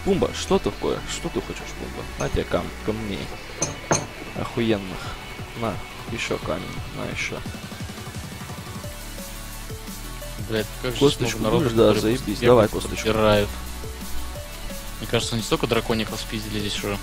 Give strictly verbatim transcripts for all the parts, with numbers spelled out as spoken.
Пумба, что такое? Что ты хочешь, Пумба? На тебе кам камней. Охуенных. На, еще камень. На, еще. Блять, как же Косточку много народу, будешь? Да, заебись. Давай косточку. Собирают. Мне кажется, не столько дракоников спиздили здесь уже.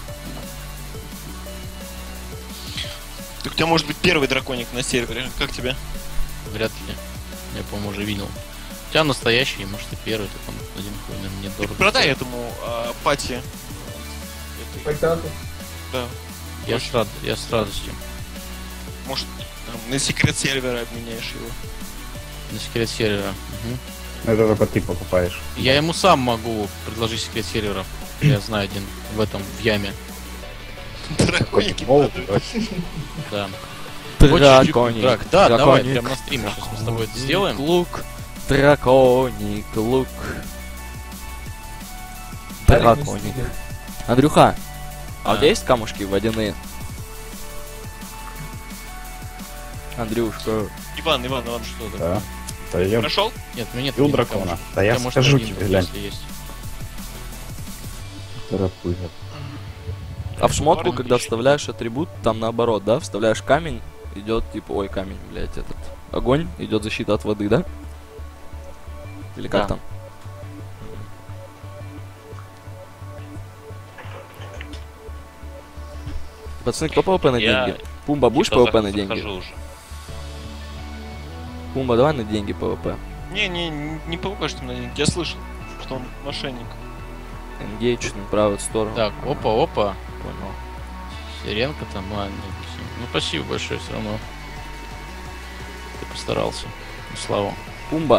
Так у тебя может быть первый драконик на сервере. Как тебе? Вряд ли. Я, по-моему, уже видел. У тебя настоящий, может и первый, так он один хуй, наверное, мне Ты дорого. продай этому а, пати. Пайтату. Да. Я с, рад... я с радостью. Может, там, на секрет сервера обменяешь его. На секрет сервера. Угу. Это только ты покупаешь. Я ему сам могу предложить секрет сервера. Я знаю один в этом, в яме. Драконики Волк, падают. Да. Драконик. Драк. Да, давай, драконик, прямо на стриме сейчас мы с тобой это сделаем. Лук. Драконик, лук. Дарик не Драконик. стреляй. Андрюха, а у А. тебя есть камушки водяные? Андрюшка. Иван, Иван, Иван, что ты? Да. Да я Нашел? Нет, у меня нет. убил никаких дракона. камушек. Да я Хотя, может, скажу один, тебе, глянь. если есть. Тарапыга. А в шмотку, Парни когда ищут. вставляешь атрибут, там наоборот, да? Вставляешь камень, идет типа, ой, камень, блядь, этот. Огонь, идет защита от воды, да? Или как Да. там? Пацаны, кто ПВП на Я деньги? Пумба, будешь типа ПВП на зах- деньги? захожу уже. Пумба, давай на деньги ПВП. Не, не, не попугай, что на деньги. Я слышал, что он мошенник. Engage на правую сторону. Так, опа, опа. Понял. Сиренка там, а, ну, ну спасибо большое, все равно. Ты постарался. Ну, слава. Пумба.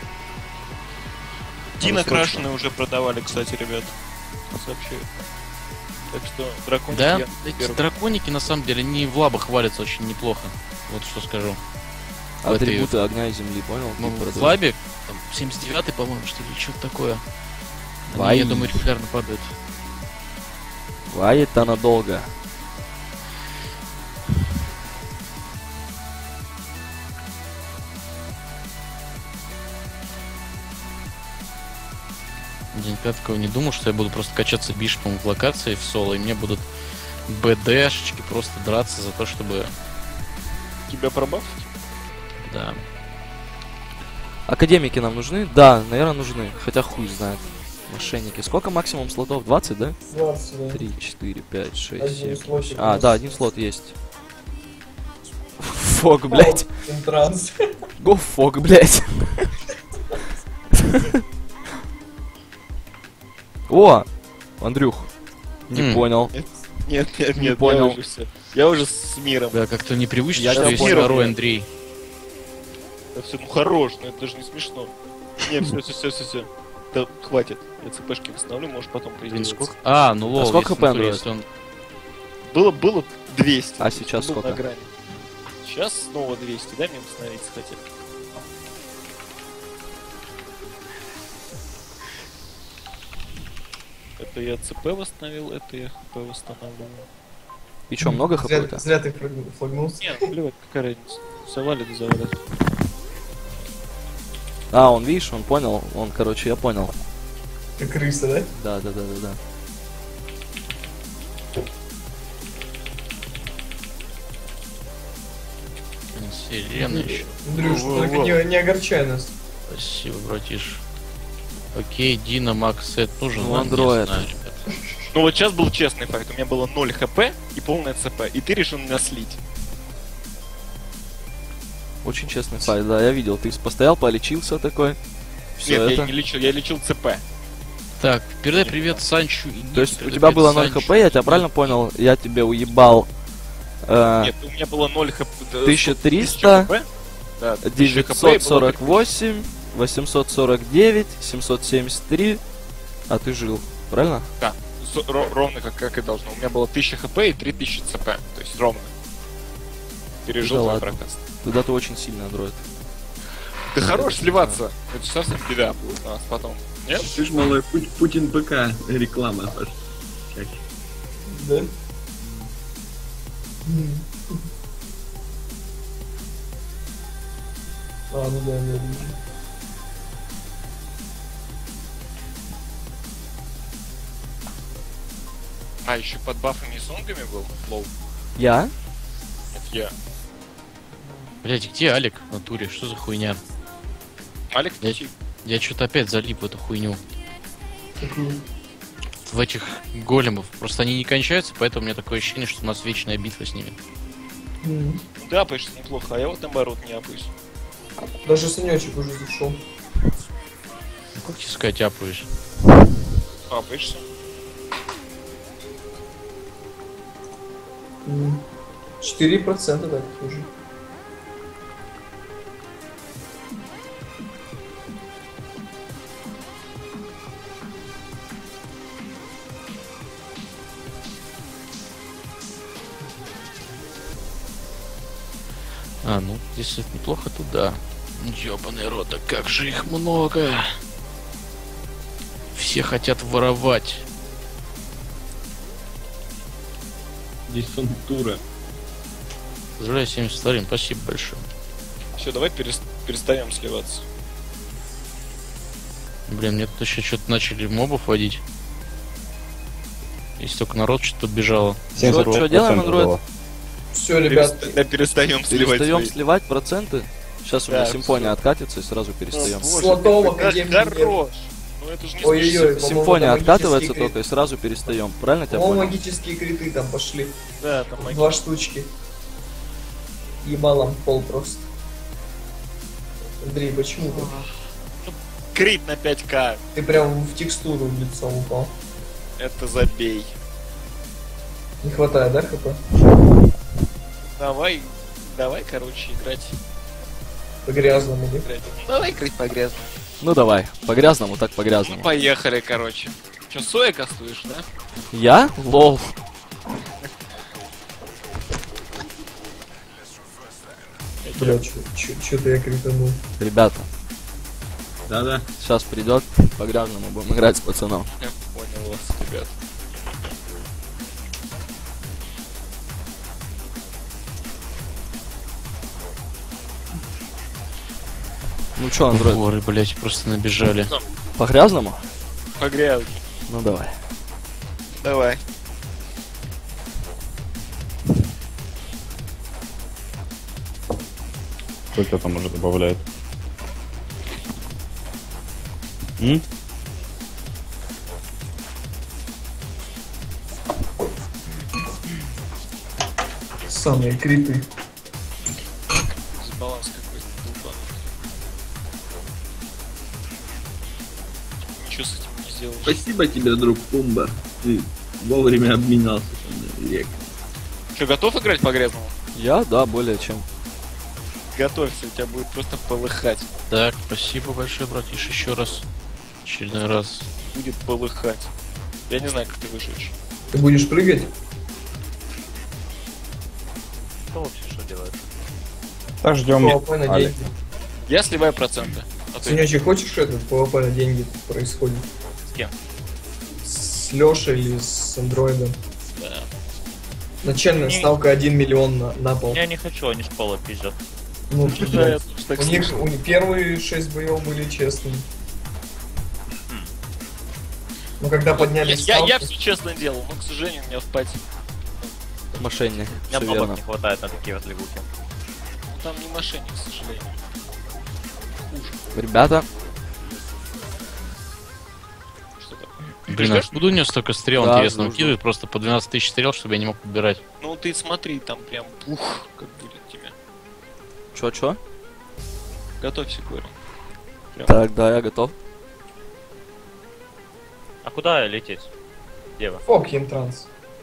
Дина срочно. крашеные уже продавали, кстати, ребят. Сообщаю. Так что драконики Да, я эти первый. драконики на самом деле не в лабах валятся очень неплохо. Вот что скажу. В этой- Атрибуты огня и земли, понял? Ну, Типа, в продают. лабе, там, семьдесят девятый, по-моему, что ли, что-то такое. Они, Лай. я думаю, регулярно падают. Лает она долго. День пятого не думал, что я буду просто качаться бишпом в локации в соло, и мне будут БДшечки просто драться за то, чтобы... Тебя пробафить? Да. Академики нам нужны? Да, наверное, нужны. Хотя хуй знает. Мошенники. Сколько максимум слотов? двадцать, да? двадцать, да. три, четыре, пять, шесть, Один семь. слотик А, есть. да, один слот есть. Фок, блять. Интранс. Го фок, блять. О! Андрюх. Не М. понял. Нет, нет, Не нет, понял. я уже все. Я уже с миром. Да, как-то непривычно, Я что тебя есть понял, второй блядь. Андрей. Да все, ну хорош, но это даже не смешно. Нет, все, все, все, все, все. Да хватит. Я цпшки восстановлю, можешь потом Блин, поделиться. сколько? А, ну лол, сколько если, хп, ну, Андрей? если он... Было, было двести. А сейчас Был сколько? на грани. Сейчас снова двести. Дай мне восстановиться хотя бы. Это я ЦП восстановил, это я ХП восстанавливаю. И чё, много Зря, хп-то? зря ты фраг- флагнулся. Нет, плевать, какая разница. Завалит, завалит. А, он, видишь, он понял. Он, короче, я понял. Ты крыса, да? Да, да, да, да, да. Блин, Сирена еще. Андрюш, Во-во-во. только не, не огорчай нас. Спасибо, братиш. Окей, Дина, Макс, это нужен. Ну, ладно, не андроид. знаю, ребят. Ну вот сейчас был честный факт. У меня было ноль хп и полное ЦП. И ты решил меня слить. Очень честный файт, да, я видел. Ты постоял, полечился такой. Все Нет, это. я не лечил, я лечил ЦП. Так, передай привет Санчу. и То есть Нике, у передай тебя привет было ноль Санчу. хп, я тебя правильно понял? Я тебе уебал э, Нет, у меня было ноль хп. э, тысяча триста, тысяча хп. Да, тысяча хп, и девятьсот было сорок восемь, восемьсот сорок девять, семьсот семьдесят три. А ты жил, правильно? Да, с- ро- ровно как, как и должно. У меня было тысяча хп и три тысячи ЦП. То есть ровно. Пережил Да твой ладно. прокаст. Тогда ты очень сильный андроид. Ты хорош сливаться. Это совсем беда будет у нас потом. Нет? Ты ж, малой, Пу- Путин ПК реклама, Паш. Как? Да? М. А, ну да, я вижу. А, еще под бафами и сонгами был? Лоу. Я? Нет, я. Блять, где Алик в натуре? Что за хуйня? Алик, Я, ты я что-то опять залип в эту хуйню. Такую. В этих големов. Просто они не кончаются, поэтому у меня такое ощущение, что у нас вечная битва с ними. М. да, апаешься неплохо, а я вот наоборот не апаюсь. Даже Санечек уже зашел. Ну, как тебе сказать, апаюсь? Апаешься. М. четыре процента так уже. А, ну, если это неплохо, то да. Ёбаный рот, а как же их много. Все хотят воровать. Десантура. Поздравляю, семьдесят вторым, спасибо большое. Все, давай перес- перестанем сливаться. Блин, мне тут еще что-то начали мобов водить. Если только народ что-то бежало. семьдесят Чё- чё делаем, процентов Android? было. Все, ребят, Переста- да, перестаем сливать. Перестаем свои. сливать проценты. Сейчас у меня Да, симфония всё. откатится и сразу перестаем. О, боже, Золотого ты как академика хорош. Ну это же не Ой-ой-ой, смешно. по-моему, Симфония там откатывается магические только криты. и сразу перестаем. Правильно тебя О, понял? магические криты там пошли. Да, там магия. Два штучки. Ебалом пол просто. Андрей, почему ты? Крит на пять ка. Ты прям в текстуру лицом упал. Это забей. Не хватает, да, хп? Давай, давай, короче, играть. По грязному, да? играть. Ну, давай крыть по грязному. Ну давай, по грязному, так по Ну, грязному. поехали, короче. Че, соя кастуешь, да? Я? Лол. Бля, чё-то я кританул. Ребята, Да-да. сейчас придет, по грязному будем играть с пацаном. Я понял вас, ребят. Ну чё, Android, Воры, блять, просто набежали. по грязному? По грязному. Ну давай. Давай. Кто тебя там уже добавляет? М? Самые криты. Баланс какой-то долбанный. Ничего с этим не сделаешь. Спасибо тебе, друг Пумба. Ты вовремя обменялся со мной. Рек. Че, готов играть по грязному? Я, да, более чем. Готовься, у тебя будет просто полыхать. Так, спасибо большое, братиш, еще раз. Очередной раз. Будет полыхать. Я не знаю, как ты выживешь. Ты будешь прыгать? Кто вообще что делает? Так, ждем. ПВП на Аля. деньги. Я сливаю проценты. А ты? Санечек, хочешь этот ПВП на деньги происходит? С кем? С Лешей или с андроидом? Да. Начальная Не. ставка один миллион на, на пол. Я не хочу, они школа пиздят. Ну, Да, я блядь. тоже так У них слышал. у них первые шесть боев были честными. Но когда подняли Я, я, ставки, я все честно делал, но, к сожалению, у меня впать. Мошенник. У меня Все бабок верно. не хватает на такие вот лягухи. Ну, там не мошенник, к сожалению. Хуже. Ребята, Что такое? Блин, ждёшь? а откуда у него столько стрел, Да, интересно? жду, Выкидывает просто по двенадцать тысяч стрел, чтобы я не мог убирать. Ну ты смотри, там прям пух, как будет тебе. чё-чё? Готовься, говорю. Так, да, я готов. А куда лететь? Дева. фок транс.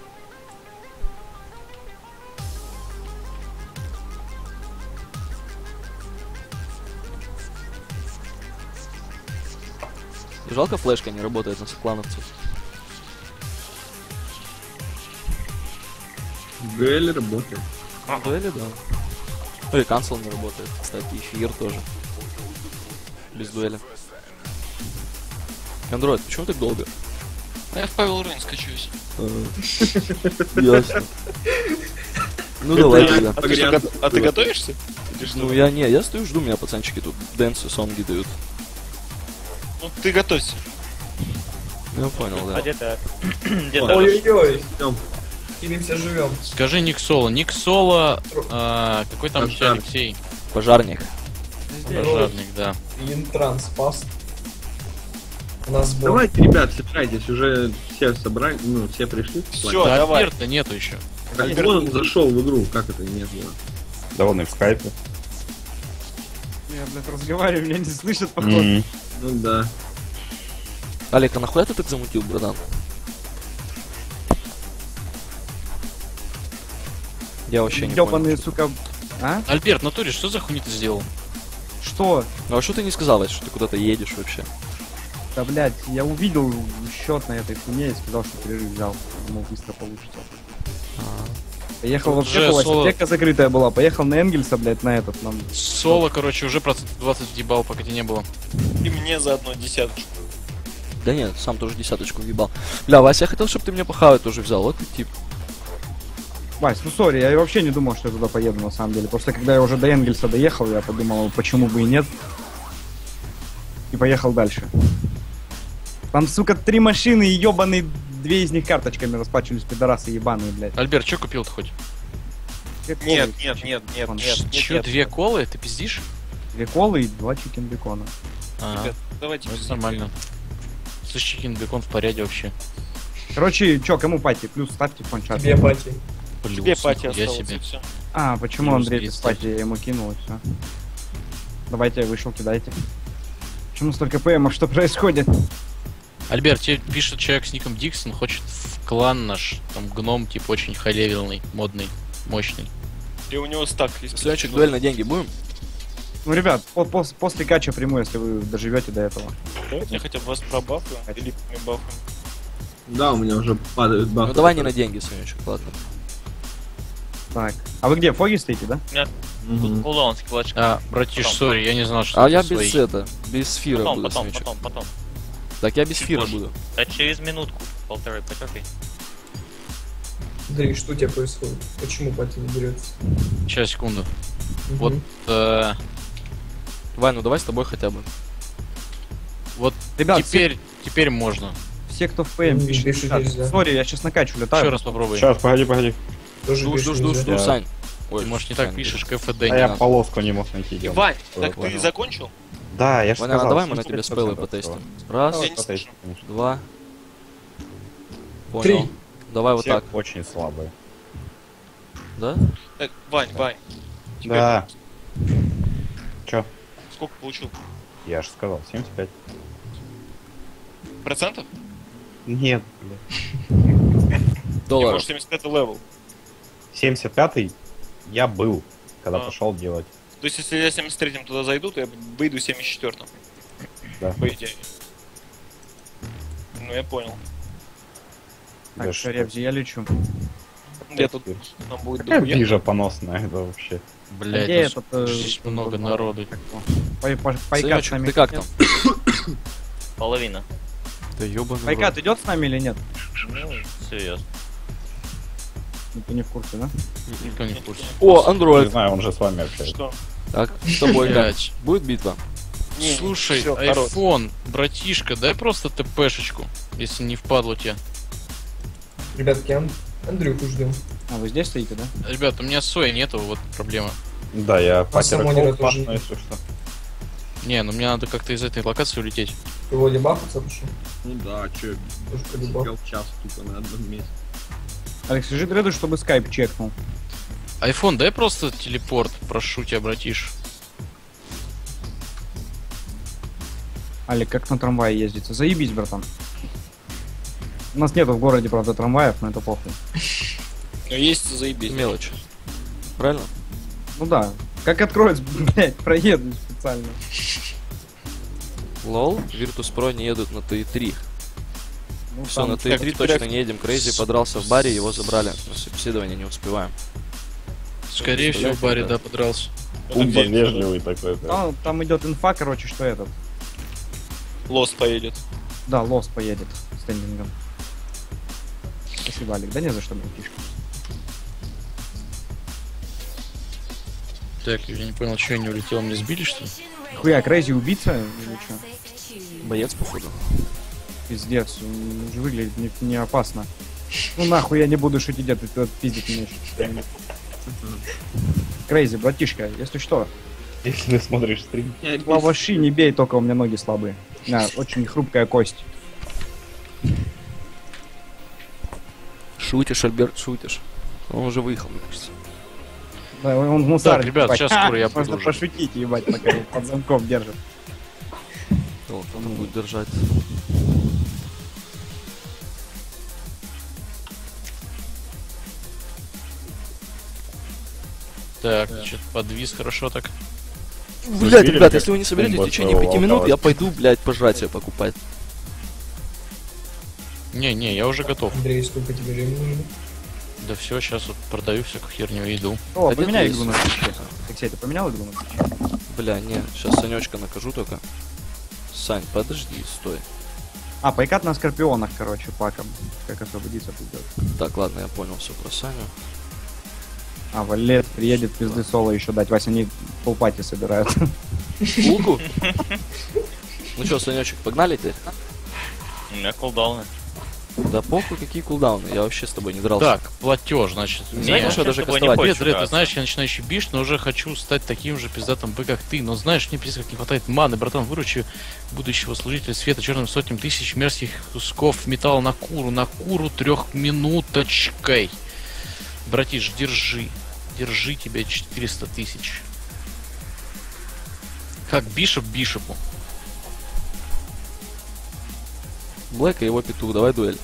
Жалко, флешка не работает на соклановцев. Дуэль работает. Дуэли, да. Ну и консол не работает, кстати, и Фир тоже. Без дуэли. Android, почему так долго? А я в Павел Рейн скачусь. Ясно. Ну давай тогда. А ты, что, го- а ты готовишься? Или что? Ну я не, я стою, жду, меня пацанчики тут дэнсы, сонги дают. Ну ты готовься. Ну, понял, А да. где ты? Где ты? Ой-ой-ой, Идем. хилимся, живем. Скажи Ник Соло. Ник Соло, а, какой там у тебя Пожар. Алексей? Пожарник. Пожарник, да. Интранс пас. У нас сбор. Давайте, ребят, собирайтесь, уже все собрали, ну, все пришли. Все, Да, давай. Альберта нету еще. Так Альберт, он зашел в игру, как это нет было? Да он и в скайпе. Я, блядь, разговариваю, меня не слышат, походу. М. Ну да. Алик, а нахуя ты так замутил, братан? Я вообще не понял. Ёбаные, сука. А? Альберт, в натуре, что за хуйню ты сделал? Что? Ну а что ты не сказал, Вась, что ты куда-то едешь вообще? Да, блядь, я увидел счет на этой хуйне и сказал, что перерыв взял. Думал, быстро получится. Поехал в Уже аптеку, соло- аптека закрытая была. Поехал на Энгельса, блядь, на этот. Нам... Соло, короче, уже процентов двадцать въебал, пока тебя не было. И мне заодно десяточку. Да нет, сам тоже десяточку въебал. Бля, Вася, я хотел, чтобы ты меня похавать тоже взял, вот ты тип. Вась, ну сори, я вообще не думал, что я туда поеду, на самом деле. Просто когда я уже до Энгельса доехал, я подумал, почему бы и нет. И поехал дальше. Там, сука, три машины, и ебаные, две из них карточками расплачивались, пидорасы ебаные, блядь. Альберт, что купил-то хоть? Две Нет, колы, нет, нет, нет, Вон, нет, нет, Че, нет. две колы? Ты пиздишь? Две колы и два чикен-бекона. А, Ребят, давайте ну, это без нормально. Слышь, чикен бекон в порядке вообще. Короче, чё, кому пати? Плюс ставьте в чат. Тебе пати. Плюс, Тебе пати нихуя осталось, себе. и все. А, почему Плюс Андрей без тридцать. пати? Я ему кинул, и все. Давайте я вышел, кидайте. Почему столько ПМов? Что происходит? Альберт, тебе пишет человек с ником Диксон, хочет в клан наш, там гном, типа, очень хай-левелный, модный, мощный. И у него стак есть. Сленчик, дуэль на деньги будем? Ну, ребят, по- пос- после кача приму, если вы доживете до этого. Давайте я хотя бы вас пробафаю. Или не бафаю. Да, у меня уже падают бафы. Ну давай не на деньги, Сленчик, ладно. Так. А вы где? В Фоге стоите, да? Мгм. Кулдаун, скиллочка. А, братиш, Потом. сори, я не знал, что А ты я свои. без это, без сфира Потом, буду, потом, Сленчик. потом, потом. Так я без Чуть сфира позже. буду. Да через минутку, полторы, потерпи. Андрей, что у тебя происходит? Почему пати не берется? Сейчас, секунду. Мгм. Вот, э, Вань, ну давай с тобой хотя бы. вот Ребят, теперь, теперь можно. все, все, кто в ПМ Не пишет. пишет в чат. нельзя. Сори, я сейчас на качу летаю. Еще раз попробуй. Сейчас, погоди, погоди. Тоже Жду, пишешь жду, жду, нельзя. жду, Я- Сань. Ой, Ты, может, не Сань, так пишешь, КФД А не я надо. полоску не мог найти. где он. Вань, Ой, так ты понял. закончил? Да, я же Ваня, сказал. давай мы на семьдесят тебе пять спелы процентов потестим. всего. Раз, Я не Потестим, слышу. конечно. два. Понял. Три. Давай вот Все так. очень слабые. Да? Так, Вань, Вань. Теперь Да. Чё? Сколько получил? Я же сказал, семьдесят пять. Процентов? Нет, блядь. Ты Долларов. можешь семьдесят пятый левел. семьдесят пятый я был, когда А. пошел делать. То есть, если я семьдесят третьим туда зайду, то я выйду семьдесят четвёртым. Да. По идее. Ну, я понял. Так, Да что, что Ревзи, я лечу. Я тут, там будет Какая дохуя. бижа поносная это вообще. Блядь, Где нас этот, э, здесь много э, народу. как его? Пай- пай- Пайкат с Сленчик, нами ты как нет? там? Половина. Да ёбаный в Пайкат рот. идет с нами или нет? Ну, серьезно. Ну, ты не в курсе, да? Никто не в курсе. О, Не Android. знаю, он же с вами общается. Что? Так, с тобой как? Блядь. Будет битва? Не, не, Слушай, всё, хорош. айфон, братишка, дай просто ТПшечку, если не впадло тебе. Ребятки, Ан- Андрюху ждем. А, вы здесь стоите, да? Ребят, у меня соя нету, вот проблема. Да, я патер самонера кол тоже. пахну, если что. Не, ну мне надо как-то из этой локации улететь. Ты вроде бафаться пошел. Ну да, чё, Тоже пойду баф. сидел час тупо на одном месте. Алекс, скажи Дреду, чтобы скайп чекнул. Айфон, дай просто телепорт, прошу тебя, братиш. Алик, как на трамвае ездится? Заебись, братан. У нас нету в городе, правда, трамваев, но это похуй. Ну, есть, заебись. Мелочь. Правильно? Ну да. Как откроют, блядь, проеду специально. Лол, Virtus.pro не едут на Т три. Ну, Все, там- на Т три Так, точно теперь- не едем. Крейзи подрался в баре, его забрали. На собеседование не успеваем. Скорее всего, в баре, да, подрался. Это Умба где? вежливый такой. да. Там, там идет инфа, короче, что этот. Лос поедет. Да, Лос поедет стендингом. Спасибо, Алик. Да не за что, братишка. Так, я не понял, что я не улетел, мне сбили, что ли? Хуя, Крейзи убийца или что? Боец, походу. Пиздец, м, уже выглядит не, не опасно. Ну нахуй я не буду шутить, это ты пиздить меня еще. Крейзи, братишка, если что, Если ты смотришь стрим. Я без- лаваши не бей, только у меня ноги слабые. На, очень хрупкая кость. Шутишь, Альберт, шутишь. Он уже выехал, мне кажется. Да, он в мусар. Так, ребят, сейчас скоро я буду Можно уже. пошутить, ебать, пока его под замком держит. Вот, он будет держать. Так, что-то подвис хорошо так. Блять, видели, ребят, как если вы не соберетесь в комбо течение пяти своего минут, я волкалась? пойду, блядь, пожрать себе покупать. Не-не, я уже готов. Андрей, сколько тебе времени нужно? Да все, сейчас вот продаю всякую херню и иду. О, Один поменяй есть. игру на свече. Алексей, ты поменял игру на свече? Бля, не, сейчас Санечка накажу только. Сань, подожди, стой. А, пайкат на скорпионах, короче, паком. Как освободиться придет. Так, ладно, я понял все про Саню. А, Валет приедет пизды соло еще дать. Вася, они полпати собирают. Луку? Ну что, Санечек, погнали теперь? У меня кулдауны. Да похуй, какие кулдауны, я вообще с тобой не дрался. Так, платеж, значит. Знаешь, я что даже с тобой не кастовать? хочу Привет, Дред, ты драться. знаешь, я начинающий биш, но уже хочу стать таким же пиздатым бы, как ты. Но знаешь, мне пиздец как не хватает маны, братан, выручи будущего служителя света черным сотням тысяч мерзких кусков металла на куру, на куру трехминуточкой. Братиш, держи. Держи тебе четыреста тысяч. Как бишоп бишопу. Блэк и его петух, давай дуэль.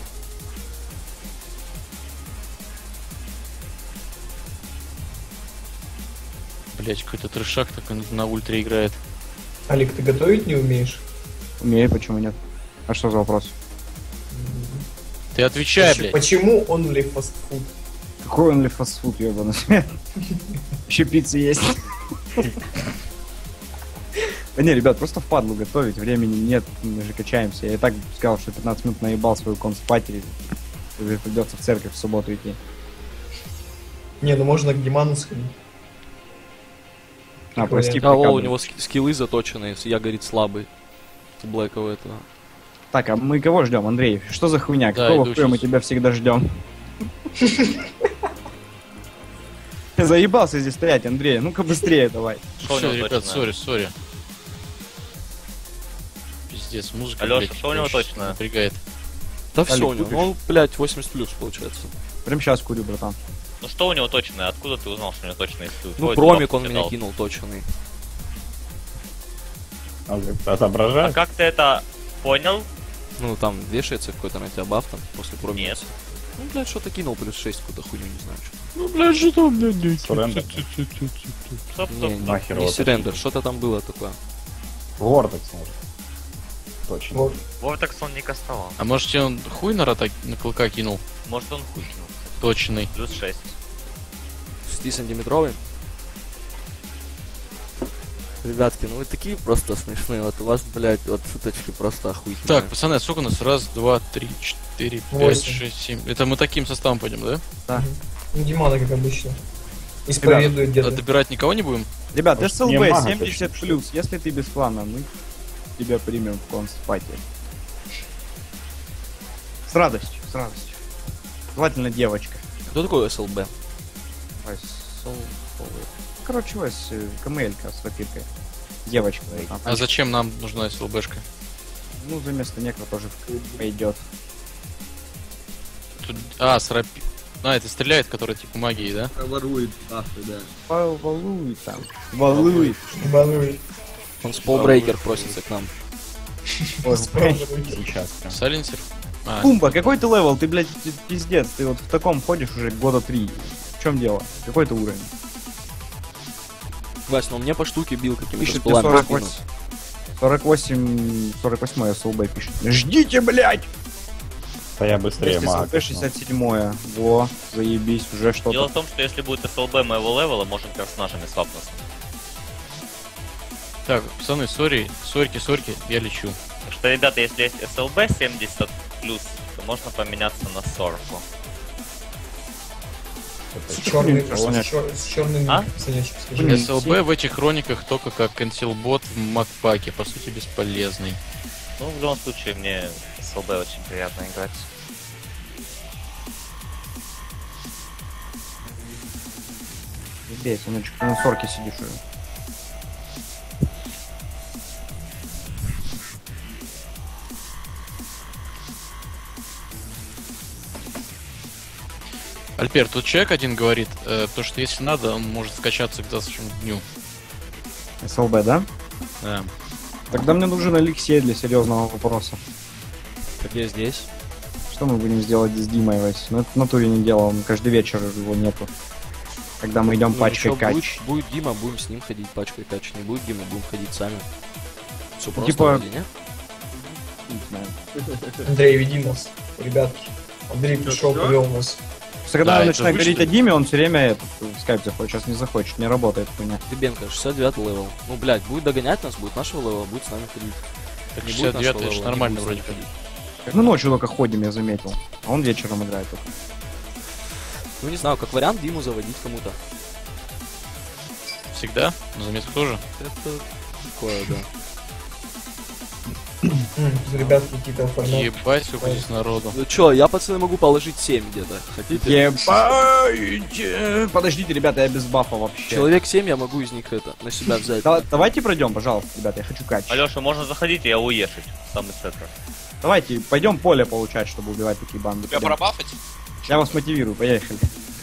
Блять, какой-то трешак такой на- на ультре играет. Алик, ты готовить не умеешь? Умею, почему нет? А что за вопрос? Ты отвечай, Поч- блядь. Почему он ли фастфуд? Какой он ли фастфуд, ебаный? Еще пиццы есть. Да не, ребят, просто впадлу готовить, времени нет, мы же качаемся. Я и так сказал, что пятнадцать минут наебал свою конспати, уже придется в церковь в субботу идти. Не, ну можно к Диману сходить. А, прости, А, о, у прикалываюсь. него ски- скиллы заточенные, я, говорит, слабый. У Блэка у этого. Так, а мы кого ждем, Андрей? Что за хуйня? Да, Какого иду хуя мы сейчас. тебя всегда ждем? Я заебался здесь стоять, Андрей. Ну-ка быстрее давай. Что у Всё, него ребят, точно? сори, сори. Пиздец, музыка, Алёша, блядь, что у него очень точно? напрягает. Да все Алик, у него, купишь? ну, он, блядь, восемьдесят плюс получается. Прям сейчас курю, братан. Ну что у него точное? Откуда ты узнал, что у него точное? Если ты Ну, твой промик дом он меня читал? кинул точный. Он как-то А отображает. как ты это понял? Ну, там вешается какой-то на тебя баф там после промика. Нет. Ну, блядь, что-то кинул, плюс шесть какую-то хуйню, не знаю, что. Ну, блядь, что там, блядь, Суррендер. Стоп, Не, стоп, не, стоп. нахер не вот Surrender, что-то там было такое. Вортекс может. Точно. Вот. Вортекс он не кастовал. А может тебе он хуй на рота на клыка кинул? Может он хуй кинул. Точный. Плюс шесть. шестисантиметровый. Ребятки, ну вы такие просто смешные, вот у вас, блядь, вот шуточки просто охуительные. Так, пацаны, а сколько у нас? Раз, два, три, четыре, пять, Восемь. шесть, семь. Это мы таким составом пойдем, да? Ну, Димана, как обычно. Исповедует А где-то. добирать никого не будем? Ребят, Может, СЛБ не мага семьдесят точно, плюс. Если ты без плана, мы тебя примем в конспати. С радостью, с радостью. Желательно девочка. Кто такой эс эл би? Ой, сол- сол- Короче, ось э, КМЛ-ка с рапиркой. Девочка. братан. А зачем нам нужна СЛБшка? Ну, за место некро тоже пойдет. Тут... А, с рапи... А, это стреляет, который типа магией, да? Ворует бафы, да. Валует там. Валует. Банует. Он сполбрейкер просится к нам. Ой, блядь. Сейчас прям. Сайленсер? А, Пумба, какой ты левел? Ты, блядь, пи- пиздец. Ты вот в таком ходишь уже года три. В чем дело? Какой ты уровень? Вась, ну мне по штуке бил какими-то Пишет спулами в сорок спину. восемь. сорок восемь... сорок восемь СЛБ пишет. Ждите, блядь! Да я быстрее мага. СЛБ шестьдесят семь. Во, заебись, уже Дело что-то. в том, что если будет эс эл би моего левела, можем персонажами свапнуться. так, пацаны, сори, сорьки, сорьки, я лечу. Так что, ребята, если есть эс эл би семьдесят плюс, то можно поменяться на сорку. С черным, Саня. с, чер- с черным А? Санечек, скажи. Блин. СЛБ в этих хрониках только как консилбот в макпаке, по сути бесполезный. Ну, в любом случае, мне эс эл бэ очень приятно играть. Здесь, сыночек, ты на сорке сидишь уже. Альпер, тут человек один говорит, э, то, что если надо, он может скачаться к завтрашнему дню. эс эл бэ, да? Да. Тогда мне нужен Алексей для серьезного вопроса. Так я здесь. Что мы будем сделать с Димой, Вась? Ну это в натуре не дело, он каждый вечер его нету. Когда мы идем Ну, пачкой ничего, кач. будет, будет Дима, будем с ним ходить пачкой кач. Не будет Дима, будем ходить сами. Все Ну, просто типа- вроде, не? Не знаю. Андрей, веди нас, ребятки. Андрей пришел, всё? повел нас. Просто когда Да, я это начинаю вышли. говорить о Диме, он все время этот, в скайп заходит, сейчас не захочет, не работает хуйня. Ребенка, шестьдесят девятый левел. Ну, блядь, будет догонять нас, будет нашего левела, будет с нами ходить. Так Не будет шестьдесят девятый, нашего это ж левела, не нормально будет с вроде нами ходить. Как мы ночью только ходим, я заметил. А он вечером играет только. Ну, не знаю, как вариант Диму заводить кому-то. Всегда? На заметку тоже? Это такое, да. М, Ребятки какие-то оформляют. Ебать, сколько здесь народу. Ну чё, я, пацаны, могу положить семь где-то. Хотите? Ебать! Подождите, ребята, я без бафа вообще. Человек семь я могу из них это, на себя взять. Да- давайте пройдем, пожалуйста, ребята, я хочу кач. Алёша, можно заходить, и я уешить. Самый центр. Давайте, пойдем поле получать, чтобы убивать такие банды. Тебя Пойдем. пробафать? Я вас мотивирую, поехали.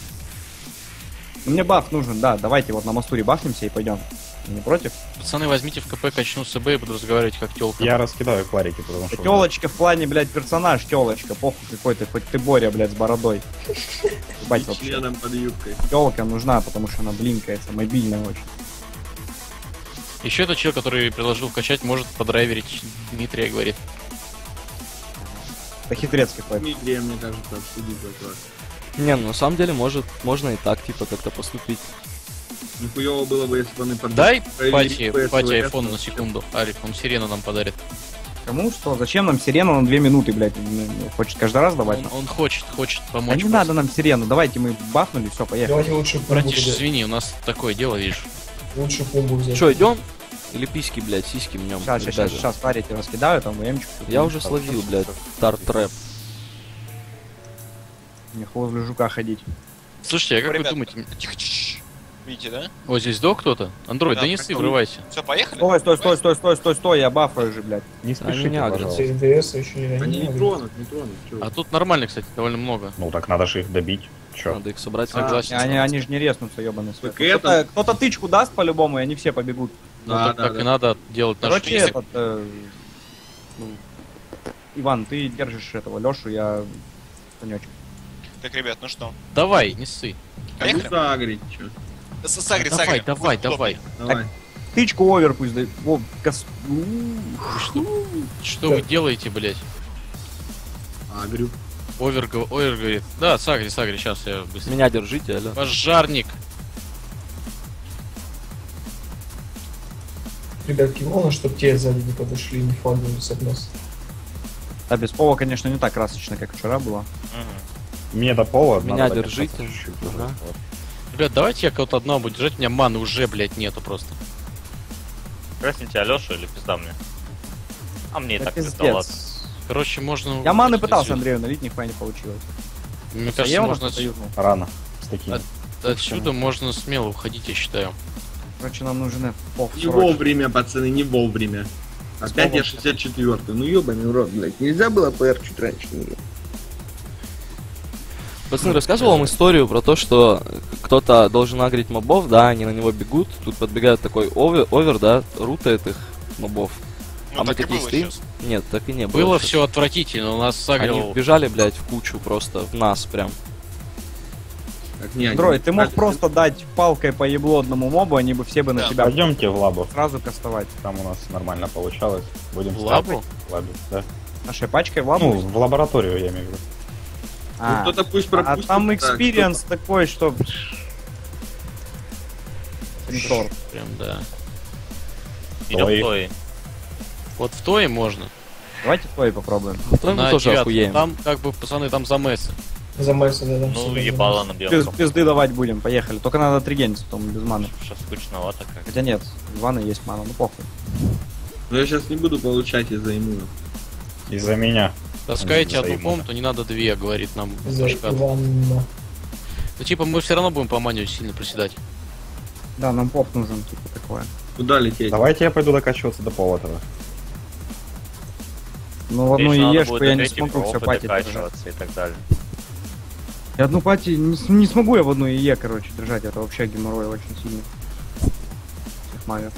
Мне баф нужен, да, давайте вот на мастуре бафнемся и пойдем. Не против? Пацаны, возьмите в КП, качну с ЭБ и буду разговаривать как тёлка. Я раскидаю кварики, потому что... Телочка в плане, блядь, персонаж, телочка, похуй какой ты, хоть ты Боря, блядь, с бородой. Ебать И вообще. членом под юбкой. Телка нужна, потому что она блинкается, мобильная очень. Еще этот человек, который предложил качать, может подрайверить Дмитрия, говорит. Это хитрец какой-то. Дмитрия, мне кажется, обсудить вопрос. Не, ну на самом деле может, можно и так, типа, как-то поступить. Нихуево было бы, если бы он и под... Дай проверить Пати, по Пати СВС, айфон но- на секунду. Арик, он сирену нам подарит. Кому что? Зачем нам сирену на две минуты, блядь? Ну, хочет каждый раз давать? Он, он хочет, хочет А помочь. не просто. надо нам сирену, давайте мы бахнули, все, поехали. Давайте лучше пумбу, Братиш, взять. извини, у нас такое дело, видишь. Лучше пумбу взять. Чё, идем? Или письки, блядь, сиськи мнем? Сейчас, сейчас, сейчас, парите, раскидаю, там, эмчику. Я уже словил, блядь, тарт-трэп. Мне возле жука ходить. Слушайте, а как Ребят, вы думаете? Тихо, тихо. Видите, да? Вот здесь дох кто-то? Андроид, Да, да не ссы, прикольно. врывайся. Все, поехали? Стой, стой, стой, стой, стой, стой, стой, я бафаю же, блядь. Не спешите, меня пожалуйста. С ДС еще не Они не не тронут, не тронут. чё. А тут нормально, кстати, довольно много. Ну так надо же их добить. Чё? Надо их собрать. Согласен. Они, они же не резнутся, ебаный свет. Так это- Кто-то, кто-то тычку даст по-любому, и они все побегут. Ну Да, так, да, так да. и надо делать наш Короче, список. этот... э, ну, Иван, ты держишь этого Лешу, я... Конечек. Так, ребят, ну что? Давай, не ссы. А ну Поехали? сагрить, чё. С- Сагрить, Давай, сагрить. давай, Будет давай. Давай. Тычку овер пусть дай. О, кос... Вы что, что вы делаете, блядь? Агрю. Овер, гов- овер говорит. Да, сагри, сагри, сейчас я быстро. Меня держите, алё. Пожарник. Ребятки, главное, чтобы те сзади не подошли, не флагнулись от нас. Да, без пола, конечно, не так красочно, как вчера было. Мгм. Мне до пола Меня надо держите. докопаться чуть-чуть уже. Ага. Вот. Ребят, давайте я кого-то одного буду держать, у меня маны уже, блядь, нету просто. Красните Алёшу или пизда мне? А мне и Да так пизда, пиздец. ладно. Короче, можно... Я маны отсюда. пытался Андрею налить, нихуя не получилось. Мне Я кажется, у нас можно кто-то отсюда, юзнул. Рано. С такими. А- отсюда можно смело уходить, я считаю. Короче, нам нужны пол Не срочно. вовремя, пацаны, не вовремя. Опять я шестьдесят четвёртый. Ну ёбаный в рот, блядь. Нельзя было ПР чуть раньше? Ну, Пацаны, рассказывал вам историю про то, что кто-то должен агрить мобов, да, они на него бегут, тут подбегает такой овер, овер да, рутает их мобов. Ну а мы так и такие было стоим? сейчас. Нет, так и не было. Было сейчас. все отвратительно, у нас Они сагрил... бежали, блядь, в кучу просто, в нас прям. Как не Андроид, один. ты мог Так, просто дать палкой по еблу одному мобу, они бы все бы на Да. тебя Пойдемте в лабу. сразу кастовать. Там у нас нормально получалось. Будем В ставить лабу? в лабе, да. Нашей пачкой в Ну, лабу? в лабораторию я имею в виду. Ну, А, кто-то пусть а пропустит. там так, экспириенс такой, что... Сенсор. Прям, да. Идем Ой. в той. Вот в той можно. Давайте твой попробуем. Второй мы На тоже девятку. охуеем. Там, как бы, пацаны, там замесы. За Мэйса, да, да. Ну, всё, ебало да, набьем. Пиз- пизды давать будем, поехали. Только надо тригениться, потом без маны. Сейчас скучновато как. Хотя нет, у Ивана есть мана, ну похуй. Но я сейчас не буду получать из-за иммуна. Из-за меня. Таскаете одну Взаимно. комнату, не надо две, говорит нам За Пашкат. Ивана. Ну типа мы все равно будем по манию сильно приседать. Да, нам поп нужен, типа такое. Куда лететь? Давайте я пойду докачиваться до полотора. Ну, в одну Здесь надо ешку будет я до не третьих смогу все кругов и пати держать. докачиваться и так далее. Я одну пати не, с- не смогу я в одну ие, короче, держать. Это вообще геморрой очень сильный. Всех магов.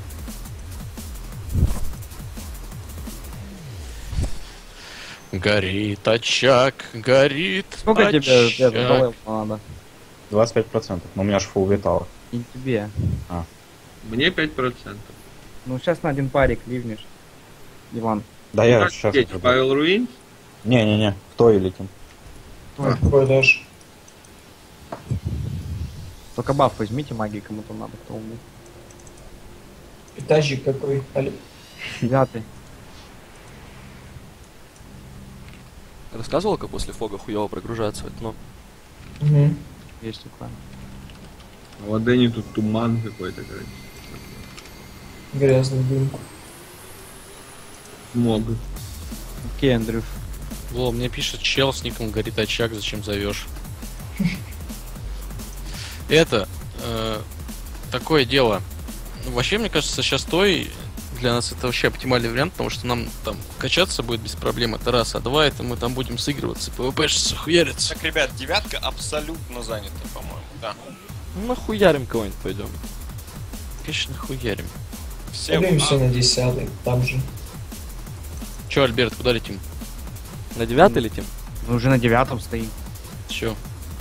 Горит очаг, горит Сколько очаг. тебе это долларов надо? двадцать пять процентов. Но у меня аж фулл витала. И тебе. Мне пять процентов. Ну, сейчас на один парик ливнешь. Иван. Да я Как сейчас... лететь? Павел Руин? Не-не-не, кто и летим? Какой дашь? Только баф возьмите магии, кому-то надо, кто умный. Этажик какой? Али- Девятый. Рассказывал, как после фога хуёво прогружаться в окно? Мгм. Есть такое. В Адене тут туман какой-то, короче. Грязный дым. Смог. Окей, Андрюш. Во, мне пишет чел с ником горит очаг, зачем зовешь? Это э, такое дело. Ну, вообще, мне кажется, сейчас той для нас это вообще оптимальный вариант, потому что нам там качаться будет без проблем, это раз, а два, это мы там будем сыгрываться, пвпшиться, хуяриться. Так, ребят, девятка абсолютно занята, по-моему. Да. Ну, нахуярим кого-нибудь пойдем. Конечно, хуярим. Все. Поднимемся на десятый, там же. Че, Альберт, куда летим? На девятый летим? Мы уже на девятом стоим. Че?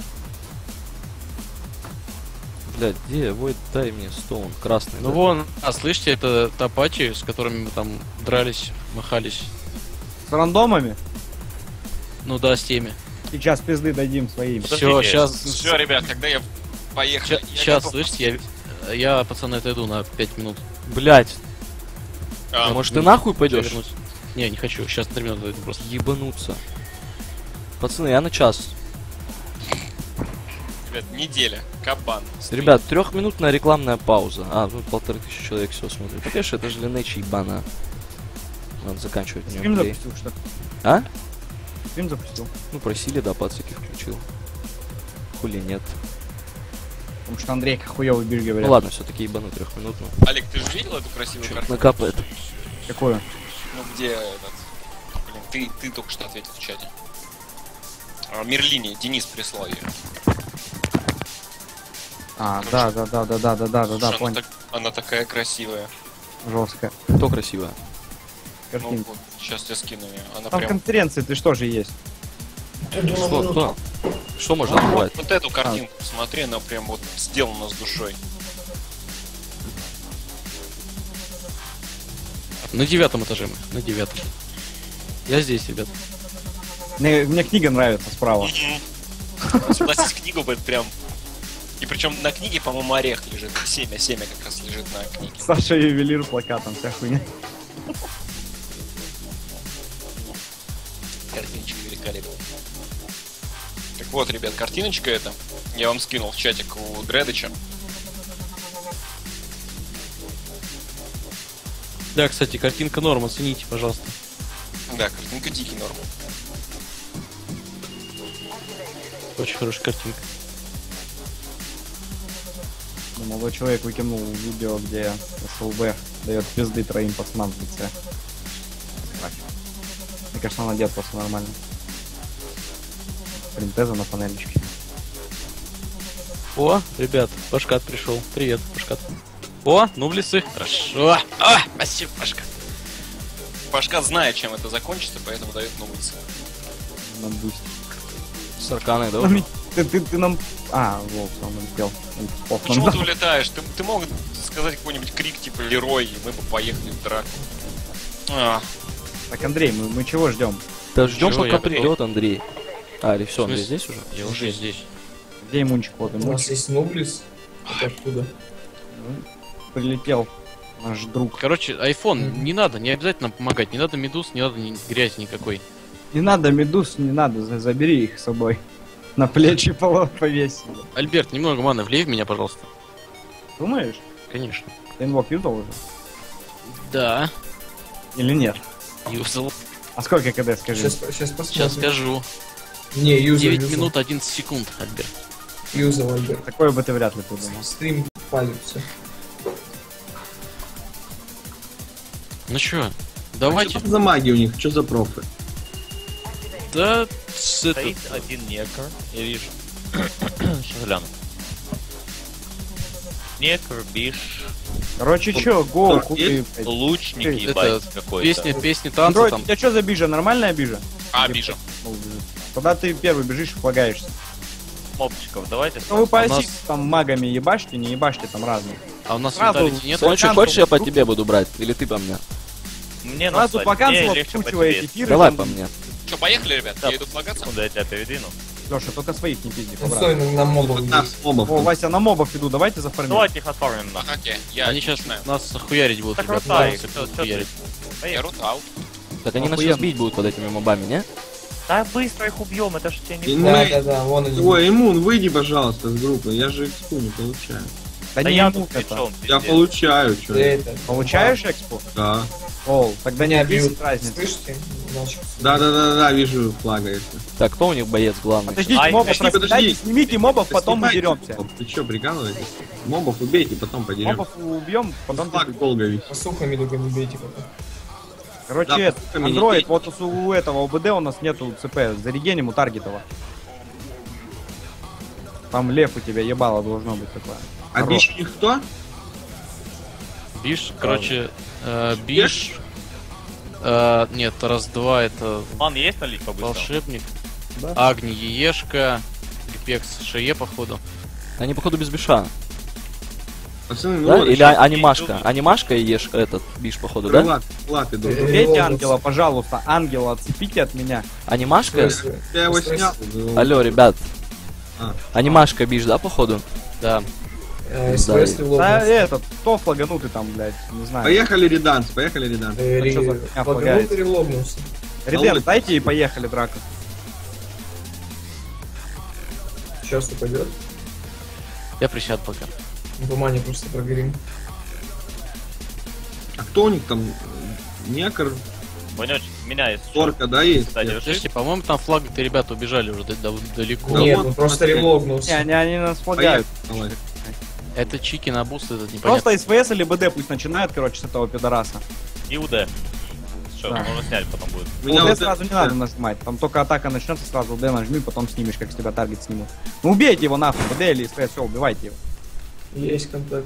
Блядь, где? Войд, дай мне стоун. Красный. Ну да? вон, а слышите, это та пати, с которыми мы там дрались, махались. С рандомами? Ну да, с теми. Сейчас пизды дадим своим. Все, Подождите. сейчас. Все, ребят, тогда я поехал. Сейчас, слышите, я, я, пацаны, отойду на пять минут. Блядь, А, может ты нахуй пойдешь? Вернусь. Не, не хочу, сейчас на три минуты отойду просто. Ебануться. Пацаны, я на час. ребят, неделя. Кабан. Ребят, трехминутная рекламная пауза. А, ну полторы тысячи человек все смотрит. Ну, конечно, это же Lineage ебана. Надо заканчивать в Стрим нем. запустил, что? А? Стрим запустил. Ну, просили, да, пацаки включил. Хули нет. Потому что Андрей как хуёвый бирь говорят. Ну ладно, все-таки ебану трехминутную. Олег, ты же видел эту красивую Чё, картину? накапает. Какую? Ну где этот... Блин, ты, ты только что ответил в чате. А, Мерлини, Денис прислал ее. А, да, да, да, да, да, да, да, да, да, она, понял. так- она такая красивая. Жестко. Кто красивая? Ну, Картинка. вот, сейчас я скину ее. Она Там прям... конференции ты что же есть? Что, кто? Что можно называть? Вот эту картинку посмотри, она прям вот сделана с душой. На девятом этаже мы, на девятом. Я здесь, ребят. Мне, мне книга нравится справа. Согласись, книгу бы прям... И причем на книге, по-моему, орех лежит. Семя, семя как раз лежит на книге. Саша ювелир плакатом, вся хуйня. Картиночка великолепная. Так вот, ребят, картиночка эта. Я вам скинул в чатик у Дредыча. Да, кстати, картинка норм, оцените, пожалуйста. Да, картинка дикий норм. Очень хорошая картинка. Ну, молодой человек выкинул видео, где СЛБ дает пизды троим пацанам в лице. Мне кажется, он одет просто нормально. Принтеза на панелечке. О, ребят, Пашкат пришел. Привет, Пашкат. О, ну в лесы. Хорошо. А, спасибо, Пашкат. Пашка знает, чем это закончится, поэтому дает новый цен. На бусте. С арканой, да? Ну, уже? ми- Ты, ты, ты нам... А, волк, он улетел. Он пох нам Почему дал. ты улетаешь? Ты, ты мог сказать какой-нибудь крик типа Лерой, и мы бы поехали в драку. А, Так, Андрей, мы, мы чего ждем? Да ждем, Чего пока я- придет Андрей. А, или все, В смысле? Андрей здесь уже? Я уже здесь. Где иммунчик? Вот У иммунчик. нас есть Нублис. Это откуда? Прилетел наш друг. Короче, iPhone, не надо, не обязательно помогать, не надо медуз, не надо ни грязи никакой. Не надо медуз, не надо, за- забери их с собой. На плечи поло- повесь. Альберт, немного маны влей в меня, пожалуйста. Думаешь? Конечно. Ты инвок юзал уже? Да, Или нет? юзал. А сколько КД, скажи? Сейчас, сейчас посмотрим. Сейчас скажу. Не, юзал, девять юзал. минут одиннадцать секунд, Альберт. Юзал, Альберт. Такое бы ты вряд ли придумал. Стрим палится. Ну чё, А давайте. что за маги у них? Что за профы? Да, с это... Стоит один некр, я вижу. Сейчас гляну. Некр, биш, Короче, чё, го, Торт купи. есть? блядь. лучник Это ебать какой-то. Песня, песни, танцы Андроид, там. у тебя что за бижа? Нормальная бижа? А, Или бижа. пол бижа? Тогда ты первый бежишь и флагаешься. Мобчиков, давайте. Ну вы по у нас- оси там магами ебашьте, не ебашьте, там разные. А у нас Сразу виталити нет? Слушай, Сончик, Плакан, хочешь я по вдруг- тебе буду брать? Или ты по мне? Мне Сразу насрать, по мне канцелу легче по вкручивает тебе. эфир. Давай по мне. Че, поехали, ребят? Да. Я иду флагаться. Секунду, я тебя передвину. Леша, только своих не пизди, Ну, побрат. стой, на, на мобов Вот нас здесь. мобов. О, Вася, на мобов иду, давайте заформим. Давайте их отфармим на. Ага, окей. Я Они сейчас начинаю. нас хуярить будут, Так ребят. крутай, Нас всё, всё хуярить. Я рут аут. Так они нас Охуенно. сейчас бить будут под этими мобами, не? Да быстро их убьем, это же тебе И не... мы- Да, да, да, вон они. Ой, Иммун, выйди, пожалуйста, с группы. Я же экспу не получаю. Да Да не я ему тут это. причем, Я пиздец. получаю, что. Да это. Получаешь экспо? Да. О, тогда не Меня бьют. бесит разница. Слышите? Значит, Да, да, да, да, вижу флага если. Так, кто у них боец главный? Подождите, Ай, мобов подожди, раскидайте, подожди. снимите мобов, потом мы Снимайте деремся. мобов. Ты что, прикалываетесь? Мобов убейте, потом подеремся. Мобов убьем, потом... Флаг долго висит. посухами только не бейте пока. Короче, Да, это, пускай меня Андроид, бейте. вот у этого ОБД у нас нету ЦП, зарегеним у Таргетова. Там лев у тебя ебало должно быть такое. А Хорош. биш у них кто? Биш, короче, э, биш. Э, нет, раз-два это Ман есть налить по-быстрому? волшебник. Да. Агни, Еешка, Гипекс, Шее, походу. Они, походу, без биша. Пацаны, ну Да? вот, Или сейчас а- анимашка? Анимашка и ешь этот биш, походу, да? крылат, крылат идут. Э, Убейте Логос. ангела, пожалуйста, ангела отцепите от меня. Анимашка? Стресс. Я его Стресс. снял. Алло, ребят. А. Анимашка биш, да, походу? Да. Э, Да, стресс и- и Да, лобус. этот, кто флаганутый там, блядь, не знаю. Поехали реданс, поехали реданс. Э, А чё за ри- хуйня Флаганул флагается? или логнулся? Редем, дайте и поехали, драка. Сейчас упадет. Я присяду пока. В мане просто прогорим. А кто у них там? Некр, Вонёчек, меня есть. Торка, да, есть? Кстати, Подождите, по-моему, там флаг-то ребята убежали уже д- д- далеко. Да Нет, вот, он просто смотри. Не, релогнулся. они, они нас флагают. Давай. Это чики на буст, этот непонятно. Просто СВС или БД пусть начинают, короче, с этого пидораса. И УД. Что, Да. можно снять потом будет. У меня УД вот сразу это- не надо нажимать. Там только атака начнется, сразу УД нажми, потом снимешь, как с тебя таргет снимут. Ну убейте его нахуй, БД или СВС, все, убивайте его. Есть контакт.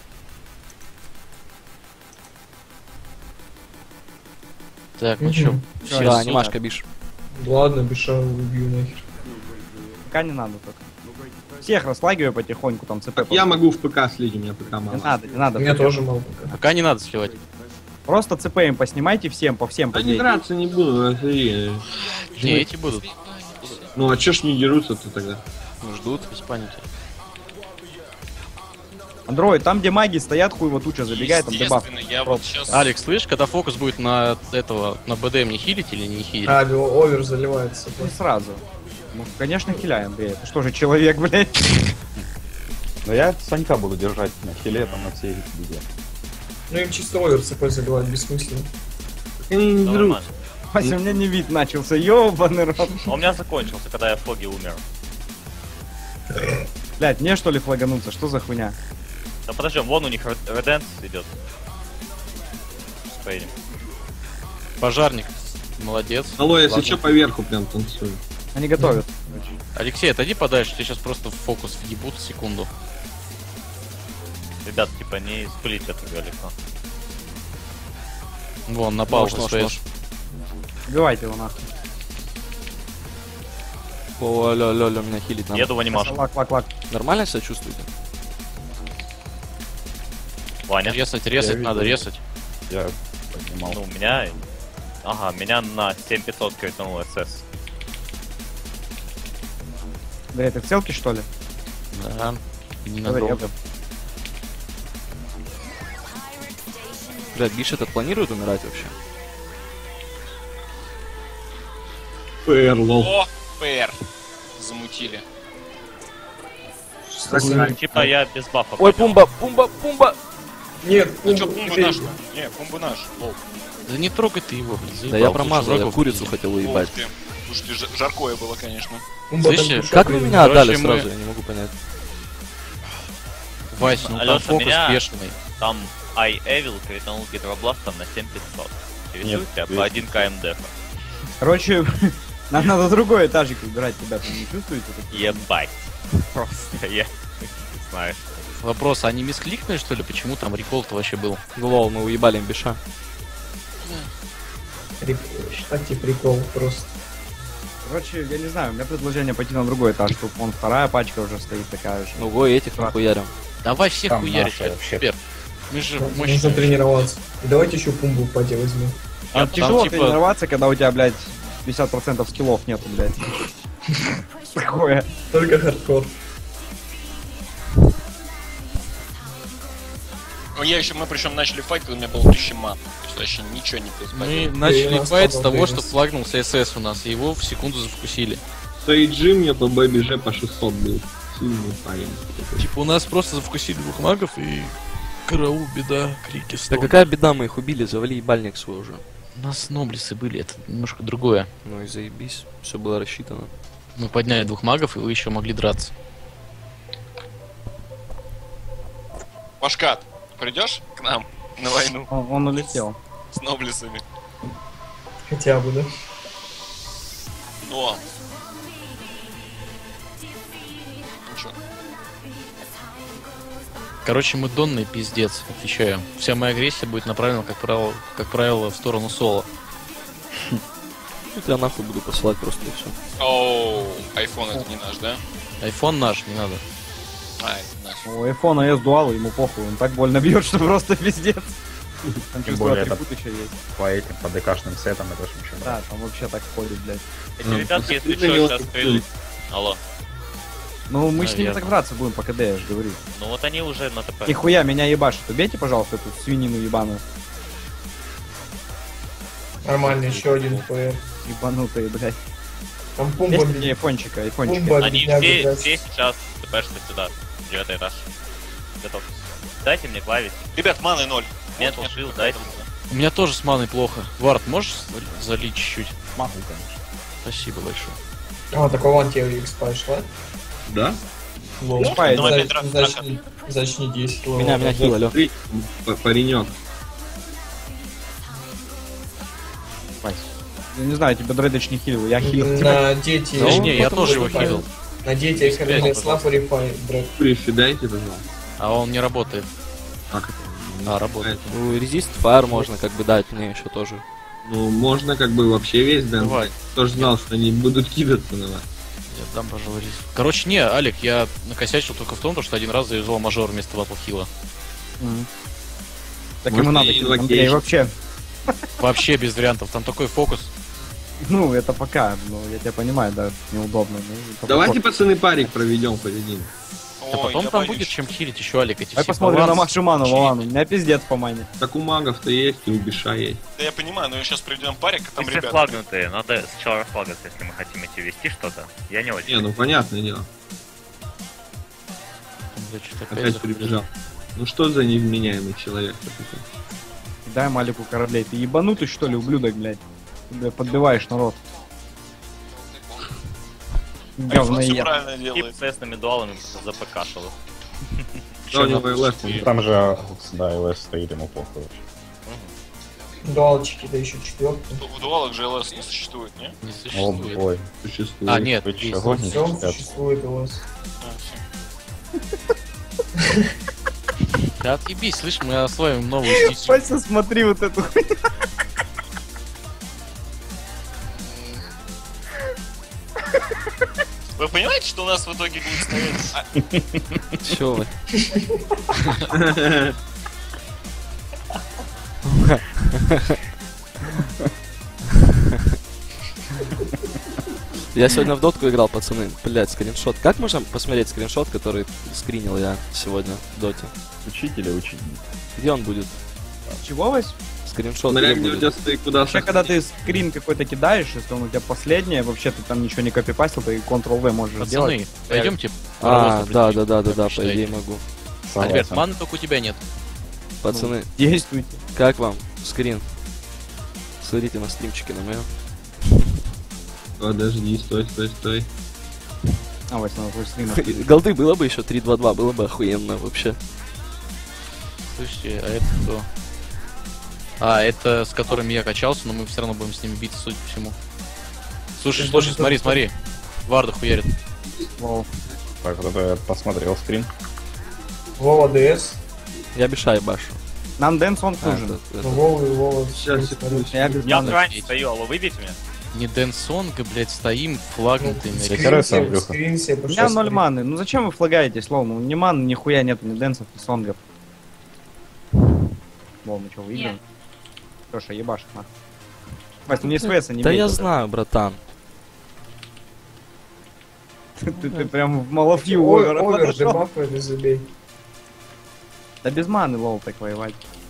Так, ну Мгм. чё, Всё, все, Да, сюда. анимашка биш. Ладно, Биша убью нахер. Пока не надо только. Всех раслагиваю потихоньку, там ЦП. Я могу в ПК слить, у меня ПК Не мало. надо, не надо. У меня тоже мало пока. Пока не надо сливать. Просто ЦП им поснимайте всем, по всем Да не побейте. драться не буду, офигеть. Не, эти будут. Ну а чё ж не дерутся-то тогда? Ну, ждут, без паники. Андроид, там где маги стоят, хуй вот туча забегает, там дебаф. Естественно, я вот сейчас... Алекс, слышь, когда фокус будет на этого, на БД мне хилить или не хилить? А, его овер заливается. Ну сразу. Ну, конечно, хиляй, Андрей. Это что же, человек, блядь? Но я Санька буду держать на хиле, там, на всей беде. Ну им чисто овер цепой заливать бессмысленно. Они не Да, дерутся. нормально. Вася, у меня не вид начался, ёбаный рот. А у меня закончился, когда я в фоге умер. Блядь, мне что ли флагануться? Что за хуйня? Да подожди, вон у них реденс идет. Поедем. Пожарник. Молодец. Алло, если Ладно. что, поверху прям танцую. Они готовят. Алексей, отойди подальше, тебе сейчас просто в фокус въебут секунду. Ребят, типа не сплить это далеко. Вон, на паузу Нож, нож, стоишь. нож. Убивайте его нахуй. О, алло, алло, алло, меня хилит надо. Еду в анимашку. Лак, лак, лак. Нормально себя чувствуете? Ваня. Резать, резать Я надо, видел. резать. Я поднимал. Ну, у меня... Ага, меня на семь пятьсот кританул СС. Блядь, ты в целке что ли? Да. Ненадолго. Бля, биш этот планирует умирать вообще? ПР, лол. О, ПР. Замутили. Типа я без бафа. Ой, пойдём. пумба, пумба, пумба! Нет, Ну чё, пумбу Пумба убей. наш? Не, Пумба наш. Лол. Да не трогай ты его, блин. Да заебал, я лучше промазал, я врагов курицу убей. хотел Ух уебать. ты. Слушайте, жа- жаркое было, конечно. Пумба Слышишь, там кушает. Как вы меня Короче, отдали мы- сразу, я не могу понять. Вась, ну там Алёша, фокус меня- бешеный. Там iEvil кританул гидробластом на семь тысяч пятьсот. Нет, Рисуй тебя по есть. один кмд. Короче, нам надо другой этажик выбирать, ребята, не чувствуете? такие? Ебать. Просто я не знаю. Вопрос, они мискликнули, что ли? Почему там рекол-то вообще был? Ну лол, мы уебали имбиша. Прик- Считайте прикол просто. Короче, я не знаю, у меня предложение пойти на другой этаж, тут вон вторая пачка уже стоит такая же. Ну го, этих нахуярим. Давай всех Там хуярить, наши вообще. теперь. Мы же Нужно мощные. тренироваться. И давайте еще пумбу в пати возьмем. А Нет, тяжело там, типа, тренироваться, когда у тебя, блядь, пятьдесят процентов скиллов нету, блядь. Такое. Только хардкор. Ну я еще, мы причем начали файт, когда у меня было тысяча ман. То есть вообще ничего не Мы приспособил. начали нас файт с потом того, что вынес. флагнулся СС у нас, и его в секунду зафокусили. Сейджи мне по ББЖ по шестьсот был. Сильный парень. Типа у нас просто зафокусили двух магов и... Караул, беда, крики, Да стон. какая беда, мы их убили, завали ебальник свой уже. У нас ноблисы были, это немножко другое. Ну и заебись, все было рассчитано. Мы подняли двух магов, и вы еще могли драться. Пашкат, придешь к нам на войну Он, он улетел. с ноблесами? Хотя бы, да? Ну, ничего. Короче, мы донный пиздец, отвечаю. Вся моя агрессия будет направлена, как правило, как правило, в сторону соло. Ну, я нахуй буду посылать просто и все. Оу, айфон это не наш, да? Айфон наш, не надо. Ай, наш. У айфона S дуал, ему похуй, он так больно бьет, что просто пиздец. Там Тем чувство более атрибут еще есть. По этим, по ДКшным сетам это ж ничего. Да, там вообще так ходит, блядь. Эти Ну, ребятки, если посмотри на что, него, сейчас как придут. Алло. Ну, мы с ними Наверно. так драться будем по КД, я же говорю. Ну вот они уже на ТП. Нихуя, меня ебашит. Убейте, пожалуйста, эту свинину ебаную. Нормально, еще один ПР. Ебанутые, блядь. Там пумба Есть мне бедняга. айфончика, айфончика. Пумба Они бедняга все, драться. все сейчас ТПшатся сюда. Девятый этаж. Готов. Дайте мне клавиш. Ребят, маны ноль. Нет, Вот, шил, вот, дайте. вот. У меня тоже с маной плохо. Вард, можешь залить чуть-чуть? Могу, конечно. Спасибо большое. А, так вон тебе экспа шла. Да? Лол. Экспа, давай За- опять драка, Зачни, зачни десять лол. Меня, меня хил, алё. Смотри, п- паренек. Я не знаю, тебя Дредыч не хилил, я хилил. На дети... Да, не, я Потом тоже его выступаю. хилил. На дети Пять, Академия пожалуйста. Слав Рифай, брат. Прифи дайте, пожалуйста. А он не работает. Как это? А, работает. Ну, резист, фаер можно как бы дать мне еще тоже. Ну, можно как бы вообще весь дэн. Давай. Кто ж знал, что они будут кидаться на вас. Я дам, пожалуй, риск. Короче, не, Алик, я накосячил только в том, что один раз завязал мажор вместо батлхила. Мгм. Так Может, ему надо и хилить, инвокейшн. Андрей, вообще. Вообще без вариантов. Там такой фокус. Ну, это пока, ну, я тебя понимаю, да, неудобно. ну, это Давайте, пока. пацаны, парик проведем поединок. А Ой, потом я там боюсь. будет чем хилить еще, Алик, эти Давай все посмотрим на балансы. Машу Ману, Чили. Вован, у меня пиздец по мане. Так у магов-то есть, и у Биша есть. Да я понимаю, но сейчас приведем парик, а там Все ребята. флагнутые, надо сначала расфлагаться, если мы хотим идти вести что-то. Я не очень. Не, ну понятное дело. Блядь, что-то опять Опять захотел. прибежал. Ну что за невменяемый человек такой? Дай Малику кораблей. Ты ебанутый, что ли, ублюдок, блядь? Ты, блядь, подбиваешь народ. Айфон все Говноед. правильно Тип делает. с эсными дуалами запекашил. Да, у него и лeft. Ну, там же, да, ЛС стоит, ему похуй вообще. Дуалчики, да еще четвертый. В дуалах же ЛС не существует, не? Не О, существует. ой, Существует. А, нет, вы есть. чего Во гоните, всем ребят? существует у вас. А, всё. Да отъебись, слышь, мы осваиваем новую стиль. Вася, смотри вот эту хуйню. Вы понимаете, что у нас в итоге будет стоять... А, Чё вы? Я сегодня в дотку играл, пацаны. Блять, скриншот. Как можно посмотреть скриншот, который скринил я сегодня в доте? Учить или учить? Где он будет? Чего, Вась? Скриншот Смотря где где у будет? тебя стоит, куда Вообще, когда ты скрин какой-то кидаешь, если он у тебя последний, вообще ты там ничего не копипастил, ты контрол-V можешь сделать. Пацаны, пойдемте. А, да, да, да, да, да, по идее могу. Альберт, Согласен. маны только у тебя нет. Пацаны, Действуйте. как вам скрин? Смотрите на стримчике на моем. Подожди, стой, стой, стой. А, Вась, надо твой стрим. Голды было бы еще три два два, было бы охуенно вообще. Слушайте, а это кто? А, это с которыми я качался, но мы все равно будем с ними биться, судя по всему. Слушай, слушай, смотри, смотри. Варда хуярит. Вау. Так, вот это я посмотрел скрин. Вова ДС. Я бешай башу. Нам Дэн Сонг А, нужен. это- это- Вова и Вова. Сейчас, секунду. Я без Я в маны. грани стою, а вы выбейте меня? Не Дэн Сонга, блядь, стоим флагнутыми. скрин- Скрин Интересно, себе, Андрюха. скрин себе У меня пошел ноль смотреть. маны. Ну зачем вы флагаетесь, лол? Ну ни маны, нихуя нету, ни Дэнсов, ни Сонгов. Лол, мы что, выиграем? Леша, ебашь их нахуй. Вась, ну не СВС, не Да бей я туда. знаю, братан. Ты, ты- ты прям в малофью О- овер Овер, подошел. дебаф это забей. Да без маны, лол, так воевать.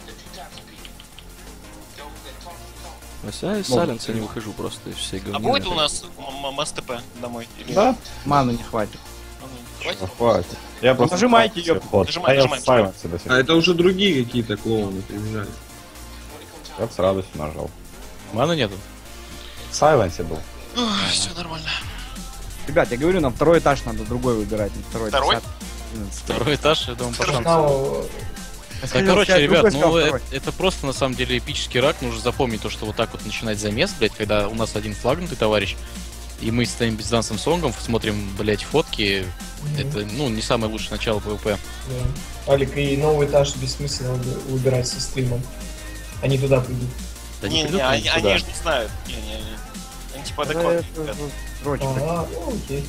Вася, я из Сайленса не выхожу просто из всей А говнины. будет у нас м- м- СТП домой? Или... Да? Маны не хватит. А, ну, хватит? Ну, хватит. Я просто нажимайте её. ход. Нажимай, А я в нажимай. сайленсе до сих А пор. это уже другие какие-то клоуны прибежали. Я с радостью нажал. Мана нету. В сайленсе был. Все нормально. Ребят, я говорю, нам второй этаж надо другой выбирать. не Второй, Второй? десятый, одиннадцатый. Второй этаж, я думаю, пошанс. Now, Я Да, хотел короче, сказать, ребят, другой сказал ну второй. это, это просто на самом деле эпический рак. Нужно запомнить то, что вот так вот начинать замес, блядь, когда у нас один флагнутый товарищ, и мы стоим без Дансом Сонгом, смотрим, блядь, фотки. Мгм. Это, ну, не самое лучшее начало ПВП. да. Алик, и новый этаж бессмысленно вы- выбирать со стримом. Они туда придут. Да Не, не, придут они, они туда. они же не знают. Не, не, не. Они типа Да, адекватные. это- ребята. это дрочка. Ага, ну окей.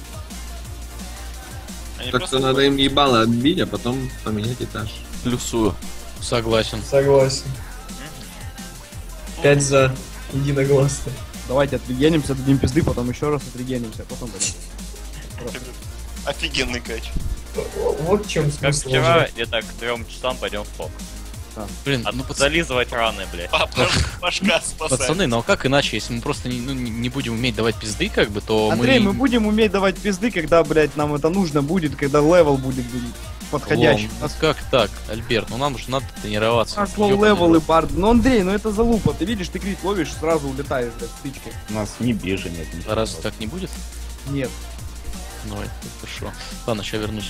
Они Так просто что надо им ебало отбить, а потом поменять этаж. Плюсую. Согласен. Согласен. Пять за. Единогласно. Давайте отрегенимся, дадим пизды, потом еще раз отрегенимся, а потом пойдем. офигенный кач. Вот в чем Как смысл. вчера, уже. где-то к трем часам пойдем в топ. Блин, А ну тут пац- зализывать раны, блядь. Па- па- Пашка спасает. пацаны, ну а как иначе, если мы просто не, ну, не не будем уметь давать пизды, как бы, то Андрей, мы мы... будем уметь давать пизды, когда, блядь, нам это нужно будет, когда левел будет, будет подходящий. Лом, ну как так, Альберт? Ну нам же надо тренироваться. У нас лоу Ёбаный левел и рот. бард. Ну, Андрей, ну это залупа. Ты видишь, ты крит ловишь, сразу улетаешь, блядь, в стычке. У нас ни бижи нет, ничего. А разве так не будет? Нет. Ну, это хорошо. Ладно, сейчас вернусь.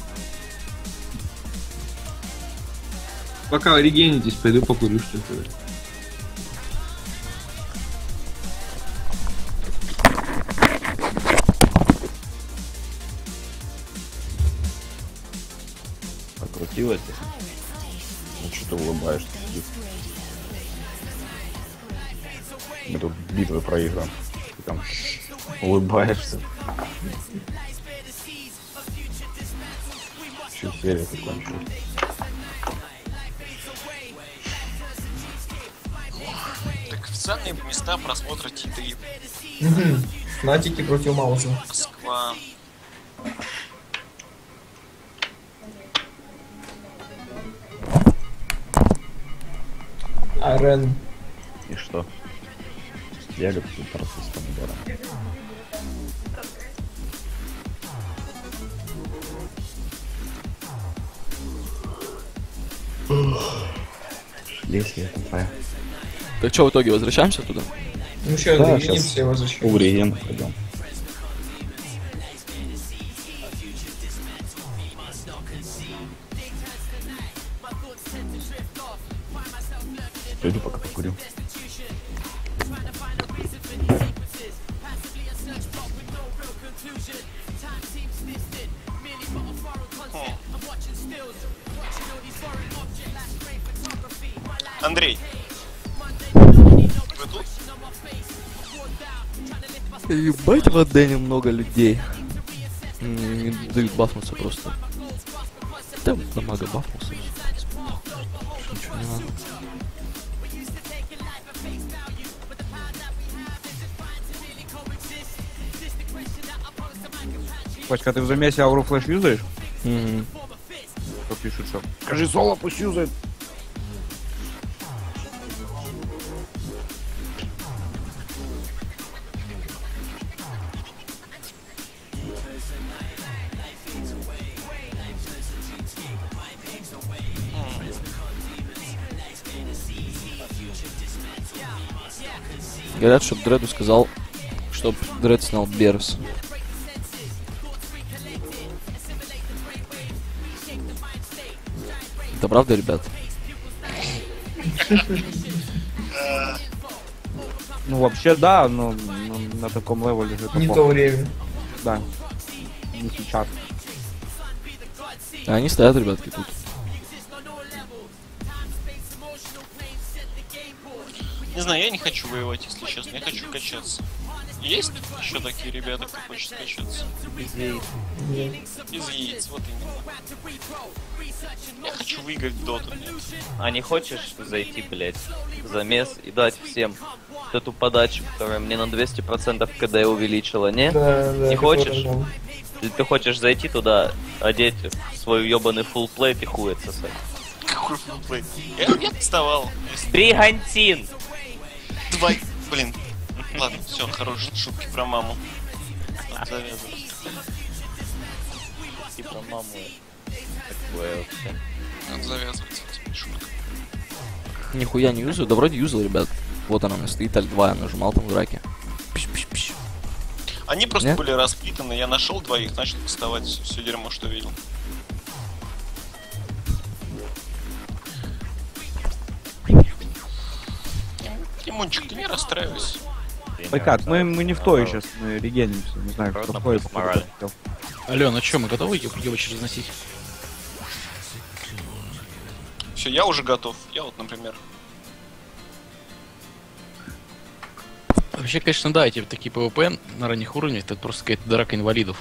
Пока регенитесь, пойду покурю что-то. Покрутилось. Ну что ты улыбаешься? Мы тут битвы проиграем. Ты там улыбаешься. Еще серия закончилась. Так, официальные места просмотра Ти три. Мгм. Фнатики против Мауза. Москва. Арен. И что? Ягодки просто с помидором. Если это твоя. Так что, в итоге возвращаемся туда? Ну еще Да, доедемся щас. и возвращаемся. У реген пойдем. Пойду пока покурю. Андрей. Вы тут? Ебать в Адене много людей. М, Не дают бафнуться просто. Да, на мага бафнулся. Больше ничего не надо. Пачка, ты в замесе ауру флеш юзаешь? Мгм. Кто пишет, что? Скажи, соло пусть юзает. Говорят, чтоб Дреду сказал, чтоб Дред снял Берс. Это правда, ребят? Ну, вообще, да, но, но на таком левеле же Не таком. то время. Да. Не сейчас. А они стоят, ребятки, тут. Не знаю, я не хочу воевать, если честно. Я хочу качаться. Есть еще такие ребята, кто хочет скачаться? Без яиц. Нет. Без яиц, вот именно. Я хочу выиграть в доту, нет. А не хочешь зайти, блять, в замес и дать всем вот эту подачу, которая мне на двести процентов КД увеличила, не? Да, да, Не хочешь? который там. Или ты хочешь зайти туда, одеть свой ебаный фулл-плейт и хуй отсосать? Какой фулплей? Я, я вставал. Если Бригантин! два... Блин. Ладно, все, хорошие шутки про маму. Надо завязывать. И про маму. Такое вообще. Надо завязывать с этими шутками. Нихуя не юзаю. Да вроде юзал, ребят. Вот она у меня стоит, аль два, я нажимал там в драке. Пиш-пиш-пиш. Они просто Нет? были расплитаны, я нашел двоих, начал доставать все, все дерьмо, что видел. Тимончик, ты не расстраивайся. Байкат, мы, мы не в той сейчас, мы регенимся. Не знаю, кто Просто входит. плюс мораль. Алло, ну что, мы готовы Евыч разносить? Все, я уже готов. Я вот, например. Вообще, конечно, да, эти такие ПВП на ранних уровнях, это просто какая-то драка инвалидов.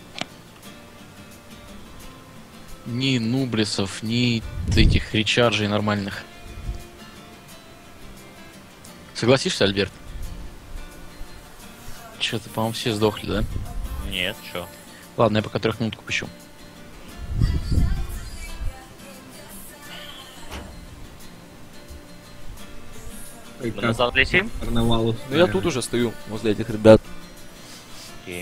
Ни нублисов, ни этих речарджей нормальных. Согласишься, Альберт? Че-то, по-моему, все сдохли, да? Нет, чё? Ладно, я пока трехминутку пущу. Мы назад летим? Карнавал. Ну я тут уже стою возле этих ребят. Окей.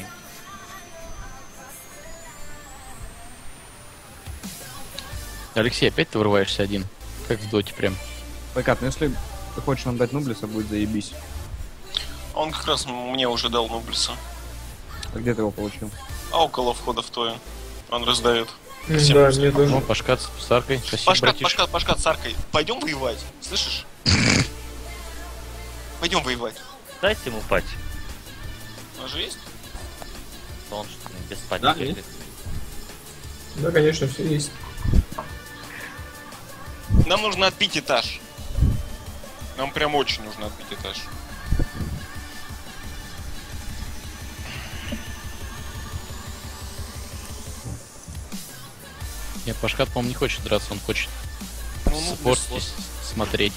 Алексей, опять ты вырываешься один? Как в доте прям. Байкат, ну если ты хочешь нам дать нублиса, будет заебись. Он как раз мне уже дал нублиса. А где ты его получил? А около входа в Тою. Он раздает. М, Всем Да, просто. мне тоже. О, Пашкат с Аркой. Спасибо, Пашка, братишка. Пашка, Пашка с Аркой. Пойдем воевать. Слышишь? Пойдем воевать. Дайте ему пать. У нас же есть? Он что, без пати Да, бегает? Да, конечно, все есть. Нам нужно отбить этаж. Нам прям очень нужно отбить этаж. Нет, Пашкат, по-моему, не хочет драться, он хочет Ну, ну, спорт без здесь смотреть.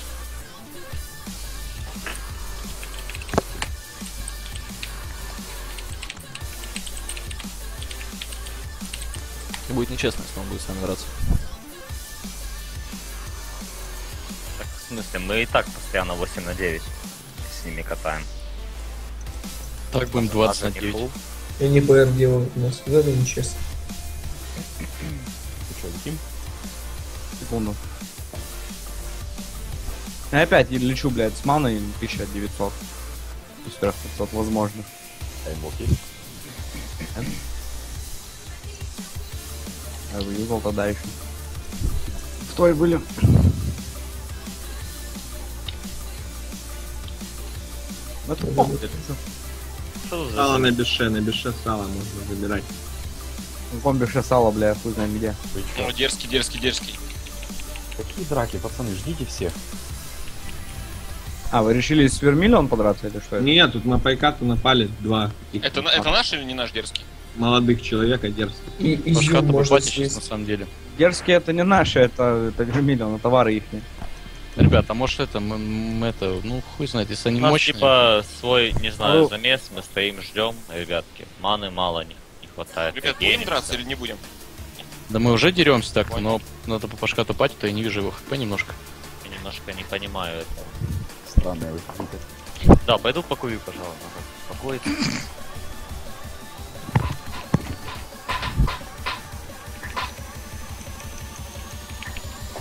И будет нечестно, если он будет с нами драться. Так, в смысле, мы и так постоянно восемь на девять с ними катаем. Так будем двадцать на Ладно, не девять. фул. И не ПР делают у нас. Вот это нечестно. Ты что, летим? Секунду. Я опять лечу, блядь, с маной тысяча девятьсот. Из трёх пятьсот возможно. М, окей. Я выиграл тогда еще. В той были. Ну, это похуй. Что за Сало на беше, на беше сало можно забирать. Бомбишь сало, бля, хуй знает где. Вы чё? Ну, дерзкий, дерзкий, дерзкий. Какие драки, пацаны, ждите всех. А, вы решили с Вермиллион подраться или что? это? Нет, тут на пайкату напали два таких Это, на- это наш или не наш дерзкий? молодых человека дерзких. И изюм Пашкат можно обыватель сейчас, на съесть. самом деле. Дерзкие это не наши, это, это Вермиллион, товары их. Ребят, а может это, мы, мы это, ну хуй знает, если они У нас мощные. типа свой, не знаю, Ну. замес, мы стоим, ждем, ребятки. Маны мало не, не хватает. Ребят, Гений. будем драться или не будем? Да мы уже деремся так-то, но надо по Пашкату пати, то я не вижу его хп немножко. Я немножко не понимаю этого. Странные вы какие-то. Да, пойду покурю, пожалуй, надо успокоиться.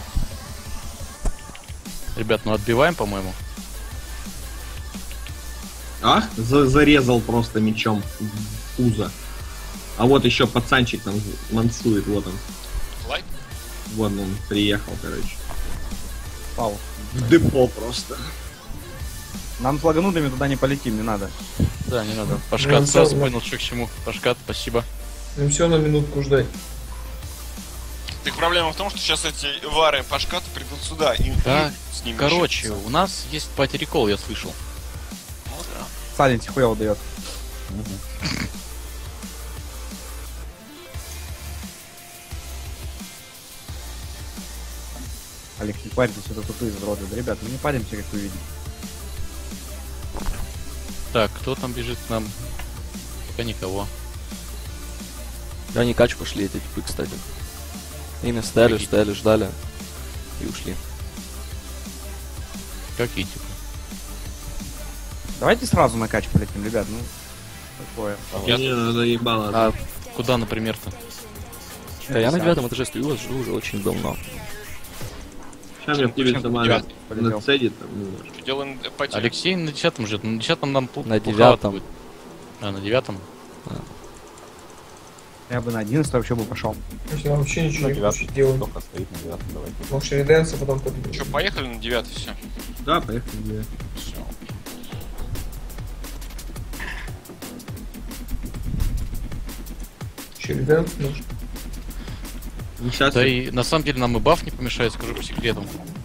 Ребят, ну отбиваем, по-моему. Ах, за- зарезал просто мечом в пузо. А вот еще пацанчик там мансует, вот он. Лайк? Вот он приехал, короче. Пау. В депо просто. Нам с лаганутыми туда не полетим, не надо. Да, не надо. Ну, Пашкат всё, сразу ну. понял, что к чему. Пашкат, спасибо. Ну все, на минутку ждать. Так проблема в том, что сейчас эти вары Пашката придут сюда, и Так, и с ними Короче, ошибиться. у нас есть пати-рекол, я слышал. Ну да. Саленти хуево дает. Олег, не парьтесь, это тупые задроты. Да, ребят, мы не паримся, как вы видите. Так, кто там бежит к нам? Пока никого. Да, они качку шли, эти типы, кстати. Ими стояли, Какие? стояли, ждали и ушли. Какие типа? Давайте сразу на кач полетим, ребят, ну... Такое. Я- Мне надо ебало. А, Куда, например-то? да, я на девятом этаже стою, вас жду уже очень давно. Сейчас мне пулится Зачем мана девятый полетел? нацедит там немножко. Что делаем пати? Алексей на десятом ждет. На десятом нам пу- На пуховато девятом. будет. А, на девятом? Я бы на одиннадцатый вообще бы пошел. Я вообще ничего На не хочу девятом. делать. Только стоит на девятом, давайте. Может, реденс, а потом победим. Че, поехали на девятый, все. Да, поехали. Да. Все. Че, реденс, может? Ну, сейчас Да и на самом деле нам и баф не помешает, скажу по секрету.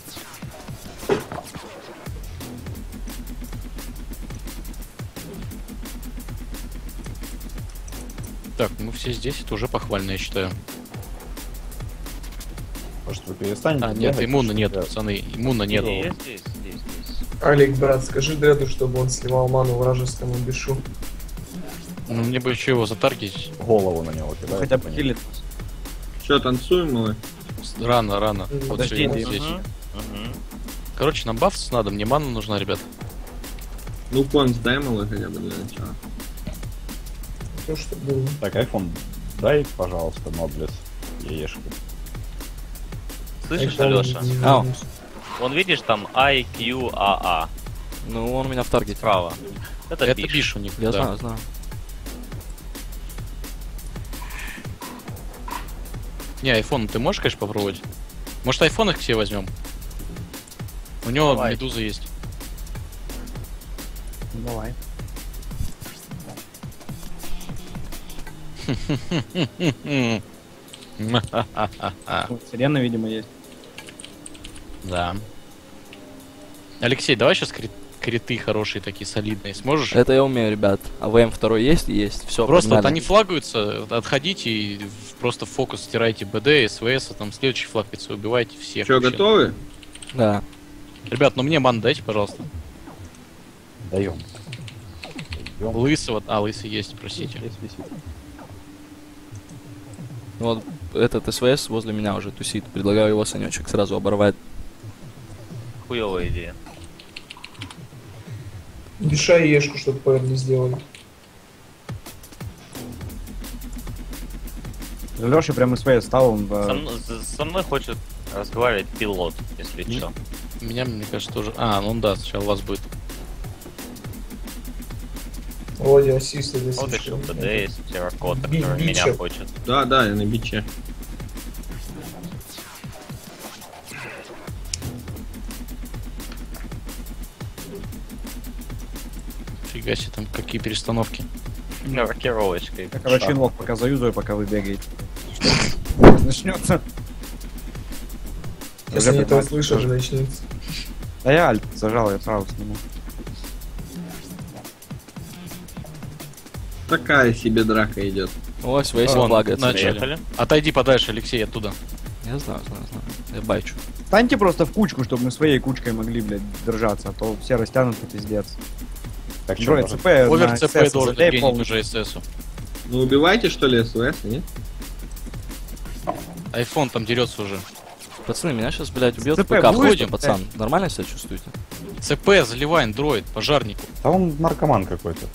Так, мы все здесь, это уже похвально, я считаю. Может, вы перестанете А, нет, бегать, иммуна что нет, ли? пацаны, иммуна нет. Не, есть, есть, есть, есть. Алик, брат, скажи Дреду, чтобы он сливал ману вражескому бишу. Ну, мне бы еще его затаргетить. Голову на него кидать. Хотя бы хилит. что, танцуем, малый? Рано, рано. Мгм. Вот Подожди, всё, иди. здесь. Мгм, мгм. Короче, нам баф надо, мне мана нужна, ребят. Ну, конс дай, малый, хотя бы для начала. То, что было. Так, айфон, дай, пожалуйста, Ноблес, яешки. Слышишь, Айфон Алёша? не Ау. вернулся. Вон видишь там I Q A A Ну, он у меня в таргете. справа. Это, Это биш. биш у них, Я да. знаю, знаю. Не, айфон ты можешь, конечно, попробовать? Может, айфон их все возьмем? У него Давай. медуза есть. Ну, давай. Ну, Сирена, видимо, есть. Да. Алексей, давай сейчас крит- криты хорошие такие, солидные. Сможешь? Это я умею, ребят. А ВМ второй есть? Есть. Все, Просто вот они флагаются, отходите и в- просто в фокус стирайте БД, СВС, а там следующий флагается, убивайте всех. Че, вообще. готовы? Да. Ребят, ну мне ман дайте, пожалуйста. Даем. Даем. Лысого, а, лысый есть, простите. Здесь висит. Вот этот СВС возле меня уже тусит. Предлагаю его, Санечек, сразу оборвать. Хуёвая идея. Биша и ешку, чтобы ПР не сделали. Леша прям из своей стал, он... Со, э, мн- с- со мной хочет разговаривать пилот, если Не- что. Меня, мне кажется, тоже... А, ну да, сначала у вас будет. Володя, ассист, если Вот еще что. БД есть, терракота, Би- который бича. меня хочет. Да, да, я на биче. Фига себе, там какие перестановки. Рокировочкой. Я, короче, инвок пока заюзаю, пока вы бегаете. Начнется. Если они это услышат, же начнется. Да я альт зажал, я сразу сниму. Такая себе драка идет. О, СВС Вон, флагается. начали. Поехали. Отойди подальше, Алексей, оттуда. Я знаю, знаю, знаю. Я байчу. Станьте просто в кучку, чтобы мы своей кучкой могли, блядь, держаться, а то все растянуты, пиздец. Так, что, Дроид может, ЦП Овер на ЦП СС должен залей генить полностью. уже ССу. Ну, убивайте, что ли, СВС, нет? Айфон там дерется уже. Пацаны, меня сейчас, блядь, убьет ЦП ПК. будет, Ходим, пацан. Нормально себя чувствуете? ЦП, заливай, дроид, пожарнику. Да он наркоман какой-то.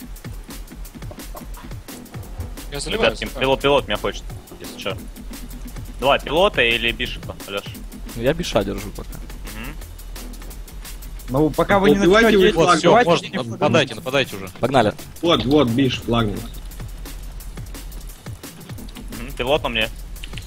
Я заливаю. Ребят, пилот, пилот меня хочет, если что. Два пилота или бишепа, Алёш? Ну, я биша держу пока. Мгм. Ну, пока вы не Убивайте начнете... вы Вот, все, убивайте, можно, не флагануть. нападайте, нападайте уже. Погнали. Вот, вот, Биш флагнул. Мгм, Пилот на мне.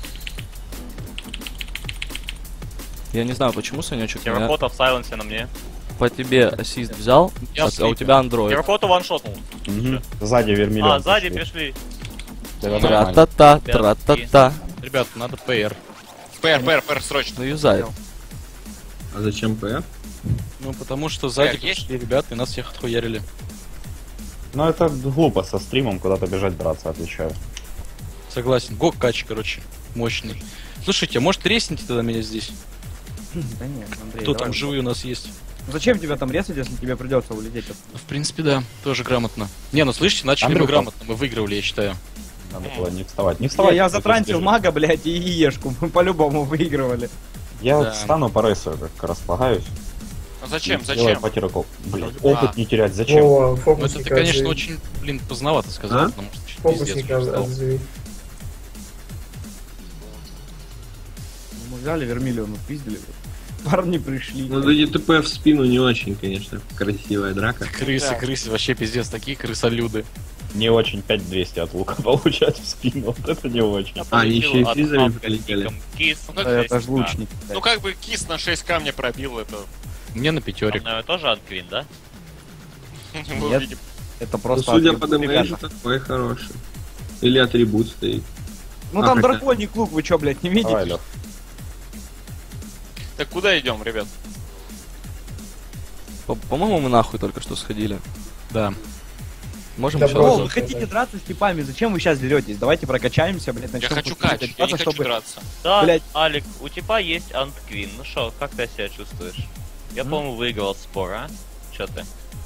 Я не знаю, почему, Санечек, меня Терракота в сайленсе на мне. по тебе ассист взял, Я а, а у слип. тебя андроид. Терракота ваншотнул. Мгм. Сзади вермиллион. А, сзади пришли. пришли. Да, нормально. Тра-та-та, Ребят, тра-та-та. Ребят, надо ПР. ПР, ПР, ПР, срочно. Ну, юзай. А зачем ПФ? Ну, потому что сзади Эр, есть? пришли ребята и нас всех отхуярили. Ну это глупо со стримом куда-то бежать драться, отвечаю. Согласен. Гок кач, короче, мощный. Слушайте, а может тресните тогда меня здесь? Да нет, Андрей, Кто давай. там живой у нас есть? Ну, зачем тебя там резать, если тебе придется улететь? от- Ну, в принципе, да, тоже грамотно. Не, ну слышите, начали мы Андрюха. грамотно, мы выигрывали, я считаю. Надо было не вставать. Не Я, вставать. я просто затрансил бежи. мага, блядь, и Ешку. Мы по-любому выигрывали. Я Да. встану по рейсу, как располагаюсь. А зачем, Сделаю зачем? по тирокол. Блять, А. опыт не терять, зачем? Вова, Ну, это фокусника ты, конечно, отзови. очень, блин, поздновато сказал, А? потому что чуть пиздец Фокусника уже стал. отзови. Мы взяли вермиллион, пиздили. Парни пришли. Ну, да ДТП в спину не очень, конечно. Красивая драка. Крысы, Да. крысы, вообще пиздец, такие крысолюды. Не очень пять двести от лука получать в спину. Вот это не очень. А, они еще и От фризами мамки прилетели. ником Кис на Это шесть ж ка. лучник. Ну как бы кис на шесть камня пробил, это... Мне на пятерик. Там, наверное, тоже Анквин, да? мы Нет. увидим. Это Ну, просто... судя атрибут, по дэмэджу, ребята. такой хороший. Или атрибут стоит. Ну А, там хотя- драконий клуб, вы чё, блядь, не видите? Давай, Лёх. Так куда идем, ребят? По- По-моему, мы нахуй только что сходили. Да. Можем Да еще брось. О, раз? вы хотите драться с типами, зачем вы сейчас деретесь? Давайте прокачаемся, блядь, Я начнем хочу пустить кач, я не драться, хочу чтобы- драться. Да, Блядь. Алик, у тебя есть Антквин. Ну шо, как ты себя чувствуешь? Я, М? по-моему, выиграл спор, а? Чё ты?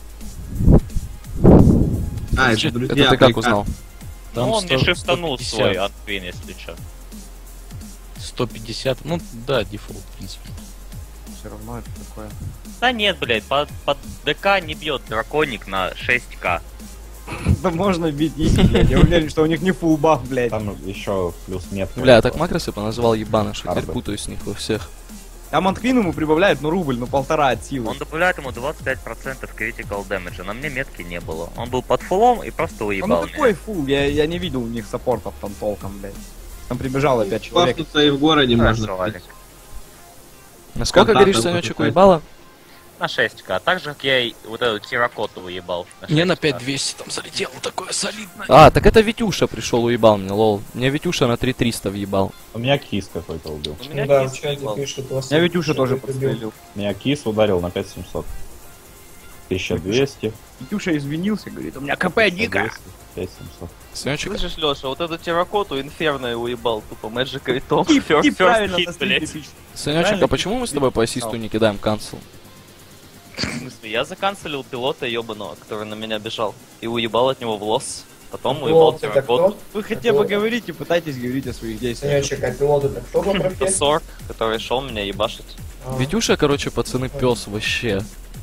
А, Это это друзья. Это ты как приказ. узнал? Там ну, он мне сто- шифтанул сто пятьдесят. свой Антквин, если чё. сто пятьдесят, ну да, дефолт, в принципе. Все равно это такое. Да нет, блядь, под, под ДК не бьет драконик на шесть ка. Да можно бить изи, блядь. Я уверен, что у них не фулл баф, блядь. Там еще плюс метка. Бля, я так макросы поназывал ебаныш, а теперь Арбы. путаюсь с них во всех. А Мантквин ему прибавляет, ну, рубль, ну, полтора от силы. Он добавляет ему двадцать пять процентов critical damage, на мне метки не было. Он был под фулом и просто Ну, уебал ну меня. какой фул? Я, я не видел у них саппортов там толком, блядь. Там прибежало пять человек. Бафнуться и в городе Хорошо, можно. Алик. Насколько, Контакт говоришь, там Санечек, покупать. уебало? На шесть ка. Так же, как я и вот эту терракоту уебал. Мне на шесть ка. пять двести там залетело, такое солидное. А, так это Витюша пришел, уебал мне, лол. Мне Витюша на три триста въебал. У меня кис какой-то убил. У Ну меня да, кис в чате уебал. пишут вас. Я Витюша тоже побил. подстрелил. Меня кис ударил на пять семьсот. тысяча двести. Витюша извинился, говорит, у меня КП дико. пять семьсот. Санечек, Слышишь, Леша, вот эту терракоту инферно уебал тупо Magic Ритом. Тип, First- тип first правильно hit, на стриме блядь. пишет. Санечек, а Правильно, почему мы с тобой по ассисту не кидаем канцел? В смысле, я заканцелил пилота ебаного, который на меня бежал. И уебал от него в лос. Потом уебал Пилот это терракоту. кто? Вы хотя бы говорите, пытайтесь говорить о своих действиях. Санечек, а пилот это кто по Это профессии? Сорк, который шел меня ебашить. А, Витюша, короче, пацаны, пес вообще.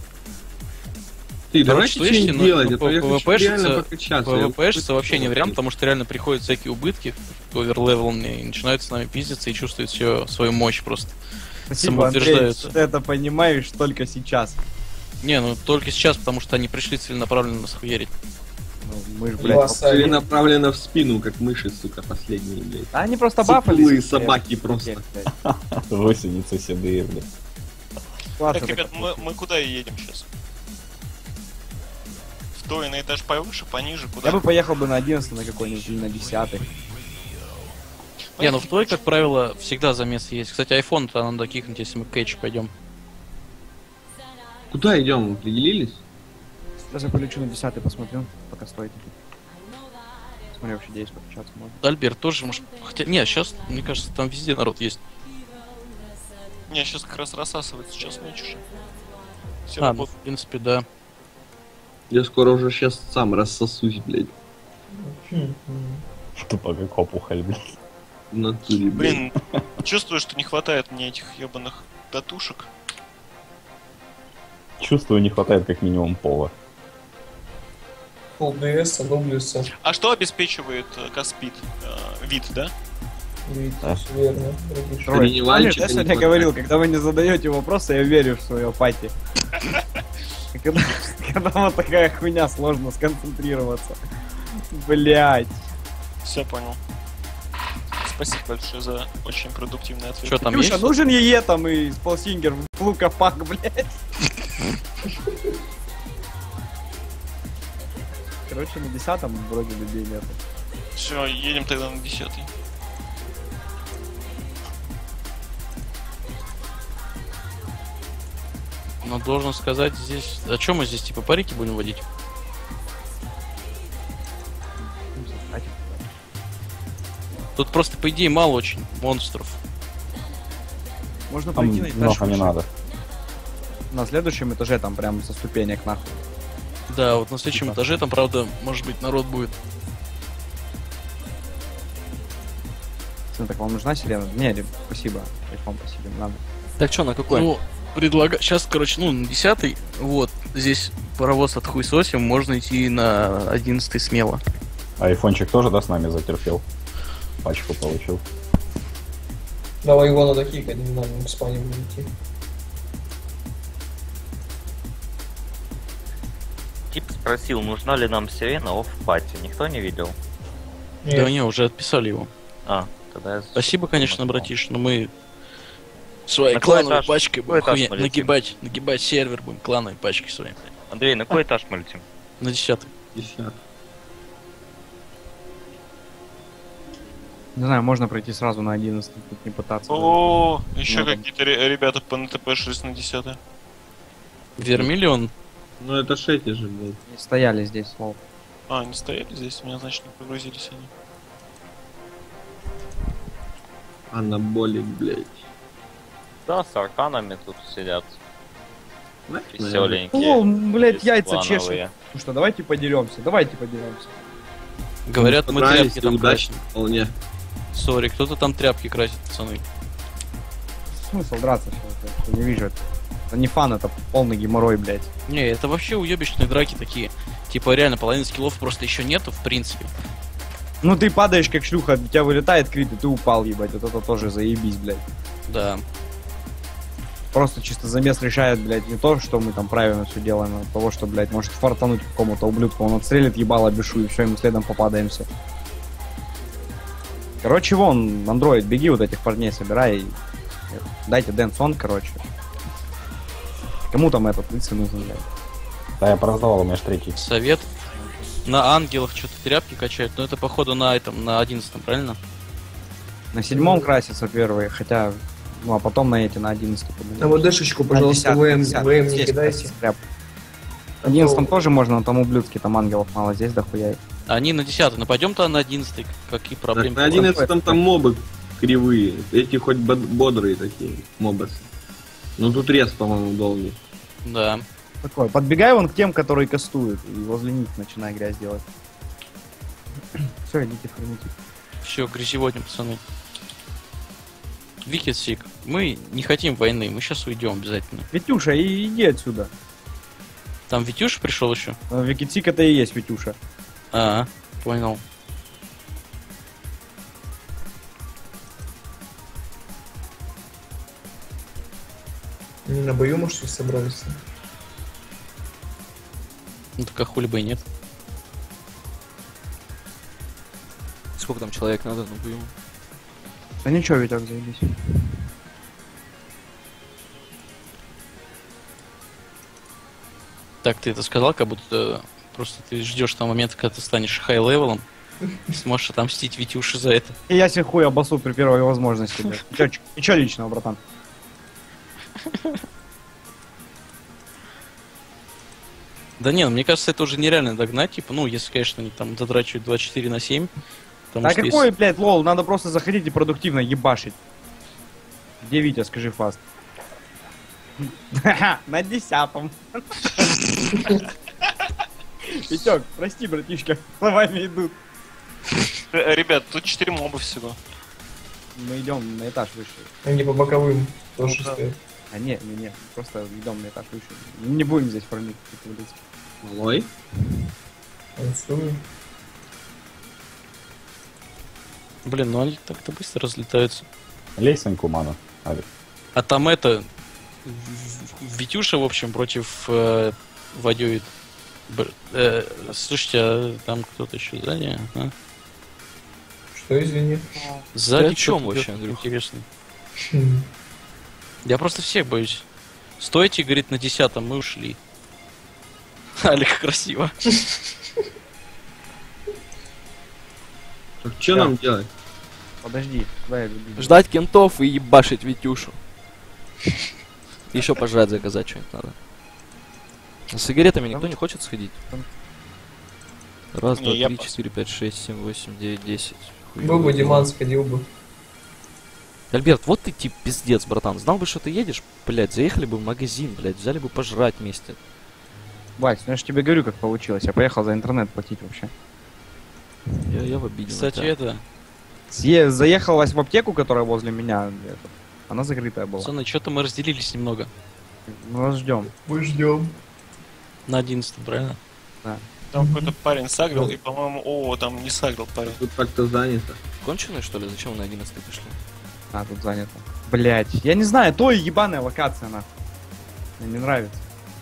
Ты, Короче, давайте слышите, что-нибудь ну, делать, ну, а то я хочу PvP-шиться реально прокачаться. Я ПВПшиться вообще не вариант, хочу- потому что реально приходят всякие убытки оверлевелные и начинают с нами пиздиться и чувствуют всё, свою мощь просто. Спасибо, Андрей, самоутверждаются. что ты это понимаешь только сейчас. Не, ну только сейчас, потому что они пришли целенаправленно нас хуярить. Ну, мы ж, и блядь, вас, Алик. Целенаправленно в спину, как мыши, сука, последние, блядь. а они просто Суплые бафались. собаки просто. Блядь. Гусеницы седые, блядь. Классно Так, ребят, так. мы, мы куда едем сейчас? В той на этаж повыше, пониже, куда? Я бы поехал бы на одиннадцатый, на какой-нибудь, или на десятый. Не, ну в той, как правило, всегда замес есть. Кстати, iPhone-то надо кикнуть, если мы к Кэчу пойдем. Куда идем? Определились? Сейчас я полечу на десятый, посмотрю, пока стоите. Смотри, вообще здесь покачаться можно. Альберт тоже, может... Хотя, не, сейчас, мне кажется, там везде народ есть. Не, сейчас как раз рассасывается, сейчас меньше. Все А, ну, работает. в принципе, да. Я скоро уже сейчас сам рассосусь, блядь. Хм, Тупо как опухоль, блядь. В натуре, блядь. Блин, чувствую, что не хватает мне этих ебаных татушек. Чувствую, не хватает как минимум пола. Full ди эс, W, А что обеспечивает э, Каспид? Э, вид, да? видите, Да. всё верно. Рубиш. Трой, Тренировальчика помнишь, я не сегодня хватает. говорил, когда вы не задаете вопросы, я верю в свою пати. Когда, когда вот такая хуйня, сложно сконцентрироваться. Блять. Все понял. Спасибо большое за очень продуктивный ответ. Что там Илюша, есть? нужен ЕЕ там и Спалсингер в лукопак, блять. Короче, на десятом вроде людей нету. Все, едем тогда на десятый. Но должен сказать здесь... А чем мы здесь, типа, парики будем водить? Тут просто, по идее, мало очень монстров. Можно Там пойти на этаж много не выше. надо. На следующем этаже там прям со ступенек нахуй. Да, вот на следующем Типа. этаже там, правда, может быть, народ будет. Смотри, так вам нужна сирена? Не, Рим, спасибо. Вам спасибо, не надо. Так что, на какой? Ну, предлагаю... Сейчас, короче, ну, на десятый, вот, здесь паровоз от хуесосим, можно идти на одиннадцатый смело. Айфончик тоже, да, с нами затерпел? Пачку получил. Давай его надо кикать, не надо, мы к спане будем идти. Тип спросил, нужна ли нам сирена оф пати. Никто не видел? Нет. Да не, уже отписали его. А, тогда я... Спасибо, конечно, братиш, но мы своей На какой клановой этаж? пачкой Какой будем этаж хуя- мы летим? нагибать, нагибать сервер будем клановой пачкой своей. Андрей, на какой этаж мы летим? На десятый. Десятый. Не знаю, можно пройти сразу на одиннадцатый, тут не пытаться. О, еще Ну, там- какие-то ре- ребята по НТП-шились на десятый. Вермиллион. Ну это ж эти же, блядь. Не стояли здесь, слов. А, они стояли здесь, у меня, значит, не прогрузились они. Анаболик, блядь. Да, с арканами тут сидят. Знаете, Веселенькие. О, блять, яйца бесплановые. чешет. Ну что, давайте подеремся, давайте подеремся. Говорят, мы Понравились, тряпки там удачно, красим. вполне. Сори, кто-то там тряпки красит, пацаны. Смысл драться сейчас, я не вижу это. Это не фан, это полный геморрой, блять. Не, это вообще уебищные драки такие. Типа реально половины скиллов просто еще нету, в принципе. Ну ты падаешь как шлюха, у тебя вылетает крит, и ты упал, ебать. Вот это тоже заебись, блять. Да. Просто чисто замес решает, блядь, не то, что мы там правильно все делаем, а того, что, блядь, может фартануть какому-то ублюдку, он отстрелит ебало бишу, и все, ему следом попадаемся. Короче, вон, андроид, беги вот этих парней собирай, и... дайте Dance On, короче. Кому там этот лысый нужен, блядь? Да, я пораздавал, у меня ж третий. Совет. На ангелах что-то тряпки качают, но это походу на этом, на одиннадцатом, правильно? На седьмом красится первые, хотя, ну а потом на эти, на одиннадцатый. На ВДшечку, пожалуйста, ВМ, ВМ не кидайте. На одиннадцатом тоже можно, но там ублюдки, там ангелов мало, здесь дохуя. Они на десятый, но пойдем-то на одиннадцатый, какие Так, проблемы? на одиннадцатом там мобы кривые. Эти хоть бод- бодрые такие мобы. Ну тут рез, по-моему, долгий. Да. Такой, подбегай вон к тем, которые кастуют, и возле них начинай грязь делать. Все, идите храните. Все, грязеводим, пацаны. Викитсик, мы не хотим войны, мы сейчас уйдем обязательно. Витюша, и- иди отсюда. Там Витюш пришел еще? Викитсик это и есть Витюша. А, понял. Не на бою, может, все собрались? Ну так а хули бы и нет. Сколько там человек надо, ну бью. Да ничего, Витек, заебись. Так ты это сказал, как будто просто ты ждешь того момента, когда ты станешь хай-левелом, сможешь отомстить Витюше за это. И я себе хуй обосу при первой возможности, блядь. Ничего, ч- ничего личного, братан. Да не, ну, мне кажется, это уже нереально догнать, типа, ну, если, конечно, они там затрачивают двадцать четыре на семь. Потому А что какой, если- блядь, лол, надо просто заходить и продуктивно ебашить. Где Витя, скажи фаст. На десятом. Витек, прости, братишка, словами идут. Э, Ребят, тут четыре моба всего. Мы идем на этаж выше. Они по боковым тоже Ну да. стоят. А не, не, не, просто идем на этаж выше. Не будем здесь фармить какие-то близкие. Малой? Танцую. Блин, ну они так-то быстро разлетаются. Лейсеньку ману. Алик. А там это... В- в- Витюша, в общем, против э, воюет. Бр- э, слушайте, а там кто-то еще сзади? А? Что, извини? Сзади о чем кто-то вообще, идет Андрюх? интересный. Хм. Я просто всех боюсь. Стойте, говорит, на десятом, мы ушли. Алик, красиво. Так что нам делать? Подожди, дай я люблю. Ждать кентов и ебашить Витюшу. Еще пожрать заказать что-нибудь надо. С сигаретами никто не хочет сходить? Раз, Не, два, я три, пос- четыре, пять, шесть, семь, восемь, девять, десять. Был бы Диман, сходил бы. Альберт, вот ты тип пиздец, братан. Знал бы, что ты едешь, блядь, заехали бы в магазин, блядь, взяли бы пожрать вместе. Вась, ну я же тебе говорю, как получилось. Я поехал за интернет платить вообще. Я, я в обиде. на Кстати, тебя. это... Съе- Заехал Вась в аптеку, которая возле меня. это, Она закрытая была. Пацаны, что-то мы разделились немного. Мы вас ждем. Мы ждем. На одиннадцатом, правильно? Там какой-то парень сагрил, и, по-моему, о, там не сагрил парень. Тут как-то занято. Конченые, что ли? Зачем вы на одиннадцатый пришли? А, тут занято. Блять, я не знаю, то и ебаная локация, нахуй. Мне не нравится.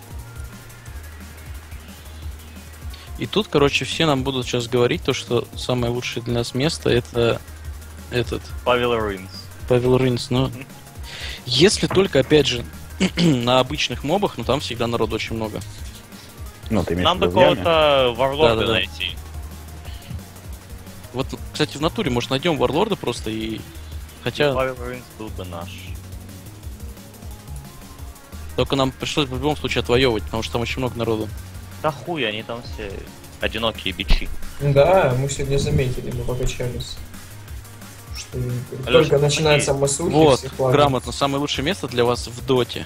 И тут, короче, все нам будут сейчас говорить то, что самое лучшее для нас место это этот Павел Руинс. Павел Рынц. Но если только, опять же, на обычных мобах, но там всегда народу очень много. Ну, ты имеешь Нам в бы виду в яме? кого-то варлорда Да-да-да. найти. Вот, кстати, в натуре, может, найдем варлорда просто и... Хотя, Павел Руинс был бы наш. только нам пришлось бы в любом случае отвоевывать, потому что там очень много народу. Да хуй, они там все одинокие бичи. Да, мы сегодня заметили, мы покачались. Что как Алёша, только ну начинается массухи, Вот, всех лагает. грамотно, самое лучшее место для вас в доте.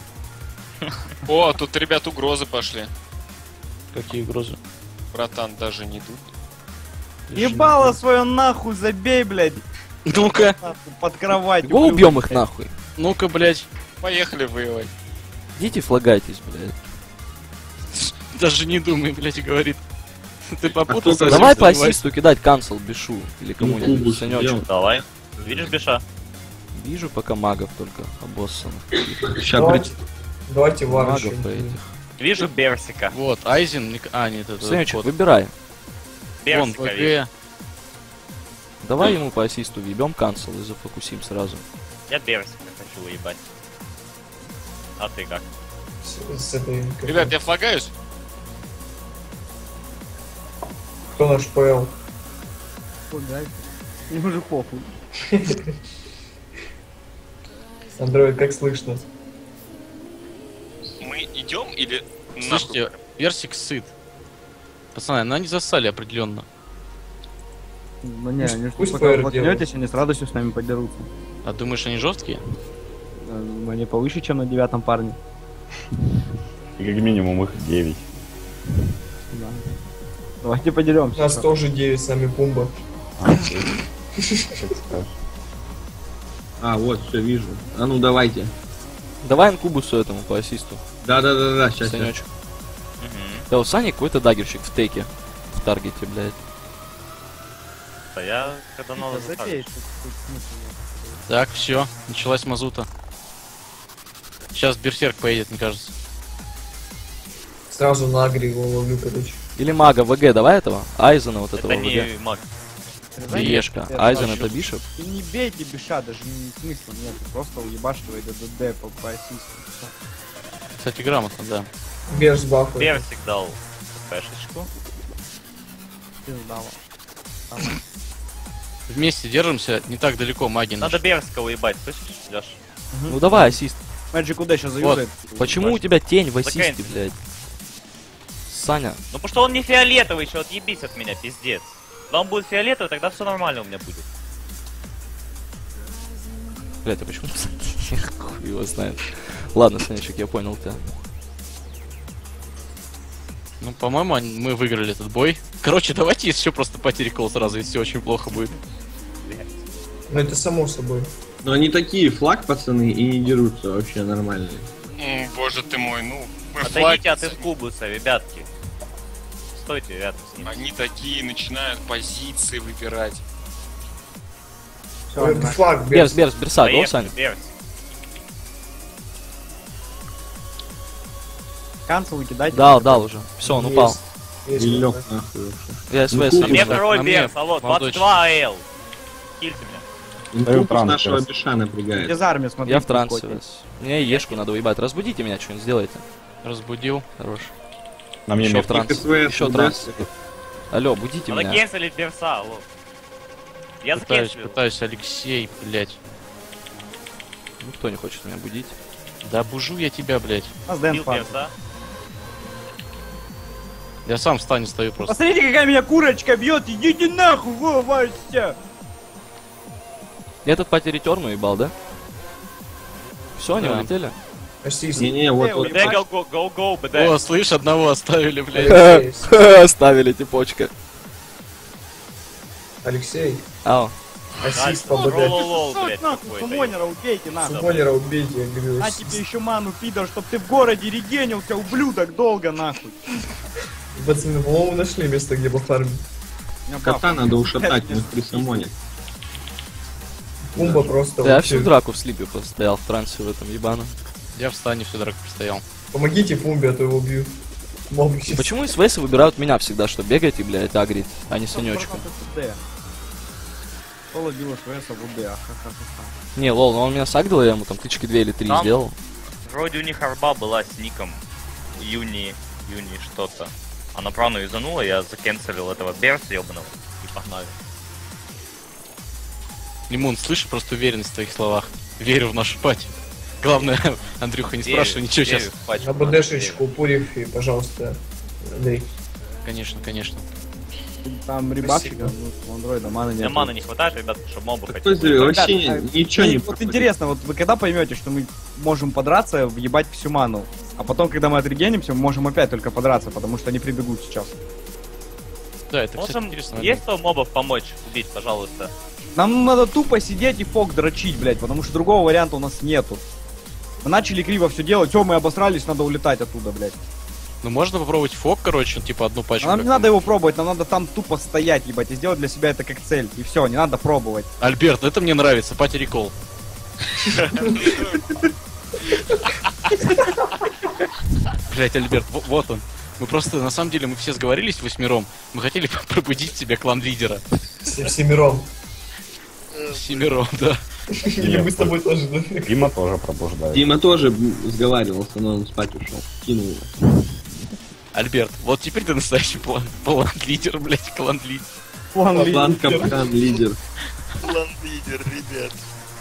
О, тут, ребят, угрозы пошли. Какие угрозы? Братан, даже не тут. Ебало свое нахуй забей, блядь. Ну-ка, Нахуй, под кровать. Его убьем их нахуй. ну-ка, блядь. Поехали воевать. Идите флагайтесь, блядь. Даже не думай, блядь, говорит. Ты попутался? кто-то- совсем, Давай по забывай. ассисту кидать канцел Бишу или кому-нибудь. Кубус Санёчек. сделал. Давай. Видишь биша? Вижу пока магов только обоссанных. Сейчас Давайте, давайте вар Магов еще. по этих. Вижу Берсика. Вот, Айзен, Ник- а, нет, это... Санёчек, вот. выбирай. Вон, Берсика вижу. ВГ. Давай ему по ассисту въебем канцел и зафокусим сразу. Я Берсика хочу уебать. А ты как? С, с этой... как Ребят, там, я флагаюсь. Кто наш ПЛ? Ему же похуй. Андроид, как слышно? Мы идем или Слушайте, Персик сыт. Пацаны, она не засали определенно. Ну не, Пусть- они пусть пока ПР воткнётесь, они с радостью с нами подерутся. А думаешь, они жесткие? Э, Они повыше, чем на девятом парне. И как минимум их девять. Да. Давайте подеремся. У нас тоже девять, с нами Пумба. А, как скажешь. А, вот, все вижу. А ну давайте. Давай инкубусу этому по ассисту. Да-да-да-да, сейчас. Санёчек. Угу. Да, у Сани какой-то дагерщик в теке. В таргете, блядь. Да я когда надо Запей, заставлю. что тут смысл нет. Так, все, началась мазута. Сейчас Берсерк поедет, мне кажется. Сразу на агре его ловлю, короче. Или мага ВГ, давай этого. Айзена вот этого Это ВГ. не маг. Биешка. Нет, Айзен вообще. это Бишоп. И не бейте биша, даже не смысла нет. Просто уебашивай ДДД по, по ассисту. Кстати, грамотно, да. Берс баффает. Берсик дал пешечку. Пиздало. Вместе держимся, не так далеко маги наши. Надо Берска уебать, слышишь, Лёш? Ну давай ассист. Magic Уд сейчас заюзает. Почему у тебя тень в ассисте, Заканчивай. блядь? Саня, Ну потому что он не фиолетовый еще, отъебись от меня, пиздец. Когда он будет фиолетовый, тогда все нормально у меня будет. блядь, а почему хуй его знает. Ладно, Санечек, я понял тебя. Ну, по-моему, они- мы выиграли этот бой. Короче, давайте еще просто потери кол сразу, если все очень плохо будет. Ну это само собой. Но они такие флаг, пацаны, и не дерутся вообще нормально. М, боже ты мой, ну, мы Отойдите от флаги, инкубуса, ребятки. Стойте рядом с ним. они такие начинают позиции выбирать. Всё, это на- флаг, Берс, Берс. Берс, Берса, го, Поехали, Саня? Берс. Канцел кидать. Дал, дал уже. Все, он упал. Есть, И есть, лег да. нахуй вообще. Я СВС Ну, не На мне буду. король на мне, Берс, алло, молодой двадцать два АЛ. Кильте меня. Даю Инпут транс нашего сейчас. Биша напрягает. Без армии, смотри. Я в трансе. скотти. Вес. Мне ешку надо уебать. Разбудите меня, что-нибудь сделайте. Разбудил. Хорош. На мне Еще в мех. трансе. СВС, Еще ЛДС. транс. Алло, будите Надо меня. кенселить Берса, алло. Я Пытаюсь, закенселил. пытаюсь, Алексей, блядь. Никто не хочет меня будить. Да бужу я тебя, блядь. У нас Дэн Бил падает. Берса. Я сам в стане стою просто. Посмотрите, какая меня курочка бьет, идите нахуй, во, Вася! Я этот пати ретерн уебал, да? Все, они Да. улетели? Почти все. Не-не, вот, Э, вот. ебать. БД, go, go, go, go, БД. О, слышь, одного оставили, блядь. Алексей, Оставили типочка. Алексей, Ау. ассист по Лол, БД. лол, лол, Суть блядь, нахуй, какой-то. сумонера убейте нахуй. Сумонера убейте, я говорю. А тебе еще ману, пидор, чтоб ты в городе регенился, ублюдок, долго нахуй. Пацаны, по-моему, нашли место, где пофармить. У меня Кота баф. надо ушатать, мы при самоне. Пумба просто Да я вообще. всю драку в слипе постоял в трансе в этом ебаном. Я в стане всю драку стоял. Помогите Пумбе, а то его бьют. Мобы сейчас. Почему СВС выбирают меня всегда, что бегать и, блядь, агрить, а не сто Санечку? процентов ТД. Соло бил СВС в УД, ха-ха-ха. Не, лол, но он меня сагдил, я ему там тычки две или три Там- сделал. Вроде у них арба была с ником Юни, Юни что-то. Она правильно юзанула, я закенселил этого Берса ебаного и погнали. Лимон, слышишь просто уверенность в твоих словах. Верю в нашу пати. Главное, Андрюха, не спрашивай ничего сейчас. На БДшечку, Пурив и, пожалуйста, Андрей. Конечно, конечно. Там ребафчик, ну, у андроида маны нет. Мне маны не хватает, ребят, чтобы мобы Такой хотели. зря, вообще Ребят, ни- ничего Ну, не вот проходит. интересно, вот вы когда поймете, что мы можем подраться, въебать всю ману, а потом, когда мы отрегенимся, мы можем опять только подраться, потому что они прибегут сейчас. Да, это, кстати, Можем, интересно. есть кто мобов помочь убить, пожалуйста? Нам надо тупо сидеть и фок дрочить, блядь, потому что другого варианта у нас нету. Мы начали криво все делать, все, мы обосрались, надо улетать оттуда, блядь. Ну можно попробовать фок, короче, типа одну А пачку. нам не как надо там. его пробовать, нам надо там тупо стоять, ебать, и сделать для себя это как цель. И все, не надо пробовать. Альберт, это мне нравится, пати рекол. Блять, Альберт, во- вот он. Мы просто, на самом деле, мы все сговорились восьмером. Мы хотели пробудить в себе клан лидера. Все, всемиром. Семером, да. Или мы с тобой тоже, да? Дима тоже пробуждает. Дима тоже м, сговаривался, но он спать ушел. Кинул его. Альберт, вот теперь ты настоящий план, план лидер, блять, клан лидер. План ли- План капкан, лидер. Ландидер, ребят.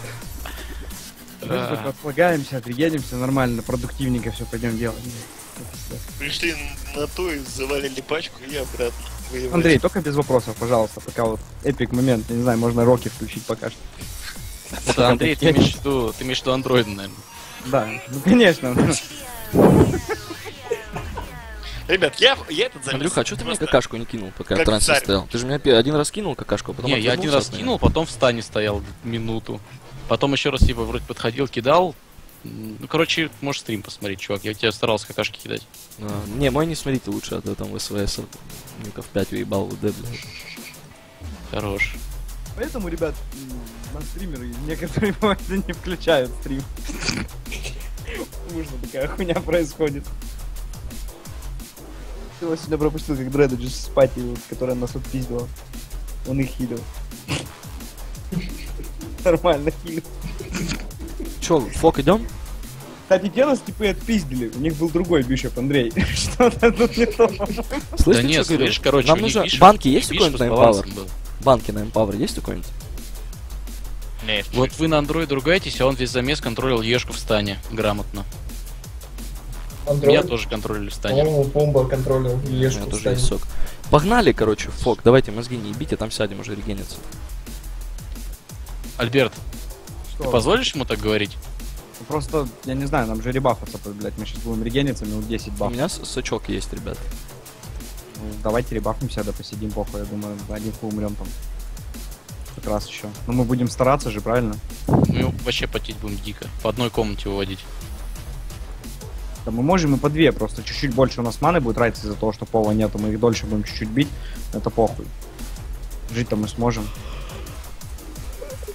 Мы только отлагаемся, отрегенимся нормально, продуктивненько все пойдем делать. Пришли на то и завалили пачку и обратно. воевать. Андрей, только без вопросов, пожалуйста, пока вот эпик момент, я не знаю, можно роки включить пока что. Это, Андрей, ты имеешь в виду, ты имеешь в виду андроида, наверное. Да, ну конечно. Ребят, я, я этот замес. Андрюха, а что ты мне просто- какашку не кинул, пока я в как трансе царь. стоял? Ты же меня пе- один раз кинул какашку, а потом Не, я один отвернулся раз от меня. кинул, потом в стане стоял минуту. Потом еще раз, типа, вроде подходил, кидал. М, Ну, короче, можешь стрим посмотреть, чувак. Я тебя старался какашки кидать. А, не, мой не смотрите лучше, а то там в СВС ников пять уебал в УД, блядь. Хорош. Поэтому, ребят, м, на стримеры некоторые моменты не включают стрим. Потому что такая хуйня происходит. Ты его сегодня пропустил, как Дреддж с пати, вот, которая нас отпиздила. Он их хилил. Нормально хилил. Че, фок идем? Кстати, те нас типа и отпиздили. У них был другой бишоп, Андрей. Что-то тут не то. Слышь, Да ты нет, чё говорю? слышь, короче, Нам у них нужно... Бишоп- Банки есть у Бишоп кого-нибудь с на балансом Empower? был. Банки на Empower есть у кого-нибудь? Не, Вот вы на андроиде ругаетесь, а он весь замес контролил Ешку в стане. Грамотно. Меня Андроид, тоже контролили в стане. по-моему, Помба контролил У меня Ешку тоже есть сок. Погнали, короче, фок. Давайте мозги не ебите, там сядем уже регениться. Альберт, ты Что? позволишь ему так говорить? Просто, я не знаю, нам же ребафаться, блядь. Мы сейчас будем регениться минут десять У баф. меня с- сачок есть, ребят. Ну, давайте ребафнемся, да посидим, похуй. Я думаю, один хуй умрем там. Как раз еще. Но мы будем стараться же, правильно? Мы вообще потеть будем дико. По одной комнате выводить. Да мы можем и по две, просто чуть-чуть больше у нас маны будет тратиться из-за того, что пола нету, мы их дольше будем чуть-чуть бить, это похуй. Жить-то мы сможем.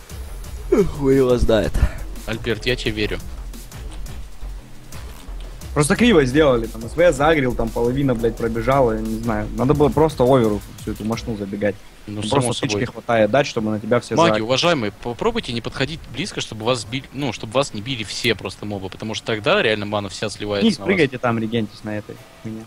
Хуй его знает. Альберт, я тебе верю. Просто криво сделали, там СВ загрел, там половина, блядь, пробежала, я не знаю. Надо было просто оверу всю эту машину забегать. Ну, Просто само тычки собой. хватает дать, чтобы на тебя все Маги, загрели. уважаемые, попробуйте не подходить близко, чтобы вас били, ну, чтобы вас не били все просто мобы, потому что тогда реально мана вся сливается Не на вас. прыгайте там, регентись на этой хуйне.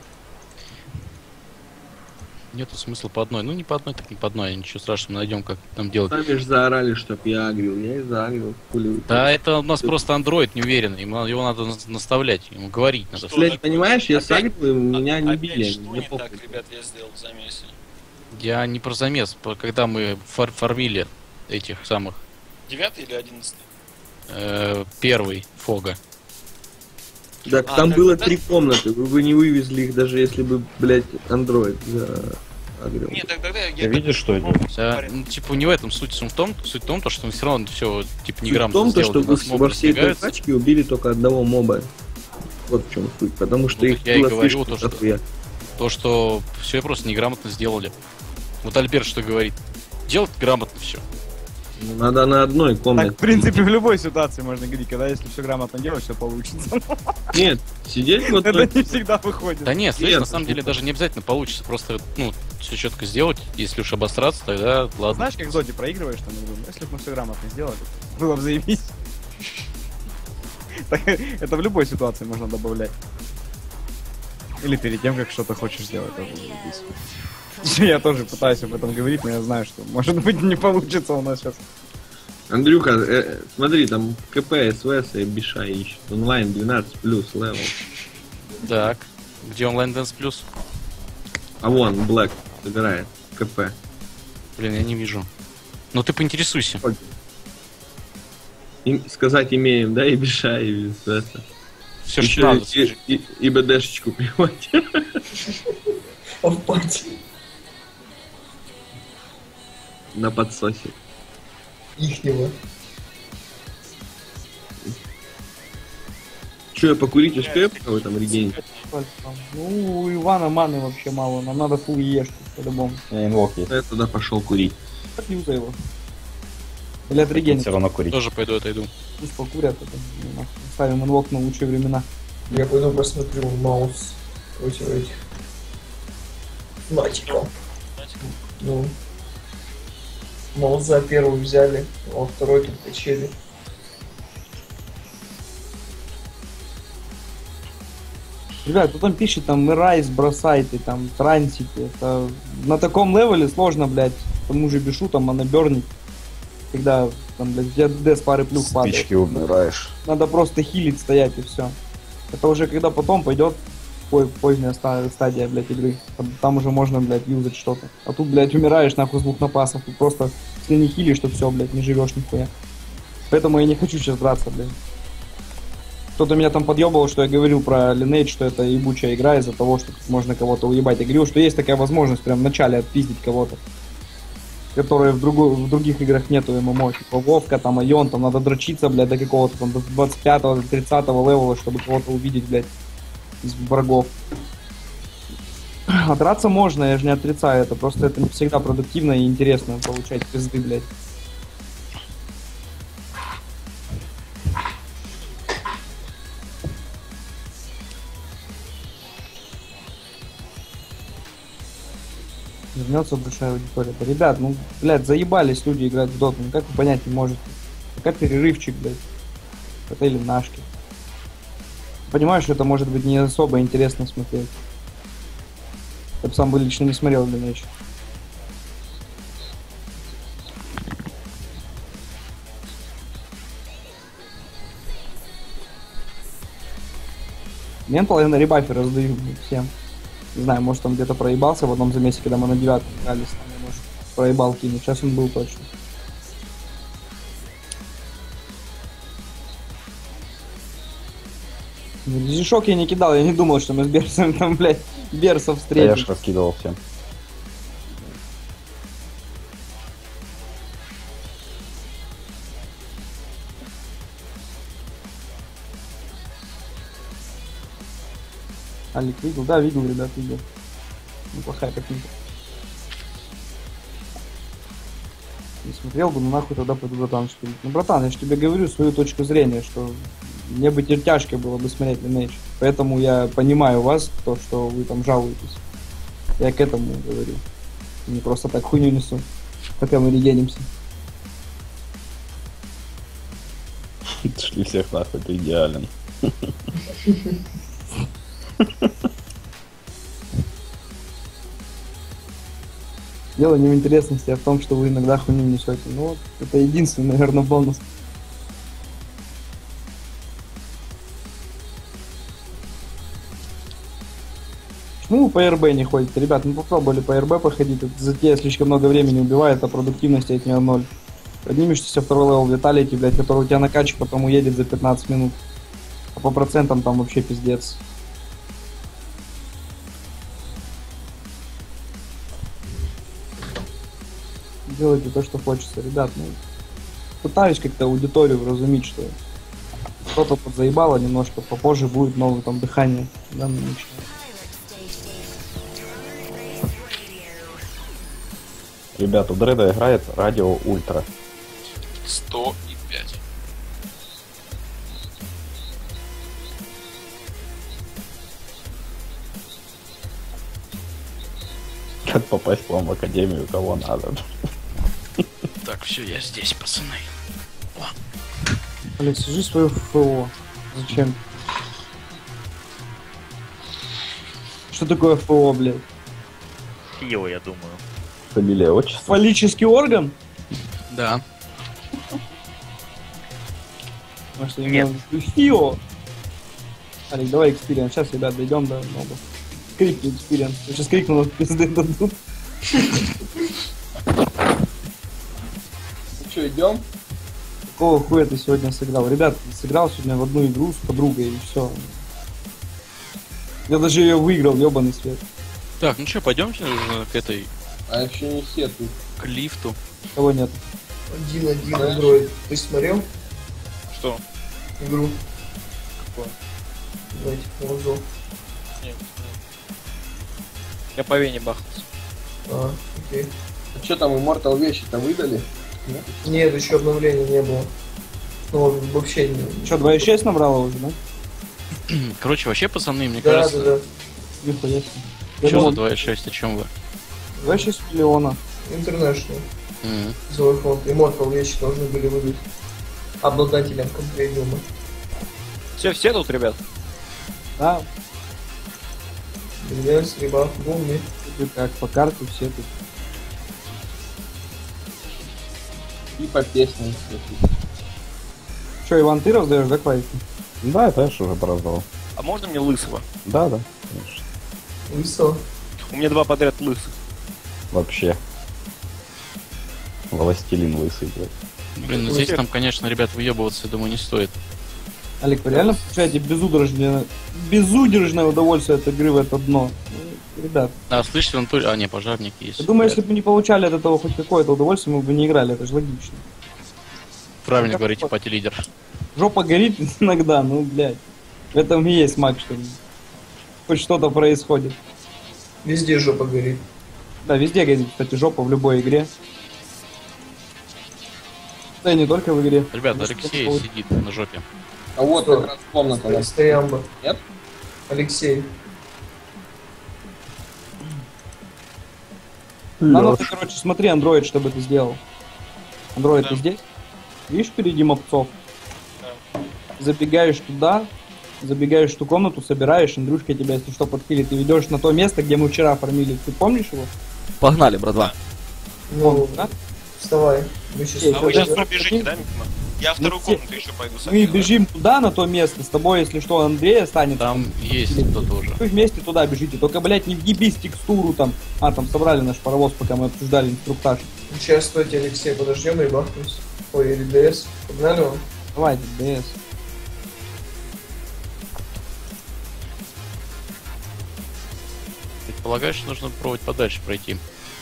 Нету смысла по одной. Ну, не по одной, так не по одной. Ничего страшного, найдем, как там делать. Сами же заорали, чтоб я агрил. Я и заагрил. Хули вы. Да, это у нас просто андроид неуверенный, ему, его надо нас- наставлять, ему говорить надо. Что Блядь, так- понимаешь, я опять- сагрил, и меня не Опять били. что Мне не похуй. так, ребят, я сделал в замесе? Я не про замес, про- когда мы фар- фармили этих самых, Девятый или одиннадцатый? э, первый Фога. Так, А, там так было тогда- три комнаты, вы бы не вывезли их, даже если бы, блядь, андроид заагрил. Нет, так тогда я... Ты видишь, что это? Да, ну, типа, не в этом суть, суть в том, суть в том, то, что мы все равно все, типа, Суть в неграмотно том, то, сделали, что нас вы мобы во всей этой разбегаются. тачке убили только одного моба. Вот в чем суть. Потому что Ну, их так я и было говорю, слишком то, что- дохуя. То, что все просто неграмотно сделали. Вот Альберт что говорит? Делать грамотно все. Ну, надо на одной Так, комнате. в принципе, в любой ситуации можно говорить, когда если все грамотно делать, все получится. Нет, сидеть вот Это так. не всегда выходит. Да нет, слышь, Нет, на самом деле даже не обязательно получится. Просто, ну, все четко сделать. Если уж обосраться, тогда ладно. Знаешь, как в Доте проигрываешь там игру? Ну, если бы мы все грамотно сделали, было бы заебись. Так, это в любой ситуации можно добавлять. Или перед тем, как что-то хочешь сделать, тоже заебись. Я тоже пытаюсь об этом говорить, но я знаю, что может быть не получится у нас сейчас. Андрюха, э, смотри, там КП, СВС и Биша ищут. Онлайн двенадцать плюс левел. Так, где онлайн Dance Plus? А вон, Блэк собирает КП. Блин, я не вижу. Ну ты поинтересуйся. И, сказать имеем, да, и Биша, и СВС. Все, Еще что надо, и, скажи. и, и БДшечку приводить. А в пати На подсосе. ихнего. Че, я покурить успею, пока вы там регените? Ну, у Ивана маны вообще мало, нам надо фул ешку по-любому. У меня инвок есть. Я туда пошел курить. Так юзай его. Или от Все регенит. равно курить. Тоже пойду отойду. Пусть покурят, это, ну, нахуй. Ставим инвок на лучшие времена. Я пойду посмотрю маус против этих натиков. Ну. Маус за первую взяли, а во второй тут качели. Ребят, кто там пишет, там Райс бросайте, там трансите. Это на таком левеле сложно, блядь, тому же бишу, там анабернить. Когда там, блядь, где д с пары плюх падает. Спички убираешь. Надо просто хилить, стоять и все. Это уже когда потом пойдет по- поздняя ста- стадия, блядь, игры. Там- Там уже можно, блядь, юзать что-то. А тут, блядь, умираешь нахуй с двух напасов. И просто, если не хилишь, то все, блядь, не живешь нихуя. Поэтому я не хочу сейчас драться, блядь. Кто-то меня там подъебывал, что я говорил про Lineage, что это ебучая игра из-за того, что тут можно кого-то уебать. Я говорил, что есть такая возможность прям в начале отпиздить кого-то, которые в, другу- в других играх нету ММО. Типа Вовка, там, Айон, там надо дрочиться, блядь, до какого-то там, до двадцать пятого, до тридцатого левела, чтобы кого-то увидеть, блядь, из врагов. А драться можно, я же не отрицаю это, просто это не всегда продуктивно и интересно получать пизды, блядь. Вернется большая аудитория. Да, ребят, ну, блядь, заебались люди играть в доту. Ну, как вы понять не можете? Пока перерывчик, блядь. Это или нашки. Понимаю, что это может быть не особо интересно смотреть. Я бы сам бы лично не смотрел Lineage. Ментал я на ребафе раздаю всем. Не знаю, может он где-то проебался в одном замесе, когда мы на девятку игрались, там, я, может, проебал кинуть. Сейчас он был точно. Дизишок я не кидал, я не думал, что мы с Берсом там, блядь, Берсов Да я ж встретим. раскидывал всем. Алик видел? Да, видел, ребят, видел. Неплохая картинка. Не смотрел бы, ну нахуй тогда пойду братан шпилить. Ну, братан, я же тебе говорю свою точку зрения, что Мне бы теперь тяжко было бы смотреть Lineage. Поэтому я понимаю вас, то, что вы там жалуетесь. Я к этому говорю. Не просто так хуйню несу, пока мы не денемся. Шли всех нахуй, ты идеален. Дело не в интересности, а в том, что вы иногда хуйню несете. Ну вот, это единственный, наверное, бонус. Почему вы по эр бэ не ходите? Ребят, мы попробовали по эр бэ походить. Это затея слишком много времени убивает, а продуктивности от нее ноль. Поднимешься второй левел Виталити, блядь, который у тебя на каче потом уедет за пятнадцать минут. А по процентам там вообще пиздец. Делайте то, что хочется, ребят. Ну, пытаюсь как-то аудиторию вразумить, что кто-то подзаебало немножко, попозже будет новое там дыхание. Да, ну, ничего. Ребят, у Дреда играет радио Ультра. сто пять. Как попасть к вам в академию, кого надо? Так, все, я здесь, пацаны. Блин, свяжи свою ФО. Зачем? Что такое ФО, блядь? Фио, я думаю. Фамилия, отчество. Фаллический орган? Да. Может, я Нет. имел в виду ФИО? Алик, давай экспириенс. Сейчас, ребят, дойдем до моба. Крикни экспириенс. Я сейчас крикну, пизды дадут. Ну что, идем? Какого хуя ты сегодня сыграл? Ребят, сыграл сегодня в одну игру с подругой и все. Я даже ее выиграл, ебаный свет. Так, ну что, пойдемте уже к этой, А еще не все тут. к лифту. Кого нет? Один-один Android. Ты смотрел Что? игру? Какое? Давайте, Warzone. Нет. Я по Вене бахнулся. А, окей. А что там, Immortal вещи-то выдали? Нет, еще обновления не было. Ну, вообще не... Че, два и шесть набрала уже, да? Короче, вообще, пацаны, мне Да, кажется... да, да. Нихуя себе. Что Я за думал, два и шесть, о чем вы? два и шесть миллиона. International. Мгм. Свой фонд. Immortal вещи должны были выдать обладателям компьютериума. Все, все тут, ребят? Да, Бриллианс, ребят, бумми. тут как по карте все тут. И по песням. кстати. Че, Иван, ты раздаешь, да, квайки? Да, это я ж уже пораздал. А можно мне лысого? Да, да, конечно. Лысо. У меня два подряд лысых. Вообще. Властелин лысый, блядь. Блин, ну здесь там, конечно, ребят, выебываться, я думаю, не стоит. Олег, вы реально получаете безудержное, безудержное удовольствие от игры в это дно? Ну, ребят, А, слышите, он тоже... А, не, пожарник есть. я думаю, если бы мы не получали от этого хоть какое-то удовольствие, мы бы не играли, это же логично. Правильно говорите, пати-лидер. Жопа горит иногда, ну, блядь. В этом и есть маг, что ли. Хоть что-то происходит. Везде жопа горит. Да, везде горит, кстати, жопа в любой игре. Да и не только в игре. Ребят, Ну, Алексей что-то сидит на жопе. А вот Что? как раз комната. да. Стоямба. Нет? Алексей. Надо ты, короче, смотри, Android, что бы ты сделал. Android, Да. ты здесь? Видишь впереди мопцов? Забегаешь туда, забегаешь в ту комнату, собираешь, Андрюшка тебя, если что, подхилит, ты ведешь на то место, где мы вчера фармили. Ты помнишь его? Погнали, братва. Ну, Да? вставай. Мы сейчас... Эй, А вы Сейчас сейчас я- пробежите, да, мимо? Я вторую все- комнату еще пойду Мы сами. бежим туда, на то место, с тобой, если что, Андрей останется. Там есть кто-то уже. Вы вместе туда бежите, только, блядь, не въебись текстуру там. А, там собрали наш паровоз, пока мы обсуждали инструктаж. Сейчас, стойте, Алексей, подождем и бахнемся. Ой, или ДС. Погнали вам? Давайте, ДС. Предполагаю, что нужно пробовать подальше пройти.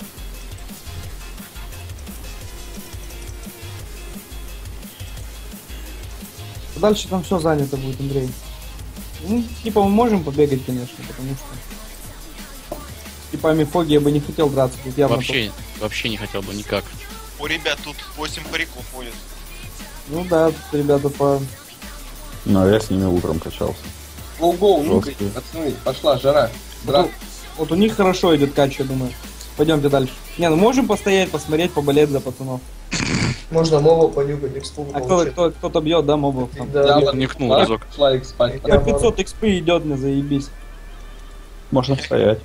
Дальше там все занято будет, Андрей. Ну, типа, мы можем побегать, конечно, потому что... С типами Фоги я бы не хотел драться, тут явно... Вообще, вообще не хотел бы никак. О, ребят, тут восемь париков ходят. Ну да, тут ребята по... Но я с ними утром качался. Гоу, гоу, ну Жёсткий. пацаны, пошла жара. Дра- Вот, вот у них хорошо идет кач, я думаю. Пойдемте дальше. Не, ну можем постоять, посмотреть, поболеть за пацанов. Можно моба понюхать, экспу А кто, получить. кто, кто-то бьет, да, мобов там? Да, Я да. вот Никнул пошла- разок. Пошла их спать. Я По пятьсот экспы идет, мне заебись. Можно стоять.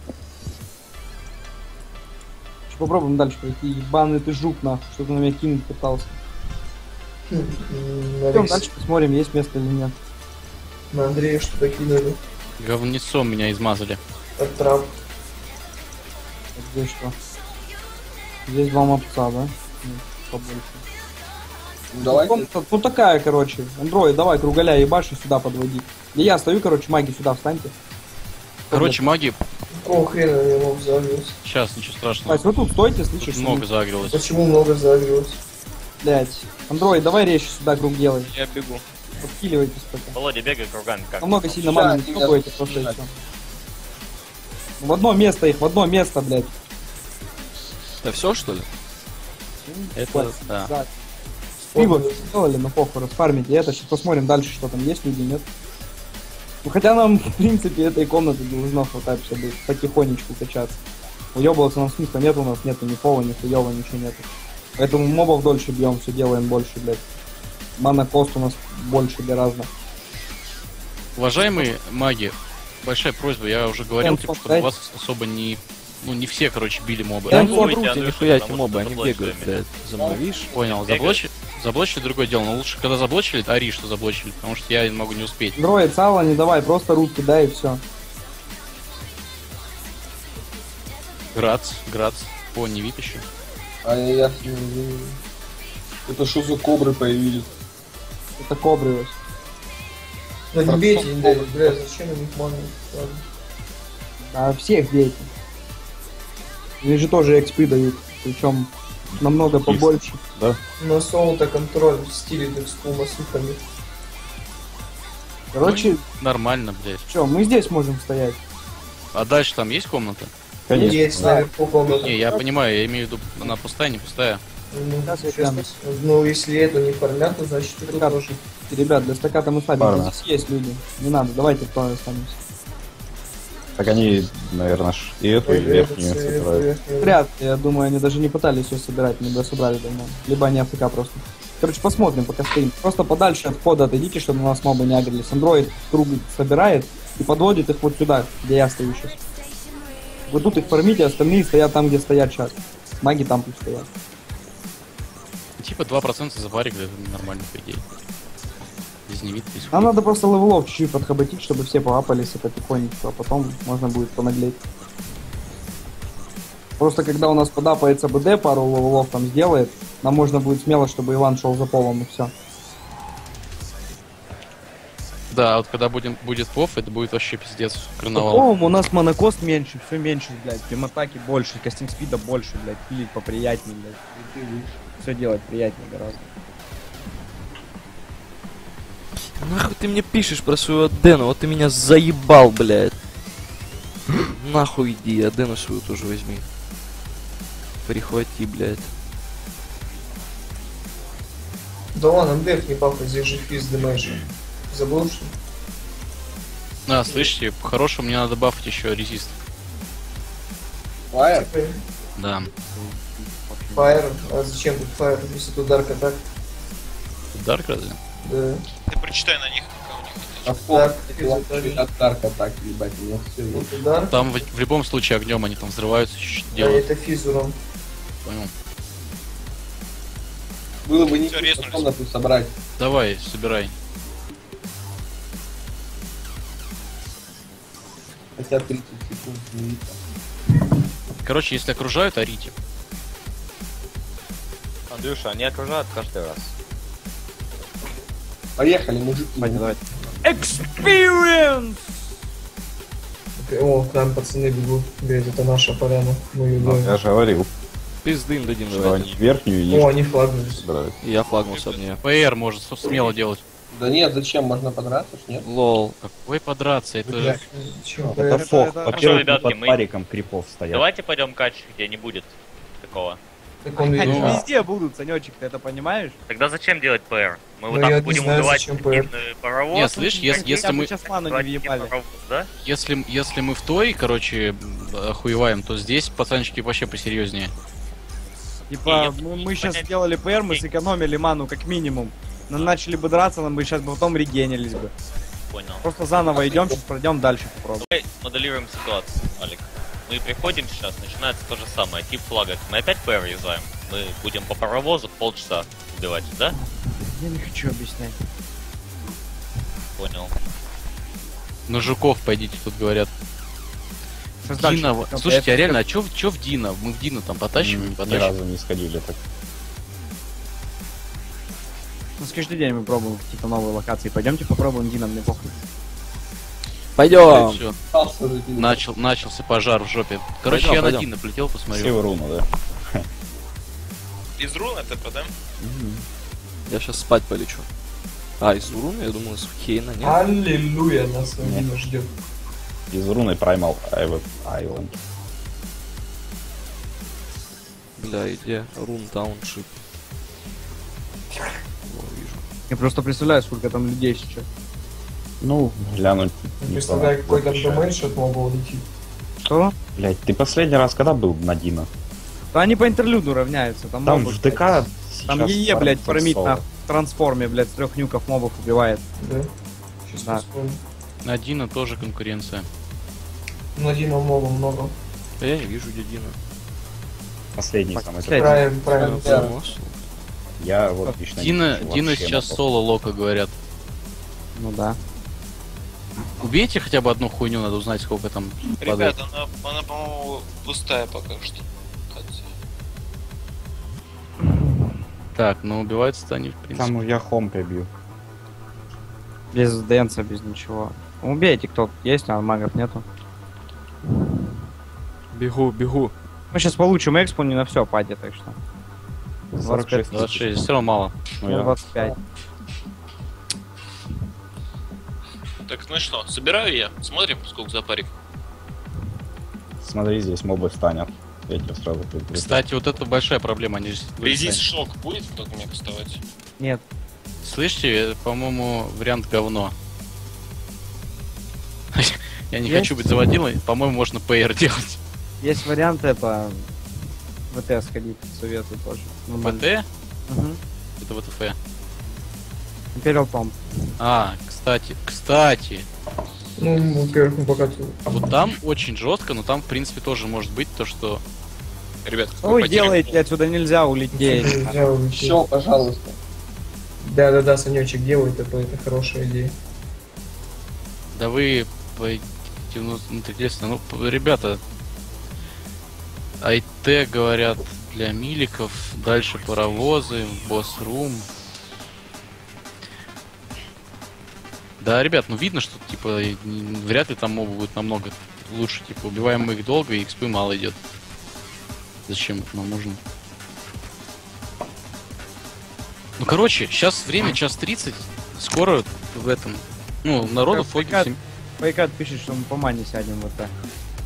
Сейчас попробуем дальше пройти. Ебаный ты жук, нахуй, что ты на меня кинуть пытался. М, Пойдем Алекс- дальше посмотрим, есть место или нет. На Андрея что-то кинули. Говнецом меня измазали. От трап. Вот здесь что? Здесь два мопца, да? Ну, побольше. Ну, давайте. Комната, ну такая, короче. Андроид, давай, кругаля ебашь и сюда подводи. И я стою, короче, маги сюда встаньте. Короче, маги, Какого хрена я моб загрелся? сейчас ничего страшного. Вась, вы тут стойте, слышишь? Тут много загрелось. Почему много загрелось? Блять. Андроид, давай резче сюда круг делай. Я бегу. Подкиливайтесь пока. Володя, бегай кругами как. Намного сильно Ща, маны не я стопайте, тут просто и бежать. всё. В одно место их, в одно место, блядь. Это все, что ли? Это, да. Да. Пиво сделали, но похуй, расфармите это. Сейчас посмотрим дальше, что там есть люди, нет. Ну хотя нам, в принципе, этой комнаты должно хватать, чтобы потихонечку качаться. Уебываться нам смысла нет, у нас нету ни пола, ни хуёва, ничего нету. Поэтому мобов дольше бьем, все делаем больше, блядь. Мана кост у нас больше гораздо. Уважаемые маги, большая просьба, я уже говорил, Прям типа, что у поставь. вас особо не... Ну, не все, короче, били мобы. Да Я не не врут, смотрите, я Андрюша, нихуя эти потому мобы, что они заблочили бегают, меня. блядь, за мной, видишь? Понял, Бегает. заблочили, заблочили другое дело, но лучше, когда заблочили, ори, что заблочили, потому что я могу не успеть. Андроид, сало не давай, просто руки дай и все. Грац, Грац, о, не вип еще. А я, я с ним не- Это что за кобры появились? Это кобрилось. Ну не бейте, не дайте, бля, зачем у них мана? Ладно. А всех бейте. Они же тоже экспы дают, причем намного побольше. Да? На соло-то контроль стилит экспу масухами. Короче, Нормально, блядь. что, мы здесь можем стоять. А дальше там есть комната? Конечно. Есть наверху комната. Не, я понимаю, я имею в виду, она пустая, не пустая. Ну, Сейчас я честно, гляну. ну, если эту не фармят, то значит и тут Как? тоже. Ребят, для стаката мы слабенькие, Парно. здесь есть люди. Не надо, давайте кто останемся. Так они, наверное, ж и эту, и верхнюю собирают. Вряд ли, я думаю, они даже не пытались ее собирать, мы бы собрали давно. Либо они АФК просто. Короче, посмотрим, пока стоим. Просто подальше от входа отойдите, чтобы на нас мобы не агрились. Андроид круг собирает и подводит их вот сюда, где я стою сейчас. Вы тут их фармите, остальные стоят там, где стоят сейчас. Маги там пусть стоят. Типа два процента за барик, это нормально, по идее. Здесь не видно, здесь Нам хуй. надо просто левелов чуть-чуть подхоботить, чтобы все поапались и потихонечку, а потом можно будет понаглеть. Просто когда у нас подапается БД, пару левелов там сделает, нам можно будет смело, чтобы Иван шел за полом и все. Да, вот когда будем, будет пов, это будет вообще пиздец, карнавал. По-моему, Ну, у нас монокост меньше, все меньше, блядь. Прям-атаки больше, кастинг спида больше, блядь. Пилить поприятнее, блядь. Все делать приятнее гораздо. Нахуй ты мне пишешь про свою Адену, вот ты меня заебал, блядь. Нахуй иди, Адену свою тоже возьми. Прихвати, блядь. Да ладно, МДФ не папа, здесь же физ дэмэдж. Забыл, что ли? А, слышите, по-хорошему мне надо бафать еще резист. Фаер? Да. Фаер? А зачем тут фаер, если тут дарк атак? Дарк разве? Да. Ты прочитай на них, какая у них. А фок, Так, это вообще от Дарка так, ебать, у меня все Вот есть. и дарк. Там в, в любом случае огнем они там взрываются, что Да, делают. это физ урон. Понял. Было бы не Всё, резнулись. комнату собрать. Давай, собирай. Хотя тридцать секунд не видно. Короче, если окружают, орите. Андрюша, они окружают каждый раз. Поехали, мужики. Давайте, давайте. Experience! О, к нам пацаны бегут. Блядь, это наша поляна. Мы ее Ну, ловим. я же говорил, Пизды им дадим, что давайте. они верхнюю и О, нижнюю они флагнулись. собирают. Я флагнулся об нее. ПР может с- смело делать. Да нет, зачем? Можно подраться, ж, нет? Лол. Какой подраться? Это Бля, чем Это ПР? фок. это- Во-первых, ребятки, под мы- париком крипов стоят. Давайте пойдем кач, где не будет такого. Так он Они видишь, а? везде будут, Санечек, ты это понимаешь? Тогда зачем делать ПР? Мы Ну, вот я так не будем знаю, убивать зачем ПР. один паровоз. Нет, слышь, если, Хотя если бы мы... сейчас ману не убивать один въебали. паровоз, да? Если, если мы в той, короче, охуеваем, то здесь пацанчики вообще посерьезнее. Типа, Не, мы, не мы сейчас понять. сделали ПР, мы сэкономили ману как минимум. Но начали бы драться, нам бы сейчас бы потом регенились бы. Понял. Просто заново идем, сейчас пройдем дальше попробуем. Давай моделируем ситуацию, Алик. Мы приходим сейчас, начинается то же самое, тип флага. Мы опять ПР юзаем. Мы будем по паровозу полчаса убивать, да? Я не хочу объяснять. Понял. На жуков пойдите, тут говорят. Сейчас дальше Дина, пойдем. слушайте, а Я- реально, а чё, в- чё в Дина? Мы в Дина там потащим, не Ни потащим? разу не сходили так. Ну, с каждый день мы пробуем какие-то новые локации. Пойдемте попробуем Дина, мне похуй. Пойдем. Всё, Остался же Дина. начал, начался пожар в жопе. Короче, Пойдем, я пойдем. на Дина полетел, посмотрю. Все руну, да? Из руны ТП, да? Я сейчас спать полечу. А, из Уруна, я думал, из Хейна, нет? Аллилуйя, нас Нет. Дина ждет. Из руны Primal Island. Бля, где? Рун Тауншип. О, вижу. Я просто представляю, сколько там людей сейчас. Ну, глянуть. не Представляю, знаю, какой там вообще. дэмэдж от мобов летит. Что? Блять, ты последний раз когда был на Дина? Да они по интерлюду равняются. Там, Там мобы, в ДК Там сейчас ЕЕ, блядь, фармится фармит соло. на трансформе, блядь, с трех нюков мобов убивает. Да? Сейчас Да. посмотрим. На Дина тоже конкуренция. На Дина моба много. Да я не вижу, где Дина. Последний Так, самый. кстати, Правильно, правильно. Да. Да. Я вот лично не Дина, вижу Дина вообще сейчас мобов. соло лока, говорят. Ну да. Убейте хотя бы одну хуйню, надо узнать, сколько там падает. Ребята, она, она по-моему, пустая пока что. Хотя- Так, ну убиваются-то они, в принципе. Там я хомпе бью. Без дэнса, без ничего. Убейте, кто есть, а магов нету. Бегу, бегу. Мы сейчас получим экспо не на все паде, так что. сорок шесть двадцать шесть, все равно мало. Ну, Ну, я- двадцать пять. Так, ну что, собираю я. Смотрим, сколько запарик. Смотри, здесь мобы станет. Я тебе сразу предупреждаю. Кстати, вот это большая проблема. Они же- Резист шок будет кто мне доставать? Нет. Слышите, э, по-моему, вариант говно. Я не Есть? хочу быть заводилой, по-моему, можно ПР делать. Есть вариант это ВТ сходить, советую тоже. Нормально. ПТ? Мгм. Это ВТФ. Imperial Tomb. А, кстати, кстати, Ну, во-первых, мы пока тут. вот там очень жестко, но там, в принципе, тоже может быть то, что... Ребят, Что вы делаете? Отсюда нельзя улететь. Все, пожалуйста. Да, да, да, Санечек делает это, это хорошая идея. Да вы пойдите внутрь леса. Ну, п- ребята, АйТ, говорят, для миликов, дальше паровозы, босс-рум. Да, ребят, ну видно, что, типа, и н- вряд ли там мобы будут намного лучше, типа, убиваем мы их долго, и экспы мало идет. Зачем это нам нужно? Ну, короче, сейчас время час тридцать, скоро в этом, ну, народу Как фоги приказ. всем- Пайкат пишет, что мы по мане сядем в ВТ.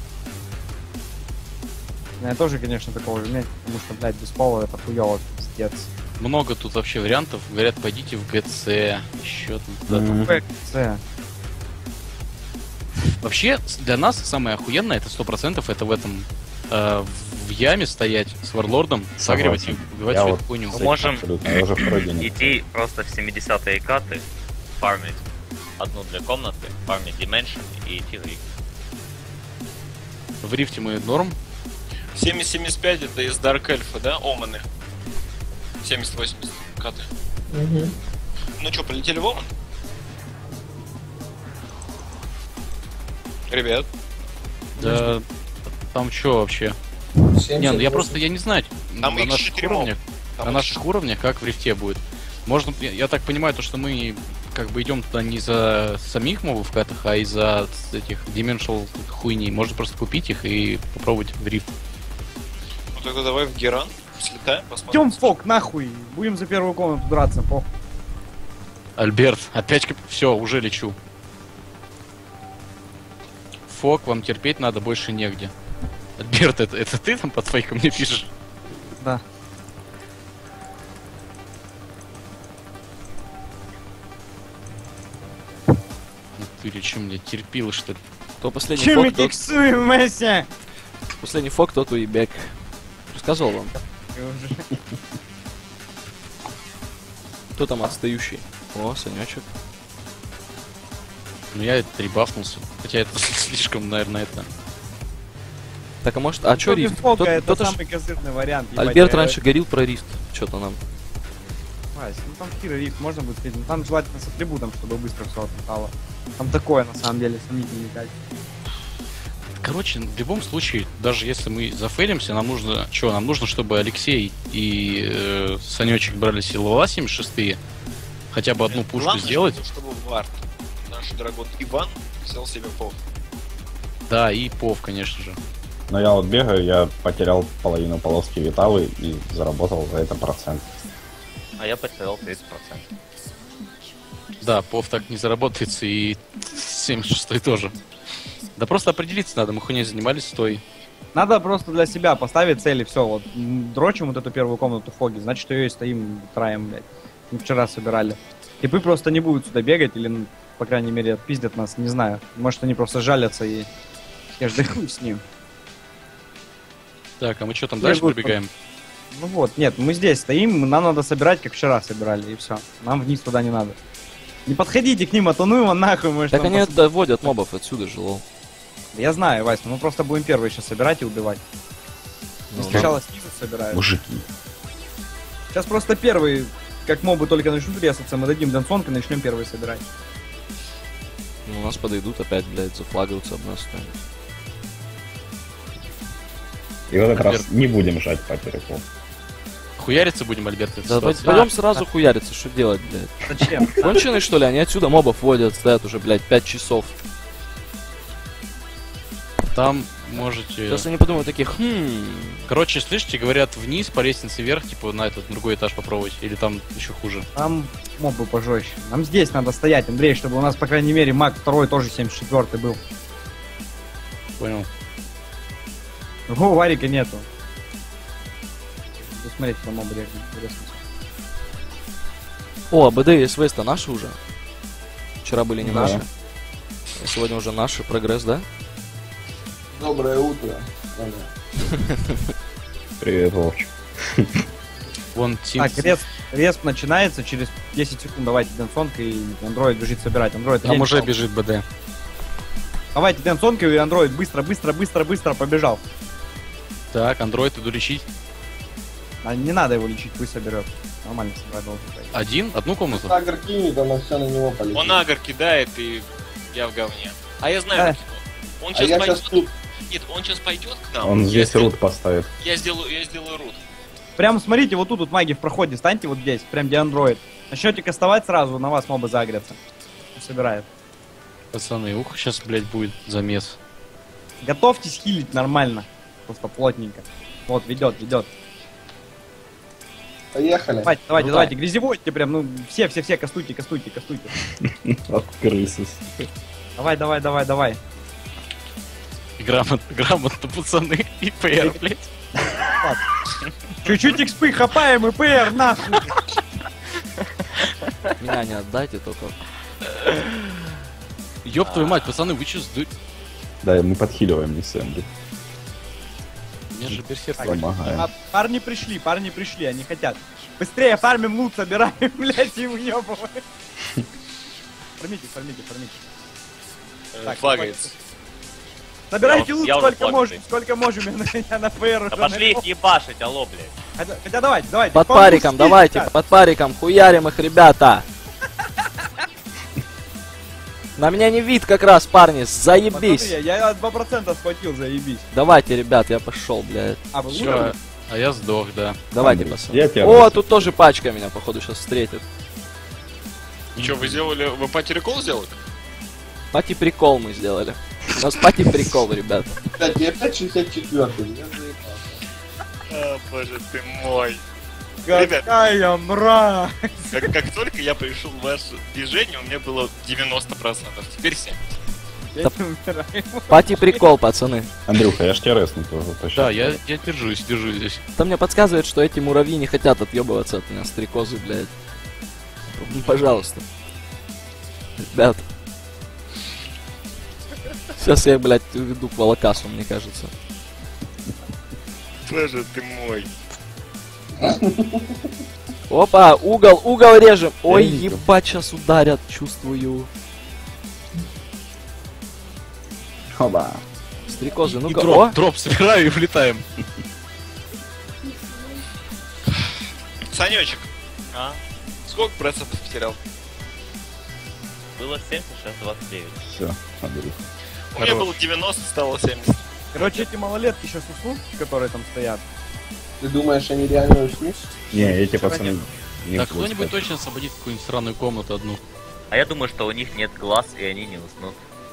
Я тоже, конечно, такого же нет, потому что, блядь, без пола это хуёво, пиздец. Много тут вообще вариантов. Говорят, пойдите в ГЦ, еще там куда-то. Мгм. ПКЦ. Вообще, с- для нас самое охуенное, это сто процентов, это в этом, э, в яме стоять с варлордом, сагривать и Согласен. убивать Я всю вот эту хуйню. с Мы этим можем абсолютно, я уже второй день. идти просто в семидесятые каты, фармить одну для комнаты, фармить Dimension и идти в рифт. В рифте мы норм. семьдесят семьдесят пять это из Dark Elf, да? Оманы. семьдесят восемьдесят каты. Угу. Ну что, полетели в Оман? Ребят, Да, там что вообще? Не, ну я просто, я не знаю, Там на их наших четыре уровнях, там на их наших уровнях, как в рифте будет. Можно, я, я так понимаю, то, что мы как бы идем туда не за самих мобов катах, а из-за этих dimensional хуйней. Можно просто купить их и попробовать в рифт. ну тогда давай в Геран, слетаем, посмотрим. Идем, Фок, нахуй! Будем за первую комнату драться, пох. Альберт, опять все, уже лечу. Фок, вам терпеть надо больше негде. Альберт, это, это ты там под фейком мне пишешь? Да. или чем, блядь, терпил, что ли? Кто последний Чем мы фок, тот... текстуем, Месси? Последний фок, тот уебек. Рассказывал вам. Кто там отстающий? О, Санечек. Ну я трибафнулся. Хотя это слишком, наверное, это... Так, а может... А чё Без рифт? фога Кто- это кто-то ж- самый козырный вариант. ебать, Альберт я- раньше говорил про рифт. Что-то нам. Вась, ну там Кира рифт можно будет сказать, но там желательно с атрибутом, чтобы быстро все отмотало. Там такое, на самом деле, сомнительный кайф. Короче, в любом случае, даже если мы зафейлимся, нам нужно... Что, нам нужно, чтобы Алексей и э, Санечек брали силова семьдесят шестые. Хотя бы одну пушку Главное, сделать. чтобы Вард, наш драгон Иван, взял себе пол. Да, и пов, конечно же. Но я вот бегаю, я потерял половину полоски виталы и заработал за это процент. А я потерял тридцать процентов. Да, пов так не заработается, и семьдесят шестой тоже. Да просто определиться надо, мы хуйней занимались с той. Надо просто для себя поставить цели, все, вот м, дрочим вот эту первую комнату Фоги, значит ее и стоим траем, блядь. Мы вчера собирали. Типы просто не будут сюда бегать, или, ну, по крайней мере, отпиздят нас, не знаю. Может, они просто жалятся и... Я ж да хуй с ним. Так, а мы что там Я дальше буду- пробегаем? Ну вот, нет, мы здесь стоим, нам надо собирать, как вчера собирали, и все. Нам вниз туда не надо. Не подходите к ним, а то ну его нахуй, может Так там они пос- доводят мобов отсюда же, лол. Я знаю, Вась, но мы просто будем первые сейчас собирать и убивать. Ну, Сначала снизу собирают. Мужики. Сейчас просто первые, как мобы только начнут резаться, мы дадим Дэнсонг и начнем первые собирать. Ну, у нас подойдут опять, блядь, зафлагаются об нас. станет. И вот как Альберт. раз не будем жать по перекол. Хуяриться будем, Альберт, в этой Да, ситуации? пойдем сразу хуяриться, что делать, блядь? Зачем? Конченые, что ли? Они отсюда мобов водят, стоят уже, блядь, пять часов. Там можете... Сейчас они подумают такие, хм... Короче, слышите, говорят вниз по лестнице вверх, типа на этот другой этаж попробовать, или там еще хуже. Там мобы пожестче. Нам здесь надо стоять, Андрей, чтобы у нас, по крайней мере, маг второй тоже семьдесят четвёртый был. Понял. Другого варика нету. Буду смотреть, там мобы резать. О, а БД и СВС-то наши уже? Вчера были не Да. наши. А сегодня уже наши. Прогресс, да? Доброе утро. Ага. Привет, Вовчик. Вон Тим... Так, респ, респ начинается через десять секунд. Давайте Дэнсонг и Андроид бежит собирать. Андроид, Там лень, уже пожалуйста. бежит БД. Давайте Дэнсонг и Андроид быстро, быстро, быстро, быстро побежал. Так, андроид иду лечить. А не надо его лечить, пусть соберет. Нормально собрать должен быть. Один? Одну комнату? Агр кинет, она все на него полетит. Он агр кидает, и я в говне. А я знаю, Да. как его. Он А сейчас я пойдет. сейчас тут. Нет, он сейчас пойдет к нам. Он я здесь сделаю- рут поставит. Я сделаю, я сделаю рут. Прям смотрите, вот тут вот маги в проходе, станьте вот здесь, прям где Андроид. Начнете кастовать сразу, на вас мобы загрятся. Собирает. Пацаны, ух, сейчас, блядь, будет замес. Готовьтесь хилить нормально. Просто плотненько. Вот, ведет, ведет. Поехали. Давайте, давайте, Ну, давайте, грязеводьте прям, ну, все, все, все, кастуйте, кастуйте, кастуйте. От крысы. Давай, давай, давай, давай. Грамотно, грамотно, пацаны. И ПР, блядь. Чуть-чуть экспы хапаем и ПР, нахуй. Меня не отдайте только. Ёб твою мать, пацаны, вы чё сду... Да, мы подхиливаем, не Сэнди. У меня же берсерк. Помогаем. А, парни пришли, парни пришли, они хотят. Быстрее фармим лут, собираем, блядь, и уёбываем. Фармите, фармите, фармите. Э, Так, Флагается. Собирайте Я лут уже- я уже сколько флагнутый. можем, сколько можем, я на, я на ПР уже Да пошли налил. их ебашить, алло, блядь. Хотя, хотя давайте, давайте. Под по-русски, париком, давайте, ребят. под париком, хуярим их, ребята. На меня не вид как раз, парни, заебись. Посмотри, я два процента схватил, заебись. Давайте, ребят, я пошел, блядь. А, вы Чё? умерли? А я сдох, да. Давайте, Андрей, пацаны. я тебя О, раз- тут тоже пачка меня, походу, сейчас встретит. И что, вы сделали, вы пати-рекол сделали? Пати-прикол мы сделали. У нас пати-прикол, ребят. Кстати, опять шестьдесят четвёртый. Я заебал. А, боже ты мой. Ребят. Какая мразь! Как, как только я пришел в ваше движение, у меня было девяносто процентов, теперь семь. Я не умираю. Пати-прикол, пацаны. Андрюха, я ж тебя ресну тоже. почти. Да, я, я держусь, держусь здесь. Там мне подсказывает, что эти муравьи не хотят отъебываться от меня, стрекозы, блядь. Ну, пожалуйста. Ребят, Сейчас я, блядь, веду к Волокасу, мне кажется. Боже ты мой. Опа, угол, угол режем. Ой, Я видел. ебать, сейчас ударят, чувствую. Оба. Стрекозы, И ну-ка. дроп, О, дроп собираю и влетаем. Санечек, А? сколько процентов потерял? Было семьдесят, сейчас двадцать девять. Все, Андрей. У меня было девяносто, стало семьдесят. Короче, эти малолетки сейчас уснут, которые там стоят. Ты думаешь, они реально уснут? Не, эти пацаны... не Так, будут кто-нибудь спать. точно освободит какую-нибудь странную комнату одну. А я думаю, что у них нет глаз, и они не уснут.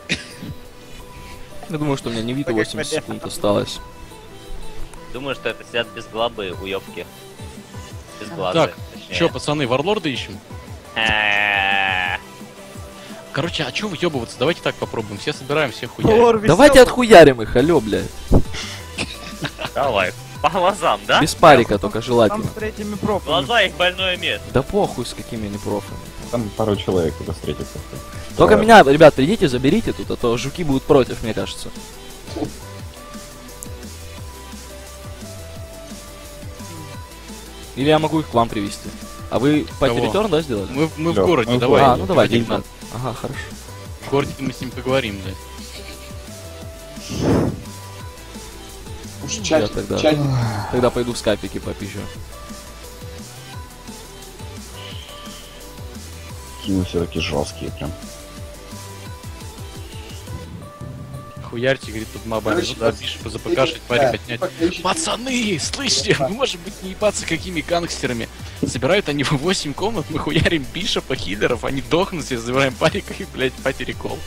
я думаю, что у меня не видно Так как восемьдесят понятно. секунд осталось. Думаю, что это сидят без глабы уёбки. Без глаза. Так, Чё, пацаны, варлорда ищем? Короче, а чё выебываться? Давайте так попробуем. Все собираем, все хуярим. Лор Давайте отхуярим их, алё, блядь. Давай. По глазам, да? Без парика только Там желательно. с третьими профами. Глаза их больное место. Да похуй с какими они профами. Там пару человек только встретится. Только Трое. меня, ребят, придите, заберите тут, а то жуки будут против, мне кажется. Или я могу их к вам привести. А вы пати Кого? ретерн, да, сделали? Мы, мы в Лёх, городе, мы в давай. городе. А, ну давайте. Один. ребят. Ага, хорошо. В городе мы с ним поговорим, да. Уж Я чатик, тогда- чатик. Тогда пойду в скайпике попищу. Какие вы все-таки жесткие прям. Хуярьте, говорит, тут мабами. Короче, Ну да, пац- пишет, позапыкашить, парик отнять. пока ищите- Пацаны, слышите, мы можем быть не ебаться какими гангстерами. Собирают они в восемь комнат, мы хуярим бишопа, хиллеров, они дохнут, все забираем парика и, блядь, пати-рекол.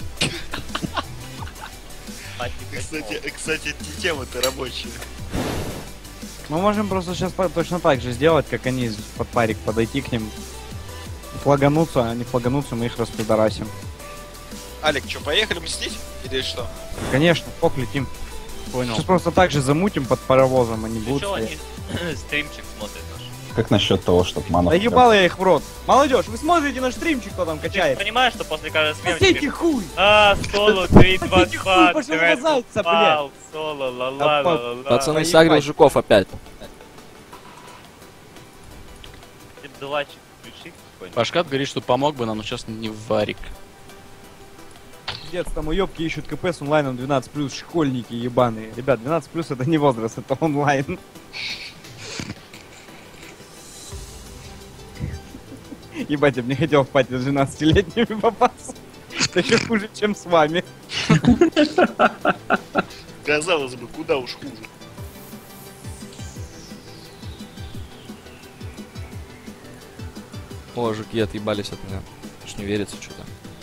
Кстати, кстати, эти темы-то рабочие. Мы можем просто сейчас точно так же сделать, как они под парик подойти к ним. Флагануться, а не флагануться, мы их распидорасим. Алик, что, поехали мстить? Или что? Конечно, пок летим. Понял. Сейчас просто так же замутим под паровозом, они будут Чё стоять. они стримчик смотрят наш? Как насчет того, чтобы мана... Да ебал я их в рот. Молодежь, вы смотрите наш стримчик, кто там Ты качает. понимаешь, что после каждой смены Сосите тебе- хуй! А, соло, три, два, Сосите хуй, два, пошел Дред лазаться, упал, соло, ла ла ла ла Пацаны, поебать. сагрил жуков опять. Ты дувачик включи какой-нибудь. Пашкат говорит, что помог бы нам, но сейчас не в варик. Пиздец, там уёбки ищут КП с онлайном двенадцать плюс, школьники ебаные. Ребят, двенадцать плюс это не возраст, это онлайн. Ебать, я бы не хотел в пати с двенадцатилетними попасться. Это еще хуже, чем с вами. Казалось бы, куда уж хуже. О, жуки отъебались от меня. Аж не верится что-то.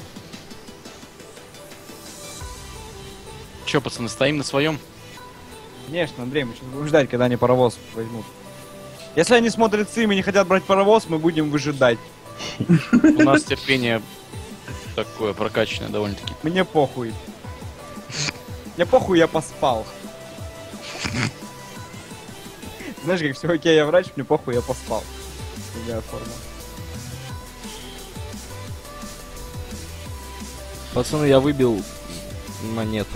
Чё, пацаны, стоим на своем? Конечно, Андрей, мы сейчас будем ждать, когда они паровоз возьмут. Если они смотрят стрим и не хотят брать паровоз, мы будем выжидать. У нас терпение такое прокачанное довольно-таки. Мне похуй. Мне похуй, я поспал. Знаешь, как все окей, я врач, мне похуй, я поспал. Другая форма. Пацаны, я выбил монету.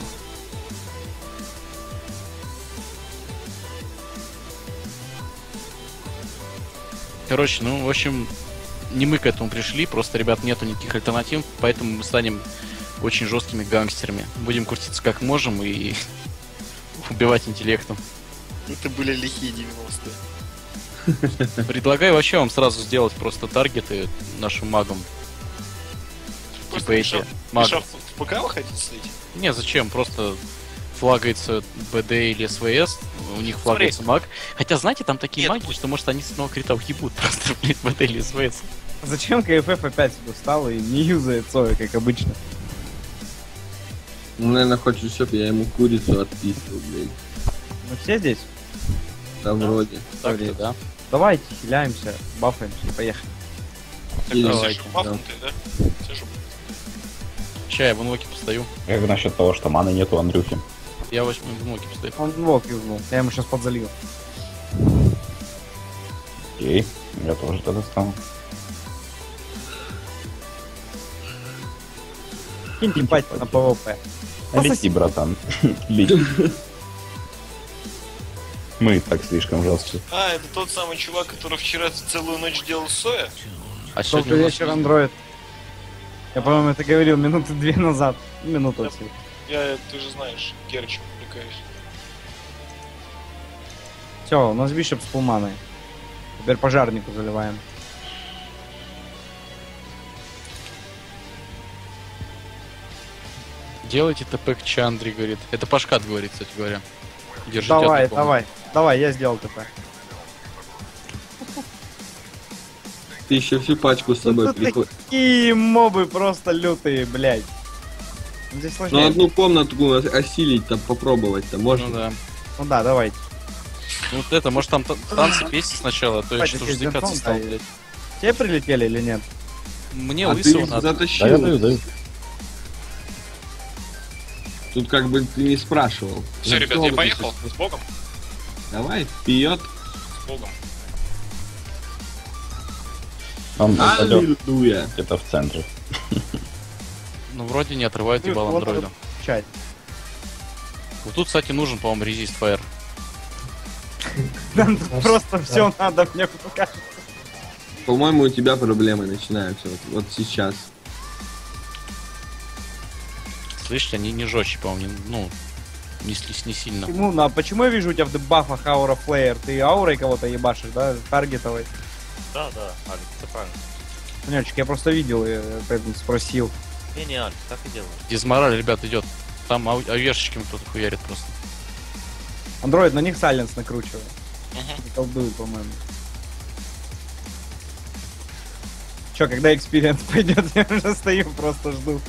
Короче, ну, в общем, не мы к этому пришли, просто, ребят, нету никаких альтернатив, поэтому мы станем очень жесткими гангстерами. Будем крутиться как можем и убивать интеллектом. Это были лихие девяностые. Предлагаю вообще вам сразу сделать просто таргеты нашим магам. Типа эти Миша, магов. Миша, в ПК вы хотите стоять? Не, зачем? Просто флагается БД или СВС, у них флагается маг. Хотя, знаете, там такие Нет, маги, что, может, они с одного крита ебут просто, блин, БД или СВС. Зачем КФФ опять сюда встал и не юзает Цоя, как обычно? Ну, наверное, хочет, чтоб я ему курицу отписывал, блядь. Мы все здесь? Да, вроде. Так-то, да. Давайте, хиляемся, бафаемся и поехали. Или- Все давайте, же бафнутые, да? Все же. Ща, я в инвоке постою. Как насчет того, что маны нету у Андрюхи? Я в инвоке постою. Он волк юзнул, я ему сейчас подзалил. Окей, я тоже тогда стану. Киньте пать на ПВП. Лети, братан. Лети. Мы так слишком жестко. А, это тот самый чувак, который вчера целую ночь делал соя? А Добрый сегодня у нас- вечер, андроид. Я, по-моему, это говорил минуты две назад. Минуту Я- всего. Я, ты же знаешь, Керчь увлекаюсь. Все, у нас бишоп с пулманой. Теперь пожарнику заливаем. Делайте ТП к Чандре, говорит. Это Пашкат говорит, кстати говоря. Держите Давай, одну комнату. давай. Давай, я сделал ТП. Ты еще всю пачку с собой Тут прихватил. такие мобы просто лютые, блядь. Здесь Ну сложнее. одну комнатку осилить-то, попробовать-то можно. Ну да. Ну да, давайте. Ну вот это, может там та- танцы, песни сначала, а то я Давайте что-то здесь заикаться бинтом, стал, да, блядь. Те прилетели или нет? Мне А лысого ты надо. затащил. Да, я даю, даю. Тут как бы ты не спрашивал. Все, Ну, ребят, кто я бы поехал. ты- С Богом. Давай, вперед. С Богом. Он упадет Аллилуйя. где-то в центре. Ну вроде не отрывает Ну, ебал вот андроида. надо Чать. Вот тут, кстати, нужен, по-моему, резист фаер. Нам тут просто все надо, мне покажется. По-моему, у тебя проблемы начинаются вот, вот сейчас. Слышите, они не жестче, по-моему, не- ну, не, сли- не сильно. Ну, ну, а почему я вижу у тебя в дебафах аура флеер? Ты аурой кого-то ебашишь, да? Таргетовой. Да, да, Алекс, ты правильно. Понятчик, я просто видел, я поэтому спросил. Не, не, Алекс, так и делаю. Дизмораль, ребят, идет. Там ау- ауешечками кто-то хуярит просто. Андроид на них сайленс накручивает. Мгм. И колдует, по-моему. Че, когда экспириенс пойдет, я уже стою, просто жду.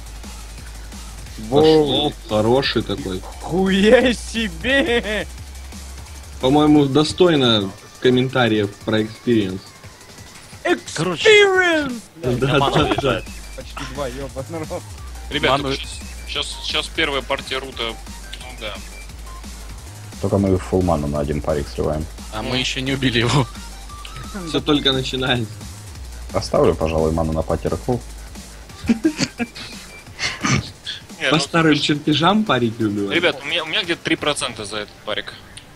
Пошло, хороший такой. Хуя себе! По-моему, достойно комментариев про экспириенс. Короче, Experience! Да, У меня да, мана да. уезжает. Почти два, ёба, народ. Ребята, Ману- сейчас, сейчас первая партия рута. Ну да. Только мы фулл ману на один парик срываем. а мы еще не убили его. Все только начинается. Оставлю, пожалуй, ману на патерку. Не, По ну, старым чертежам парики убивать. ребят, у меня, у меня где-то три процента за этот парик.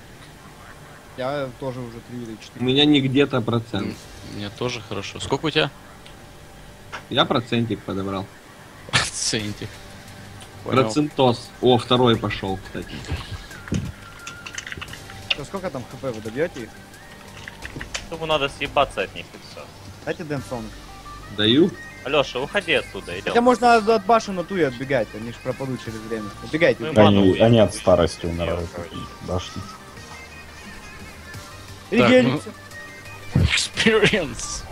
Я тоже уже три или У четыре. меня не где-то процент. Мне тоже хорошо. Сколько у тебя? Я процентик подобрал. Процентик. Понял. Процентос. О, второй пошел, кстати. Что, сколько там хп вы добьете их? Ему надо съебаться от них и все. Дайте дэнсонг. Даю. Алеша, уходи оттуда, идем. Хотя можно от, от башен на ту и отбегать, они ж пропадут через время. Убегайте. Ну, убегайте. ману Они, они от уйдет. старости Уйдет, умирают. короче. Башни. Регенится. Experience.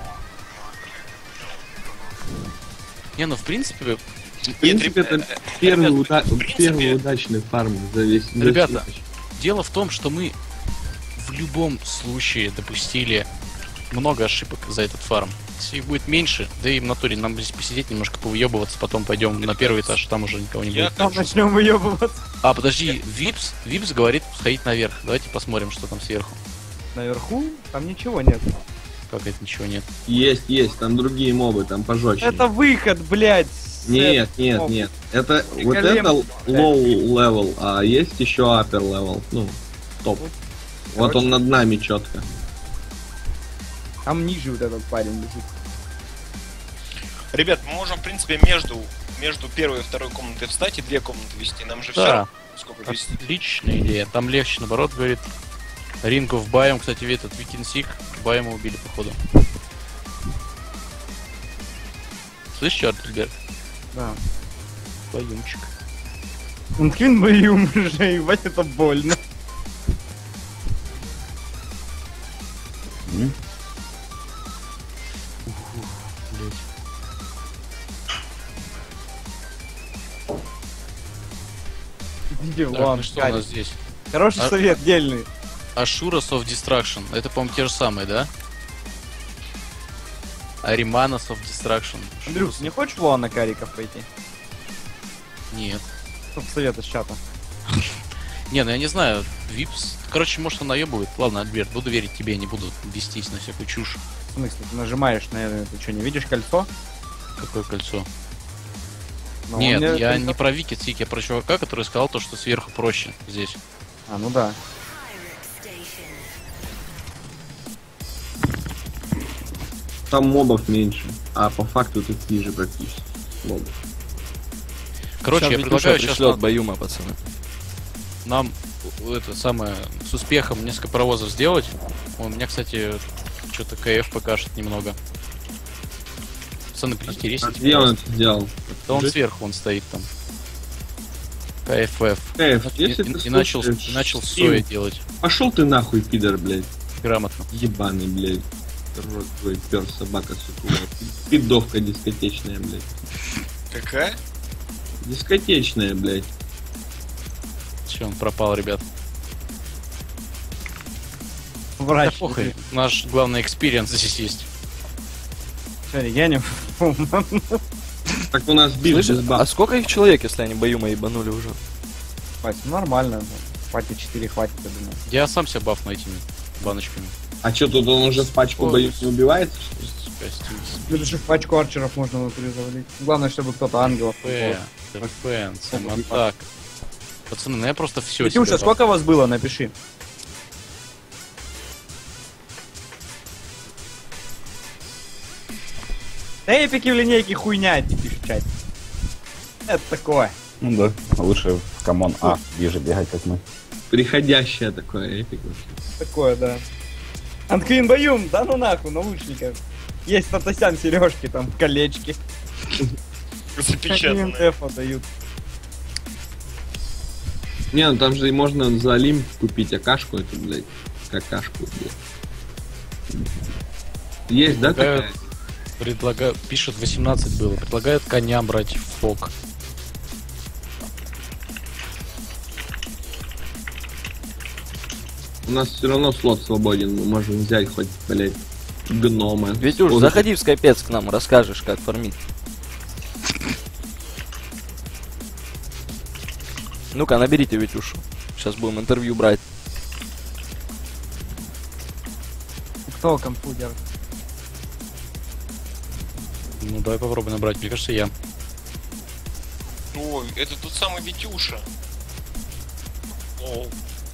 Не, ну в принципе, В принципе, это первый, уда- первый удачный фарм за весь за Ребята. всю ночь. дело в том, что мы в любом случае допустили много ошибок за этот фарм. Если их будет меньше, да и в натуре нам здесь посидеть, немножко повыебываться, потом пойдем на первый этаж, там уже никого не Я будет. Там хочу, начнем выебываться. А, подожди, Випс, Випс говорит сходить наверх. Давайте посмотрим, что там сверху. Наверху там ничего нет. Как это ничего нет. Есть, есть, там другие мобы, там пожестче. Это выход, блядь. с Нет, этого нет, моба. нет. Это И вот голем, это блядь. low level, а есть еще upper level. Ну, топ. Вот Короче. он над нами четко. Там ниже вот этот парень лежит. ребят, мы можем, в принципе, между, между первой и второй комнатой встать и две комнаты вести. Нам же Да. все сколько вести. Отличная идея. Там легче, наоборот, говорит. Рингов баем, кстати, этот Викинсик. Баема убили, походу. Слышь, черт, ребят? Да. Баюмчик. Унквин боюм уже, ебать, это больно. М? Блять. Иди Так, вон, ну что у Гарри. нас здесь? Хороший А- совет, дельный. Assuras of Destruction. Это, по-моему, те же самые, да? Ариманас of Destruction. Андрюх, Assuras- не хочешь в Луана Кариков пойти? Нет. Чтоб совет из чата. Не, ну я не знаю. Випс. Короче, может, он наебывает. Ладно, Альберт, буду верить тебе, не буду вестись на всякую чушь. В смысле, ты нажимаешь, наверное, ты что, не видишь кольцо? Какое кольцо? Но он Нет, мне- я не про Вики Цик, я про чувака, который сказал то, что сверху проще здесь. А, ну да. Там мобов меньше, а по факту тут ниже практически мобов. Короче, Сейчас я Витюша предлагаю сейчас пришлет нам, Баюма, пацаны. нам э, это самое с успехом несколько паровозов сделать. У меня, кстати, что-то КФ покажет немного. Пацаны, придите, А ресите. где он это сделал? Да он Жесть. сверху, он стоит там. КФФ. Кайф, И, если и- ты и начал, слушаешь и начал стрим, соя делать. Пошел ты нахуй, пидор, блядь. Грамотно. Ебаный, блядь. Рот твой, пёр, собака, сука. Пидовка дискотечная, блядь. Какая? Дискотечная, блядь. Че, он пропал, ребят. Врач. Да похуй. Наш главный экспириенс здесь есть. Что, регеним? Так у нас биф Слышишь, без а баб. сколько их человек, если они Баюма ебанули уже? Вась, ну нормально. Хватит четыре, хватит, я думаю. Я сам себя бафну этими баночками. А чё, тут он уже с пачку Ой. боюсь не убивается, что ли? Ну, это же в пачку арчеров можно внутри завалить. Главное, чтобы кто-то ангелов. ТП, ТП, самотак. Пацаны, ну я просто все. Витюша, сколько вас было? Напиши. Да эпики в линейке хуйня, эти пишут в чате. Это такое. Ну да. Лучше в Камон А ближе бегать, как мы. Приходящее такое, эпик вообще. Такое, да. Анквин Баюм, да ну нахуй, наушников. Есть Татасян сережки, там колечки. Запечатанная. эн тэ эф дают. Не, ну там же и можно за лим купить акашку эту, блядь. Какашку, блядь. Есть, да, Предлагаю- такая? Предлагаю, пишет восемнадцать было. Предлагают коня брать в фок. У нас все равно слот свободен, мы можем взять хоть, блядь, гнома. Витюш, Вот. заходи в скайпец к нам, расскажешь, как фармить. Ну-ка, наберите Витюшу. Сейчас будем интервью брать. Кто конфу держит? Ну давай попробуем набрать. Мне кажется, я. Ой, это тот самый Витюша. О,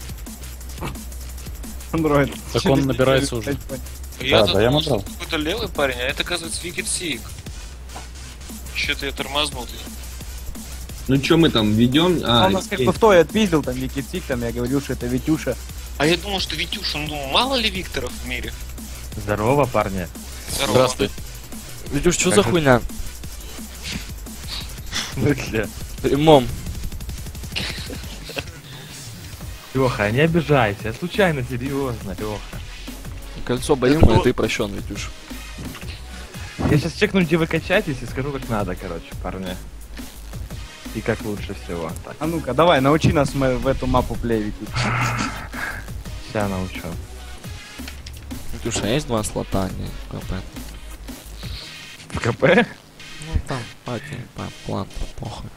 Андроид. Так он набирается уже. я Да, тут да, я думал, что набрал. это какой-то левый парень, а это, оказывается, Викит Сик. Че-то я тормознутый. Ну чё мы там ведем? А, Он нас как окей. бы в той отпиздил, там Викитик, там я говорил, что это Витюша. А я думал, что Витюша, ну думал, мало ли Викторов в мире. Здорово, парни. Здорово. Здравствуй. Витюш, что за хуйня? В смысле? В прямом. Леха, не обижайся, я случайно, серьезно, Леха. Кольцо Баюма, и ты прощен, Витюш. Я сейчас чекну, где вы качаетесь, и скажу, как надо, короче, парни. И как лучше всего. Так, А ну-ка, давай, научи нас мы в эту мапу плей, Витюш. себя научу. Витюш, а есть два слота? Не, КП. В КП? Ну там, пати, по план, похуй.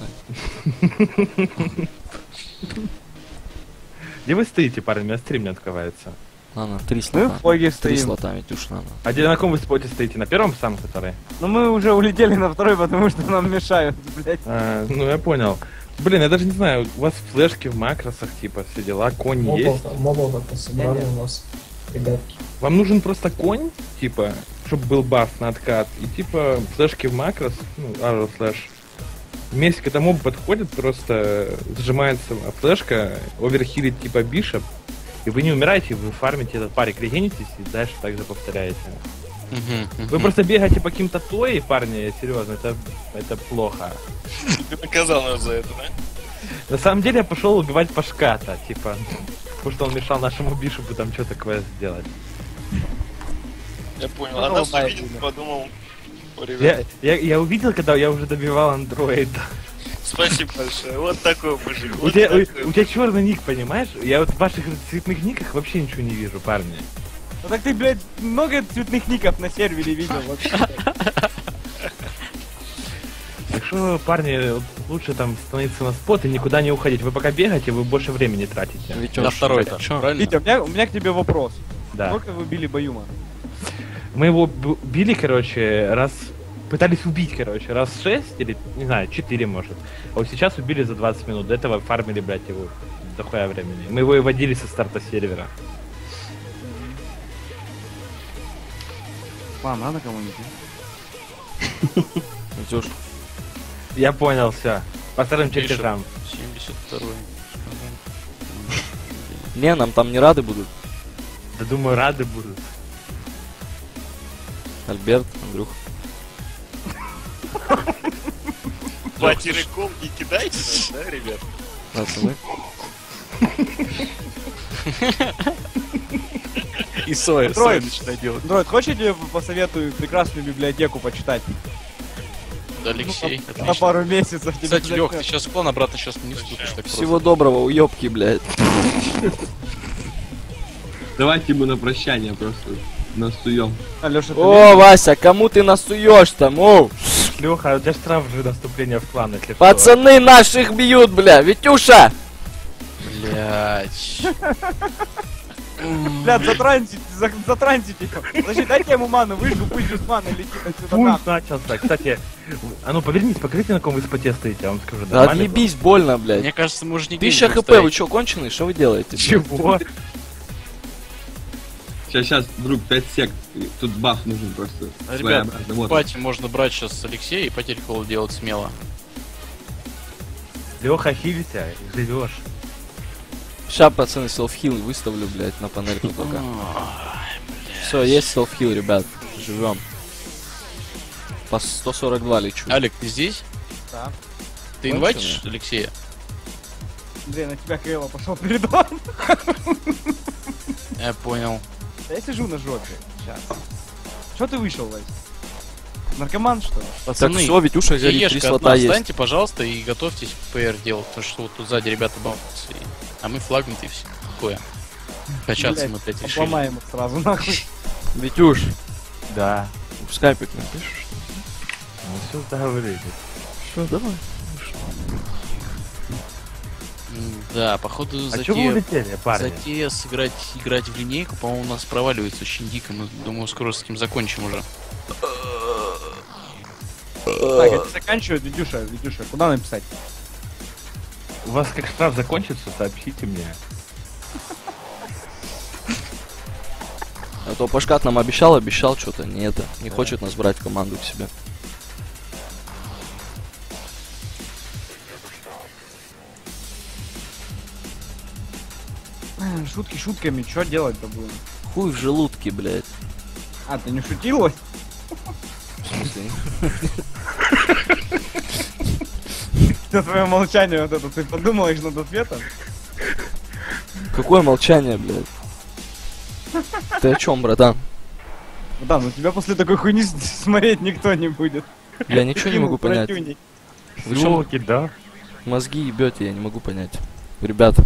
Где вы стоите, парни? У меня стрим не открывается. Ладно, три Мы слота. в фоге Три стоим. слота, Витюш, надо. А где на каком вы споте стоите? На первом самом, который? Ну мы уже улетели на второй, потому что нам мешают, блядь. А, ну я понял. Блин, я даже не знаю, у вас флешки в макросах, типа, все дела, конь есть. Мобов это собрали у нас, ребятки. Вам нужен просто конь, типа, чтобы был баф на откат, и типа флешки в макрос, ну, arrow slash. Вместе, когда моб подходит, просто зажимается флешка, оверхилит типа бишоп, и вы не умираете, вы фармите этот парик, регенитесь и дальше так же повторяете. Вы просто бегаете по каким-то той, парни, серьезно, это, это плохо. Ты наказал нас за это, да? На самом деле я пошел убивать Пашката, типа, потому что он мешал нашему бишопу там что-то квест сделать. Я понял. А нас увидел, подумал, о, Я, ребят, я, я увидел, когда я уже добивал андроида. спасибо большое. Вот такой мужик. У Вот тебя, у, такой. у тебя черный ник, понимаешь? Я вот в ваших цветных никах вообще ничего не вижу, парни. Ну так ты, блядь, много цветных ников на сервере видел вообще. Так что, парни, вот лучше там становиться на спот и никуда не уходить. Вы пока бегаете, вы больше времени тратите. Витюш, На второй этаж, чё? правильно? Витя, у меня, у меня к тебе вопрос. Да. Сколько вы били Баюма? Мы его б- били, короче, раз пытались убить, короче, раз шесть или, не знаю, четыре может. А вот сейчас убили за двадцать минут. До этого фармили, блядь, его дохуя времени. Мы его и водили со старта сервера. Мам, надо кому-нибудь? Идёшь. Я понял, все. По вторым Пишет. чертежам. семьдесят второй. Не, нам там не рады будут. Да думаю, рады будут. Альберт, Андрюх. Батериком не кидайте нас, да, ребят? Пацаны. И соя, Трой. соя начинает делать. Дроид, хочешь, я тебе посоветую прекрасную библиотеку почитать? Да, Алексей, На отлично. пару месяцев. тебе Кстати, Лех, ты зайдёт. сейчас клон обратно сейчас не вступишь так Всего доброго, уёбки, блядь. Давайте ему на прощание просто насуем. А, Лёша, ты О, Вася, кому ты насуешь там, о? Леха, у тебя штраф же наступление в клан, если что. Пацаны наших бьют, бля, Витюша! Блять. Блядь, затрансите, за- затрансите его. Подожди, дайте ему ману, выжгу, пусть без маны летит отсюда Пульс нахуй. начался. Кстати, а ну повернись, покажите, на каком вы споте стоите, я вам скажу. Да Нормально отъебись, больно, блядь. Мне кажется, мы уже не Тысяча будем хп, вы стоять. чё, конченые? Что вы делаете? блядь? Чего? Сейчас, сейчас, друг, пять сек. Тут баф нужен просто. А, Ребят, Своеобразный. в Вот. пати можно брать сейчас Алексея и потерь кола делать смело. Леха, хилься, живешь. Ща, пацаны, селф-хил выставлю, блядь, на панельку только. Все, есть селф-хил, ребят. Живем. По сто сорок два лечу. Алик, ты здесь? Да. Ты Конченый. инвайтишь Алексея? Андрей, на тебя Крыло пошел передавать. Я понял. Я сижу на жопе. Сейчас. Че ты вышел, Вась? Наркоман, что ли? Так, Пацаны, все, Витюша, взяли три яешка слота одна, есть. встаньте, пожалуйста, и готовьтесь ПР делать, потому что вот тут сзади ребята бафаются, и- а мы флагнуты и все такое. Качаться Блядь, мы опять решили. Обломаем их сразу, нахуй. Витюш, Да. в скайпик напишешь? Ну все, договорились. Что, давай. М, Да, походу А чего вы затея, улетели, парни? затея сыграть, играть в линейку, по-моему, у нас проваливается очень дико. Мы, думаю, скоро с этим закончим уже. Так, это заканчивает, Витюша, Витюша, куда написать? У вас как штраф закончится, сообщите мне. А то Пашкат нам обещал, обещал что-то, не это, не хочет нас брать в команду к себе. Эх, Шутки шутками, что делать-то будем? Хуй в желудке, блядь. А, ты не шутила? В смысле? За твое молчание вот это, ты подумаешь над ответом? Какое молчание, блядь? Ты о чем, братан? Да, ну тебя после такой хуйни с- смотреть никто не будет. Я ничего не могу понять. Противник. Вы чё Ёлки, да? мозги ебете, я не могу понять. Ребята.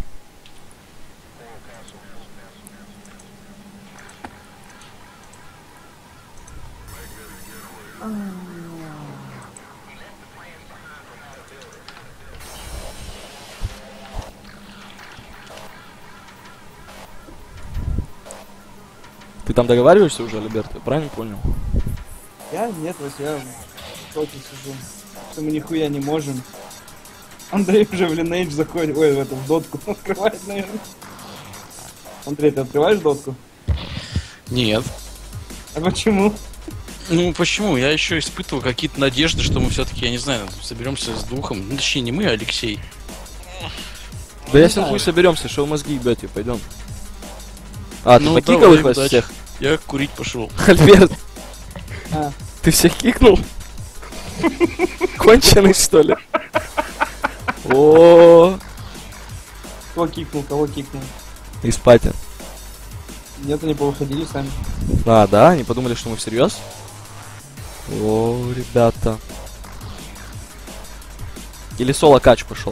Ты там договариваешься уже, Альберт? Я правильно понял? Я? Нет, Вась, я в токе сижу. Что мы нихуя не можем. Андрей уже в Lineage заходит, ой, в эту в дотку открывает, наверное. Андрей, ты открываешь дотку? Нет. А почему? Ну почему? Я еще испытывал какие-то надежды, что мы все-таки, я не знаю, соберемся с духом. Ну, точнее, не мы, а Алексей. Да если хуй соберемся, что вы мозги ебете, пойдем. А, ты Ну, покикал давай, их вас удачи. всех? Я курить пошел. Альберт, А, ты всех кикнул? Конченый, что ли? О, кто кикнул, кого кикнул? из пати. Нет, они повыходили сами. А, да? Они подумали, что мы всерьез? О, ребята. Или соло кач пошел.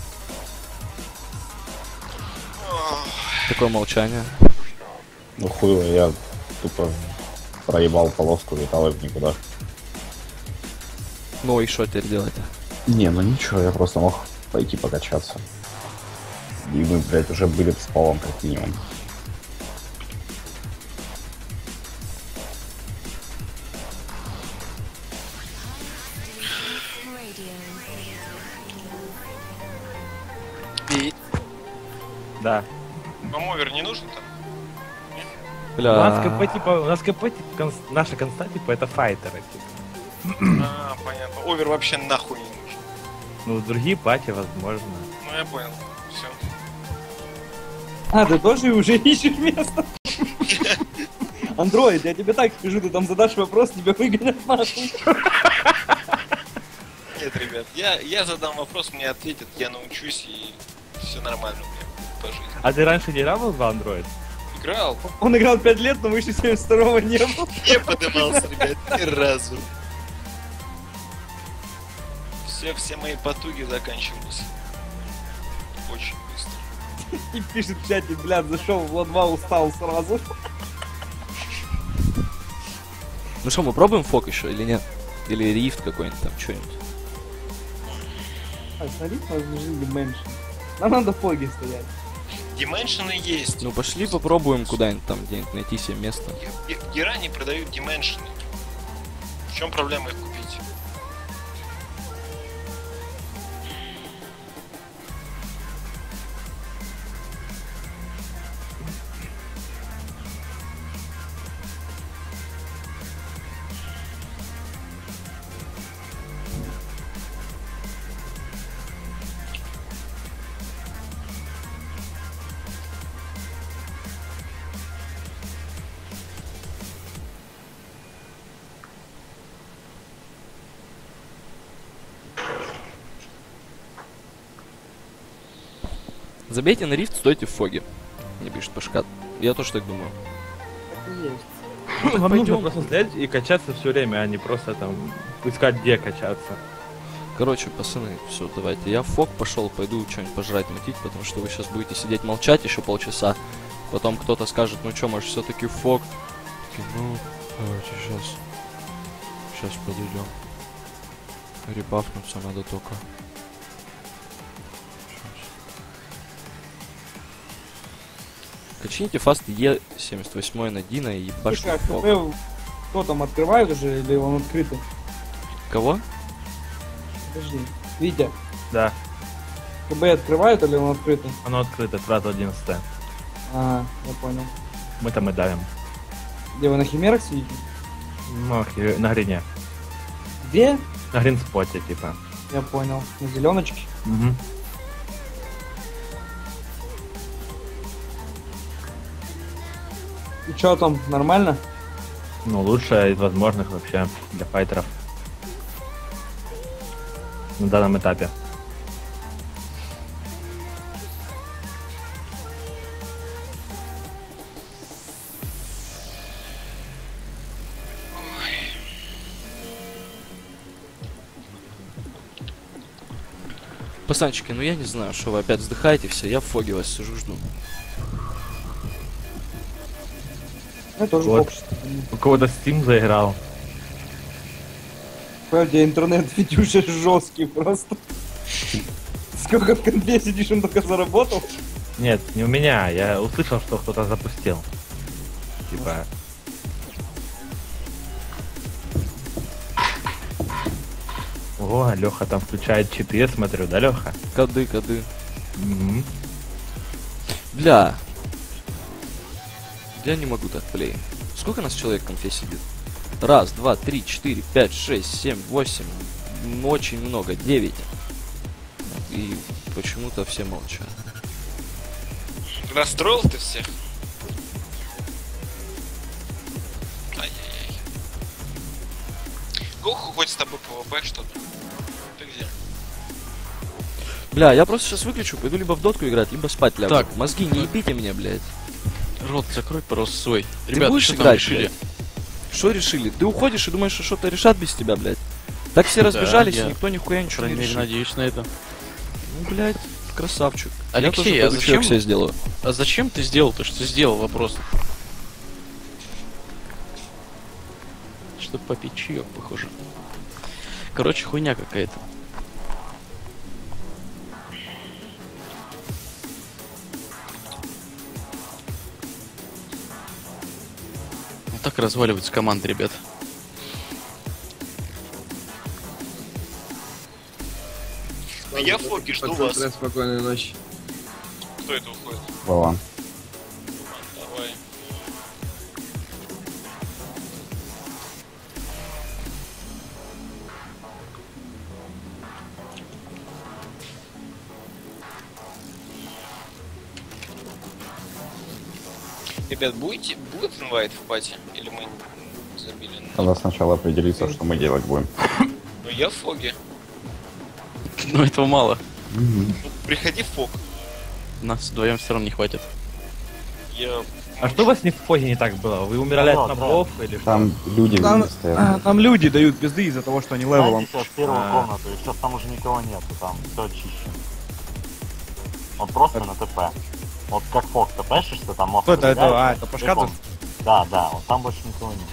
Такое молчание. Ну хуйло, я тупо проебал полоску, летал в никуда. Ну и что теперь делать? Не, ну ничего, я просто мог пойти покачаться. И мы, блядь, уже были с полом как минимум. И Да. вам овер не нужен там? У нас Бля. КП, типа, у нас КП, типа, конс- наша конста, типа, это файтеры, типа. А, понятно. Овер вообще нахуй не нужен. Ну, другие пати, возможно. Ну, я понял. Все. А, ты тоже уже ищешь место? Андроид, я тебе так скажу, ты там задашь вопрос, тебя выгонят нахуй. Нет, ребят, я, я задам вопрос, мне ответят, я научусь и все нормально у меня по жизни. А ты раньше не играл в Android? Играл, Он играл пять лет, но выше семьдесят второго не был. не поднимался, ребят, ни разу. Все, все мои потуги заканчивались очень быстро. И пишет в чате, блядь, зашел в Влад два, устал сразу. Ну что, мы пробуем фок еще или нет? Или рифт какой-нибудь там, что-нибудь? А, смотри, у нас бежит Dimension. Нам надо в фоге стоять. Дименшены есть. Ну пошли попробуем куда-нибудь там где-нибудь найти себе место. И- и- В Иране продают дименшены. В чем проблема их купить? Забейте на рифт, стойте в фоге. Мне пишет Пашкат. Я тоже так думаю. Так и есть. Ну, вам пойдем. нужно просто стоять и качаться все время, а не просто там искать, где качаться. Короче, пацаны, все, давайте. Я в фок пошел, пойду что-нибудь пожрать, мутить, потому что вы сейчас будете сидеть молчать еще полчаса. Потом кто-то скажет, ну что, может, все-таки фок. Такие, ну, давайте сейчас. Сейчас подойдем. Ребафнуться надо только. Щас. Качните фаст Е семьдесят восемь на Дина и ебашьте Слушай, а в фок. КП кто там открывает уже или он открытый? Кого? Подожди. Витя, Да, КБ открывают или он открытый? оно открыто, сразу одиннадцатое. А, я понял. Мы там и давим. Где вы на химерах сидите? Ну, хи- на грине. Где? На гринспоте, типа. Я понял. На зеленочке. Угу. И чё там, нормально? Ну, лучшее из возможных вообще для файтеров. На данном этапе. Пацанчики, ну я не знаю, что вы опять вздыхаете все, я в фоге вас сижу, жду. Я тоже Вот. фокус. У кого-то Steam заиграл. Правда, интернет Витюша жесткий просто. Сколько в конфе сидишь, он только заработал? Нет, не у меня. Я услышал, что кто-то запустил. Типа. О, Леха там включает читы, смотрю, да, Леха? Коды, коды. Угу. Бля. Я не могу так, блин. Сколько нас человек в конфе сидит? Раз, два, три, четыре, пять, шесть, семь, восемь. М, Очень много. Девять. И почему-то все молчат. Расстроил ты всех? Ай-яй-яй. Гоху хоть с тобой ПВП что-то. Ты где? Бля, я просто сейчас выключу, пойду либо в дотку играть, либо спать лягу. Так. Мозги не ебите мне, блядь. Рот закрой, просто свой. Ты Ребята, будешь что там играть, решили? блядь? Что решили? Ты уходишь и думаешь, что что-то решат без тебя, блядь. Так все разбежались, я- и никто нихуя По ничего крайней не мере, решил. надеюсь на это. Ну, блядь, красавчик. Алексей, я а тоже пойду зачем- чаек себе сделаю. А зачем ты сделал то, что сделал? Вопрос. Чтобы попить чаек, похоже. Короче, хуйня какая-то. Вот так разваливаются команды, ребят. А я в фоке, жду вас. Спокойной ночи. Кто это уходит? Вован. Давай. Ребят, будете, будет инвайт в пати? Или мы забили? Надо сначала определиться, что мы делать будем. Ну я в фоге. Ну этого мало. Ну, приходи в фог. Нас вдвоем все равно не хватит. Я... А что у вас не в фоге не так было? Вы умирали от мобов или что? Там люди Там, везде стоят. а, там люди дают пизды из-за того, что они левелом. Сейчас первую А. комнату, и сейчас там уже никого нету, там все очищено. Вот просто на ТП. Вот как фок ТПшишься, там мозг. Кто это, это, а, это Пашкадзе? Да, да, вот там больше никого нет.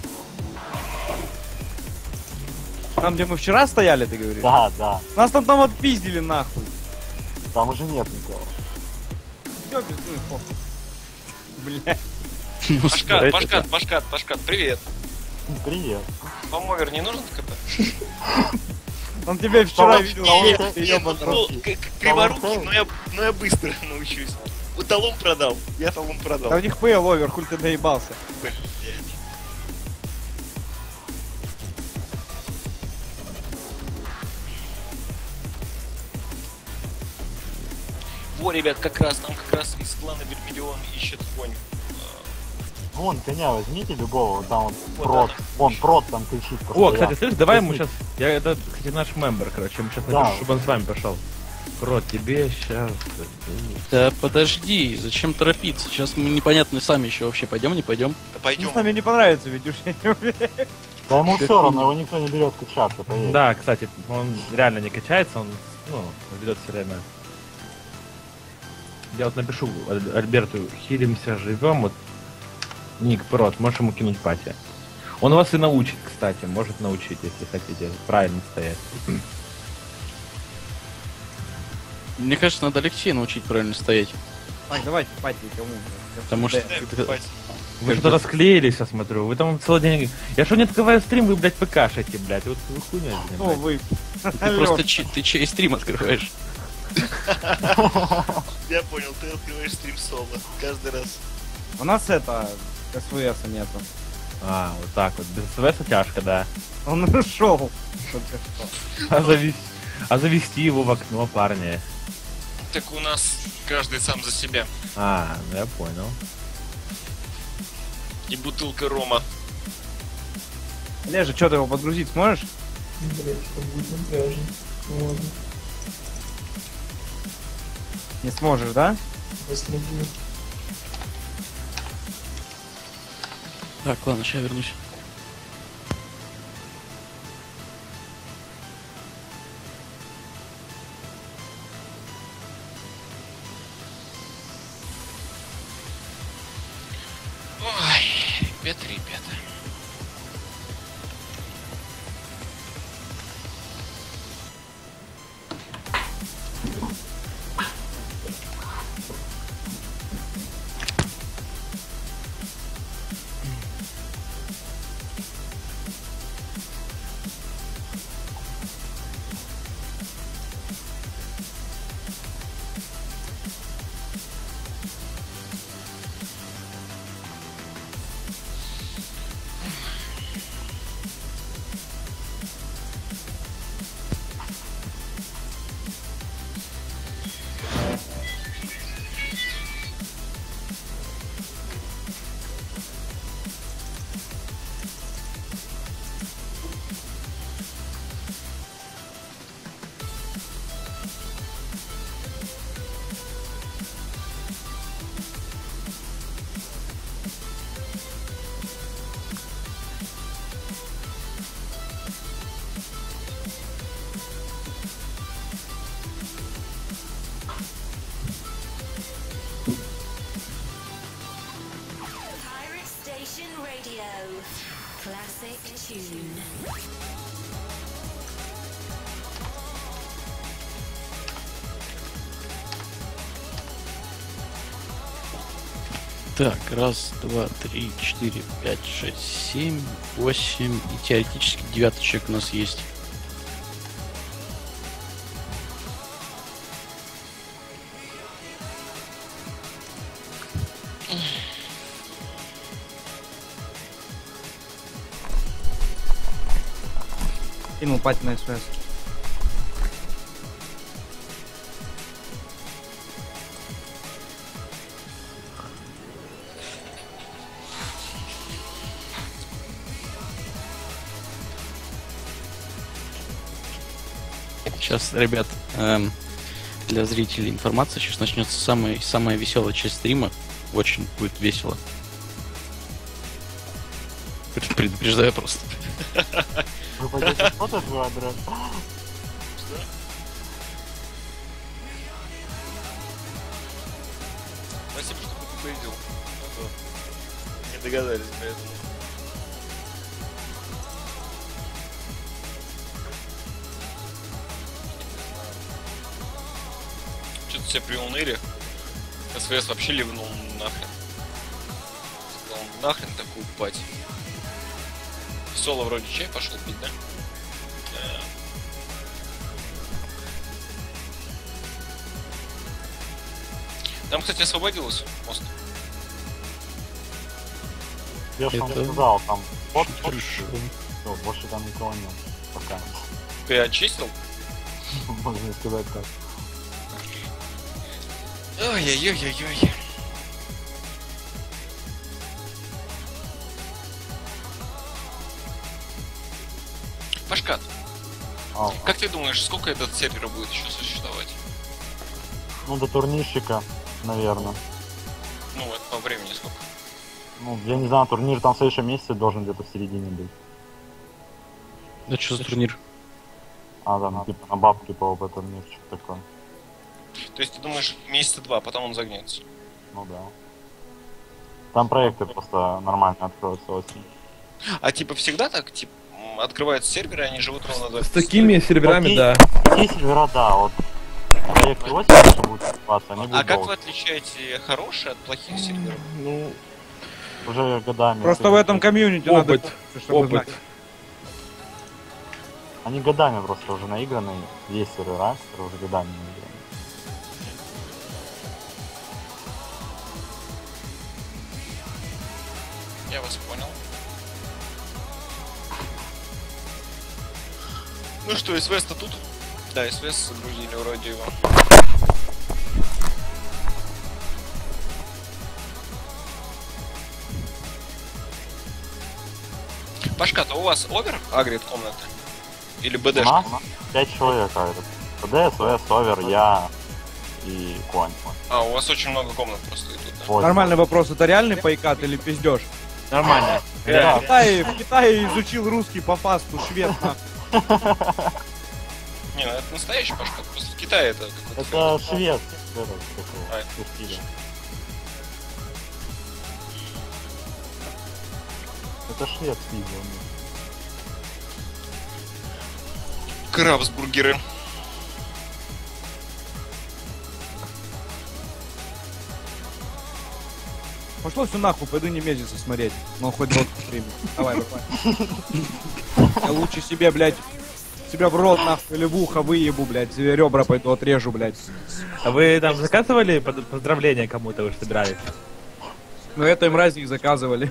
Там, где мы вчера стояли, ты говоришь? Да, да, Нас там там отпиздили нахуй. там уже нет никого. Всё, пиздуй, фок. Блядь. Пашкат, Пашкат, Пашкат, Пашкат, привет. Привет. Вам овер не нужен КП? Он тебя вчера Там- видел. там- Нет, там- ты Нет, ёбан ну, рот. к- к- криворукий, но я, но я быстро научусь. Вот талон продал, я талон продал. Да у них пейл овер, хуй ты доебался. Во, ребят, как раз, там как раз из клана Вермиллион ищет конь. Вон, коня возьмите любого, вот там вот Вот, прот. да. Вон, прот там кричит О, постоянно. кстати, слышь, давай ему Возьмите. сейчас... Я, это, кстати, наш мембер, короче, ему сейчас Да. напишу, чтобы он с вами пошел. Рот, тебе сейчас... Да подожди, зачем торопиться? Сейчас мы непонятно сами еще вообще пойдем, не пойдем. Да Ну, пойдем. с нами не понравится, ведь уж я не уверен. Да ему все равно, его никто не берет качаться, поверь. Да, кстати, он реально не качается, он, ну, ведет все время. Я вот напишу Аль- Альберту, хилимся, живем, вот, ник, прот, можешь ему кинуть пати. Он вас и научит, кстати, может научить, если хотите, правильно стоять. Мне кажется, надо Алексея научить правильно стоять. Так, давайте, пати, кому? Потому что... Дай ты- пать. Вы что-то расклеились, я смотрю, вы там целый день... Я что не открываю стрим, вы, блядь, ПКшите, блядь, вот вы хуйня Ну, вы. Ты просто чи- ты чей стрим открываешь. Я понял, ты открываешь стрим соло каждый раз. У нас это, СВС нету. А, вот так вот, без СВС тяжко, да. Он ушел. А, завести, а завести его в окно, парни. Так у нас каждый сам за себя. А, ну я понял. И бутылка рома. Лежа, что ты его подгрузить сможешь? Блять, это будет напряжно. Ну ладно, Не сможешь, да? посмотрю. Так, ладно, сейчас вернусь. Ой, ребята, ребята. Pirate Station Radio. Classic tune. Так, раз, два, три, четыре, пять, шесть, семь, восемь. И теоретически девятый человек у нас есть. скинул пати на СВС. Сейчас, ребят, эм, для зрителей информация, сейчас начнется самая, самая веселая часть стрима. Очень будет весело. Предупреждаю просто. Вы пойдете смотреть в адрес? Спасибо, что предупредил. Не догадались поэтому. Что-то все приуныли. СВС вообще ливнул нахрен. Сказал, нахрен такую пать. Соло вроде чай пошел пить, да? Да. Там, кстати, освободилось мост. Я же вам Это- сказал, там вот, вот, всё, больше там никого нет. Пока. Ты очистил? Можно сказать так. Ой-ой-ой-ой-ой. Пашкат, А, как ты думаешь, сколько этот сервер будет еще существовать? ну, до турнирщика, наверное. Ну, это по времени сколько? Ну, я не знаю, турнир там в следующем месяце должен где-то в середине быть. Да что за турнир? А, да, на, типа на бабки по ОБ турнир, что-то такое. То есть ты думаешь месяца два, потом он загнется? Ну да. Там проекты просто нормально откроются осенью. А типа всегда так, типа, м, открываются серверы, они живут ровно до... С такими серверами, Такие- да. Такие сервера, да, вот. Проекты осенью, что будут открываться, они А будут как долго. вы отличаете хорошие от плохих серверов? Ну, Уже годами. Просто в этом комьюнити надо, опыт. чтобы Опыт. знать. Они годами просто уже наиграны. Есть сервера, которые уже годами наиграны. Я вас понял. Ну что, СВС-то тут? Да, СВС загрузили вроде его. Пашка-то у вас овер агрит комната? Или У БДшка? нас пять человек агрит. ПД, СВС, Овер, я и Конь. А, у вас очень много комнат просто идут, да? Восемь. Нормальный вопрос, это реальный пайкат или пиздеж? Нормально. В Китае, в Китае изучил русский по фасту, швед. нахуй. Не, ну это настоящий Пашка, просто в Китае это какой-то... Это швед. Этот, такой, А, в стиле. Это швед пиздил. Крабсбургеры. Пошло все нахуй, пойду не месяца смотреть. Ну хоть рот стримит. Давай, давай. Я лучше себе, блядь, себя в рот нахуй или в ухо выебу, блядь. Ребра пойду отрежу, блядь. А вы там заказывали под- поздравления кому-то, вы собирались? Ну это им разник заказывали.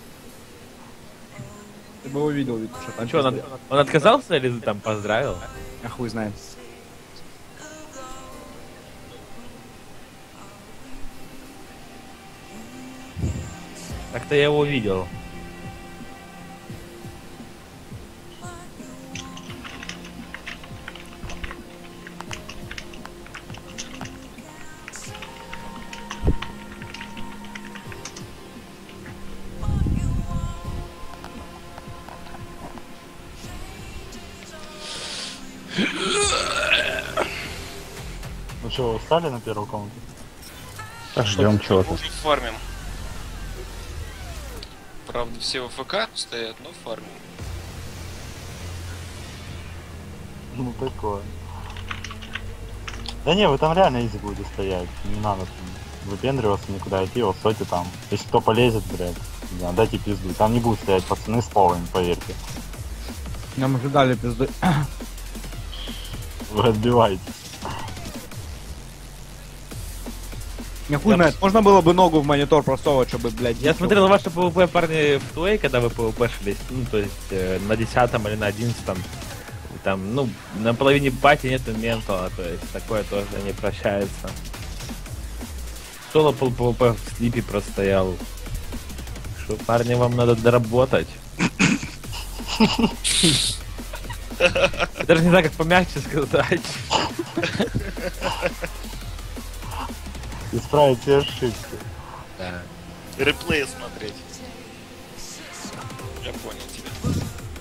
Ты бы увидел, ведь что там. А что, он, от- он отказался или там поздравил? А хуй знает. Так-то я его видел. Ну что, вы встали на первую комнату? Ждем чего-то. Уже фармим. Правда, все в ФК стоят, но фармим. Ну такое. Да не, вы там реально изи будете стоять. Не надо там выпендриваться, никуда идти, вот стойте там. Если кто полезет, блядь, да, дайте пизду. Там не будут стоять пацаны с полами, поверьте. Нам уже дали пизды. Вы отбиваетесь. Не хуй знает, можно было бы ногу в монитор просовывать, чтобы, блядь... Я смотрел ваши ПВП, парни, в Туэй, когда вы ПВПшились, ну, то есть э, на десятом или на одиннадцатом. там, ну, на половине пати нету ментала, то есть такое тоже не прощается. Соло пол ПВП в слипе простоял. Что, парни, вам надо доработать. Я даже не знаю, как помягче сказать. Исправить все ошибки. Да. Реплей смотреть. Я понял тебя.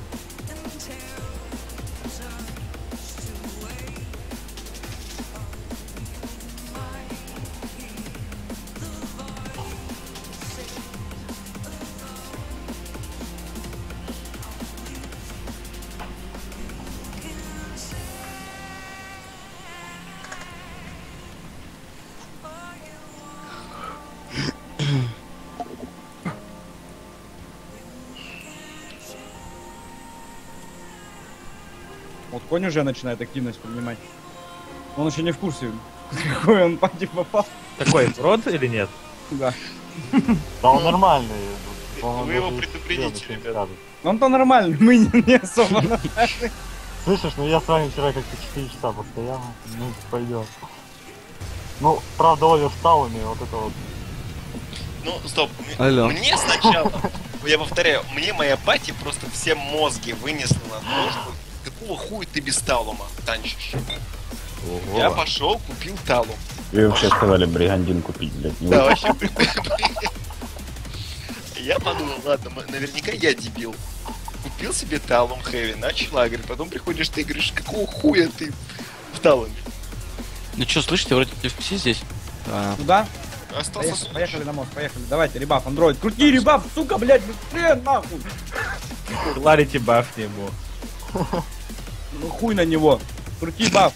Вот конь уже начинает активность поднимать. Он еще не в курсе, какой он пати попал. Такой рот или нет? Да. Да он нормальный. Вы его предупредите, ребята. Он-то нормальный, мы не, не особо нормальные. Слышишь, ну я с вами вчера как-то четыре часа постоял. Ну, пойдет. Ну, правда, овер сталами, вот это вот. Ну, стоп. М- Алло. Мне сначала, я повторяю, мне моя пати просто все мозги вынесла на то, что какого хуя ты без талума танчишь? Ого. Я пошел, купил талум. И вообще сказали бригандин купить, блядь. Не Да, вы. вообще. Я подумал, ладно, м- наверняка я дебил. Купил себе талум хэви, начал агрить, потом приходишь ты и говоришь, какого хуя ты в талуме? Ну что, слышите, вроде все здесь. А, Куда? Остался Поехали, поехали на мост, поехали. Давайте, ребаф, андроид. Крути ребаф, сука, блядь, быстрее, нахуй. Ларите баф ему. Ну хуй на него. Крути баф.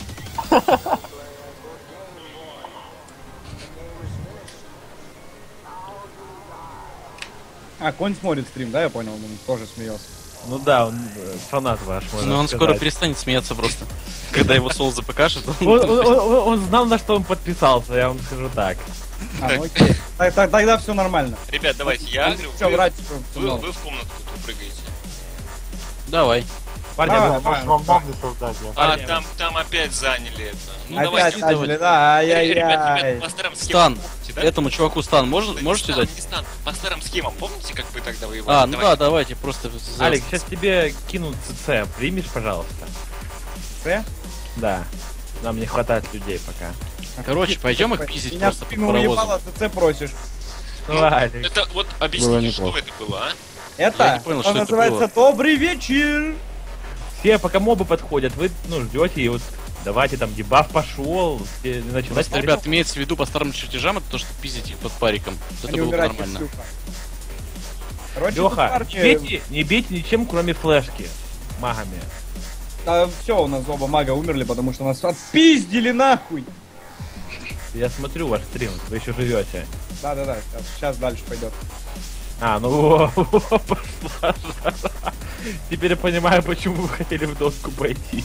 А, конь смотрит стрим, да, я понял, он тоже смеется. Ну да, он э, фанат ваш, можно ну он сказать. скоро перестанет смеяться просто. Когда его Солза покажет, он... Он, он- он- он знал, на что он подписался, я вам скажу так. А, ну окей. Так- так- Тогда все нормально. Ребят, давайте, я агрю, Все, вы, врать, всё, всё вы, норм. вы в комнатку тут прыгаете. Давай. Парни, Давай, вы- Можешь давай, вам давай. мобы создать, я. А, Парни, там, там опять заняли это. Ну, Опять давайте. начали, да, Ребят, ай-яй-яй. ребят, по старым схемам Стан. помните, да? Этому чуваку стан мож- Да, можете не дать? стан, не стан. По старым схемам, помните, как вы тогда воевали? А, ну Давайте. да, давайте, просто... за- Алекс, сейчас тебе кинут ЦЦ, примешь, пожалуйста? Ц? Да. Нам не хватает людей пока. Короче, пойдем их пиздить Меня в просто по спину паровозу. уебало, ТЦ просишь. Ну, Алекс. Это вот Было объясните, что неплохо. это было, а? Это, Я не понял, что что это называется «Добрый вечер». Все, пока мобы подходят, вы, ну, ждете, и вот давайте там дебаф пошел, все начинать. Просто, ребят, имеется в виду по старым чертежам, это то, что пиздить их под париком. Это Они было бы умирать нормально. как шлюха. Короче, тут Леха, парни- не бейте, не бейте ничем, кроме флешки. Магами. Да, все, у нас оба мага умерли, потому что нас отпиздили нахуй. Я смотрю ваш стрим, вы еще живете. Да-да-да, сейчас, сейчас дальше пойдет. А, ну пошла жара. Теперь я понимаю, почему вы хотели в доску пойти.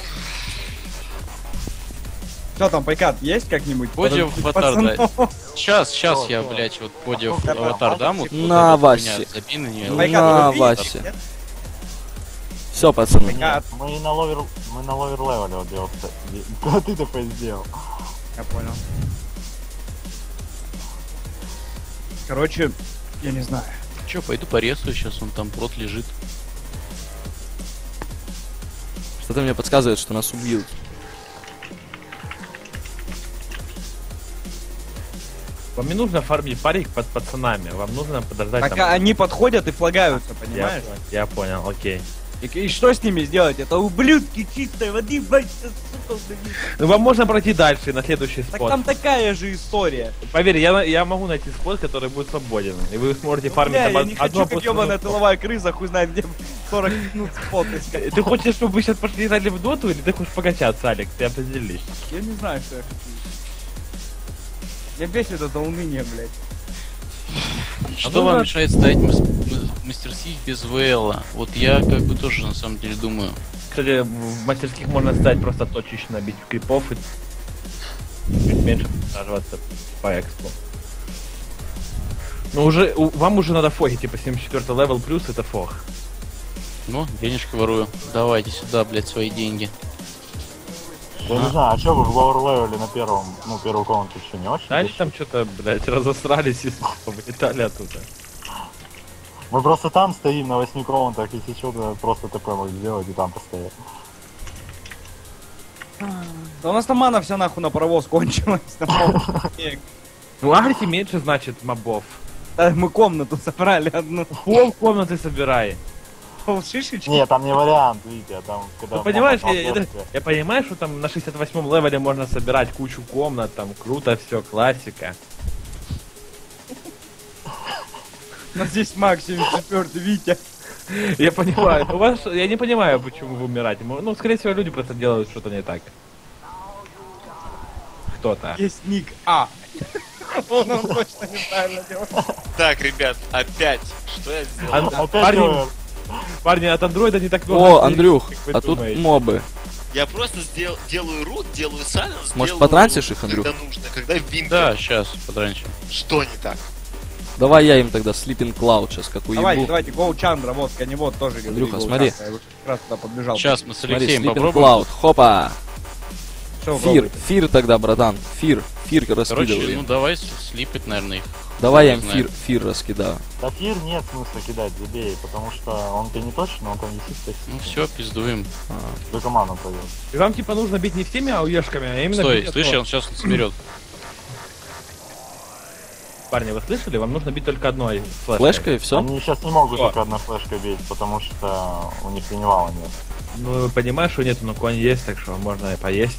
Что там, пайкат есть как-нибудь? Боди Подожди, в аватар, да. пацанов. Сейчас, сейчас Что, я, что? блять, вот боди в Какой аватар дам. Вот, На, вот эту хуйня, Васе. забей на нее. Пайкат, На, вы видите, Васе. нет? Все, пацаны. Пайкат. Мы на ловер, мы на ловер левеле вот делал, кстати. Куда ты ТП сделал? Я понял. Короче, я не знаю. Че, пойду порезаю, сейчас он там прот лежит. Что-то мне подсказывает, что нас убьют. Вам не нужно фармить парик под пацанами, вам нужно подождать Пока там... они подходят и флагаются, Я, понимаешь? я понял, окей. И, и что с ними сделать? Это ублюдки чистой воды, бать, сука, блин. Ну вам можно пройти дальше, на следующий Так спот. там такая же история. Поверь, я, я могу найти спот, который будет свободен. И вы сможете Ну, фармить бля, там я од- не одно хочу, как после ебаная другого. тыловая крыса, хуй знает где сорок минут спот искать. Ты хочешь, чтобы вы сейчас пошли играли в доту, или ты хочешь покачаться, Алекс? Ты определись. Я не знаю, что я хочу. Меня бесит это уныние, блядь. Что ну вам да. мешает ставить мас- м- мастерских без ВЛа? Вот я как бы тоже на самом деле думаю. Кстати, в мастерских можно стать просто точечно бить в крипов и чуть меньше присаживаться по экспу. Но уже, у- вам уже надо фоги, типа семьдесят четвёртый левел плюс это фог. Ну, денежки ворую. Давайте сюда, блядь, свои деньги. Я не знаю, а что вы в лоуэр левеле на первом, ну, первую комнату еще не очень? Да они там что-то, блядь, разосрались и вылетали оттуда. Мы просто там стоим на восьми комнатах, если что-то просто ТП могут сделать и там постоять. Да у нас там мана вся нахуй на паровоз кончилась. Ну, агрите меньше, значит, мобов. Да, мы комнату собрали одну. Пол комнаты собирай. Пол шишечки. Не, там не вариант, видите, там когда... Ну, понимаешь, мама я, я, я понимаю, что там на шестьдесят восьмом левеле можно собирать кучу комнат, там круто все, классика. Но здесь максимум четвертый Витя. Я понимаю, у вас, я не понимаю, почему вы умираете. Ну, скорее всего, люди просто делают что-то не так. Кто-то. Есть ник А. Он точно неправильно делает. Так, ребят, опять. Что я сделал? Ан- Опять парни, левел. парни, от андроида не так много. О, зависит, Андрюх, как вы а тут думаете. мобы. Я просто сдел- делаю рут, делаю сайленс, Может, делаю потрансишь рут, их, Андрюх? когда нужно, когда винтер. Да, сейчас, подраньше. Что не так? Давай я им тогда Sleeping Cloud сейчас как уебу. Давайте, давайте, Гоу Чандра, вот, коневод тоже говорит. Андрюха, Go смотри. Chandra. Я вот как раз туда подбежал. Сейчас мы с Смотри, Алексеем Sleeping попробуем. Cloud, хопа! Что вы Фир, пробуете? фир тогда, братан, фир, фир Короче, раскидывай. ну давай с- слипать, наверное, их. Давай я им знаю. фир, фир раскидаю. Да фир нет смысла кидать, забей, потому что он-то не точно, он там висит так. Ну все, пиздуем. Только ману пойдет. И вам типа нужно бить не всеми ауешками, а именно Стой, бить слышишь, одной. он сейчас соберет. Парни, вы слышали? Вам нужно бить только одной флешкой. Флешкой, все? Они сейчас не могут Что? только одной флешкой бить, потому что у них линивала нет. Ну, понимаешь, что нет, но конь есть, так что можно и поесть.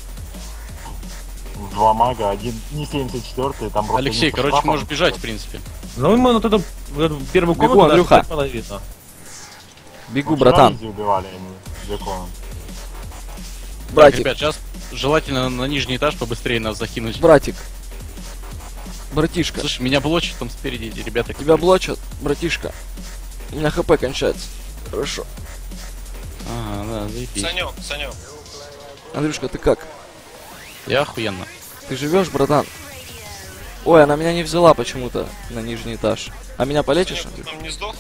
Два мага, один не семьдесят четвёртый, там просто... Алексей, один со короче, штрафом. можешь бежать, в принципе. Ну, мы на туда в эту первую Бегу, комнату Андрюха. даже половину. Бегу, Вчера братан. изи убивали они, две комнаты. Так, Братик, ребят, сейчас желательно на нижний этаж побыстрее нас закинуть. братик. Братишка, Слушай, меня блочат там спереди эти ребята. тебя блочат, братишка. У меня хп кончается. Хорошо. Ага, да, заебись. Санек, Санек. Андрюшка, ты как? Я охуенно. Ты живешь, братан? Ой, она меня не взяла почему-то на нижний этаж. А меня полечишь, Санек, ты Андрюш? там не сдох?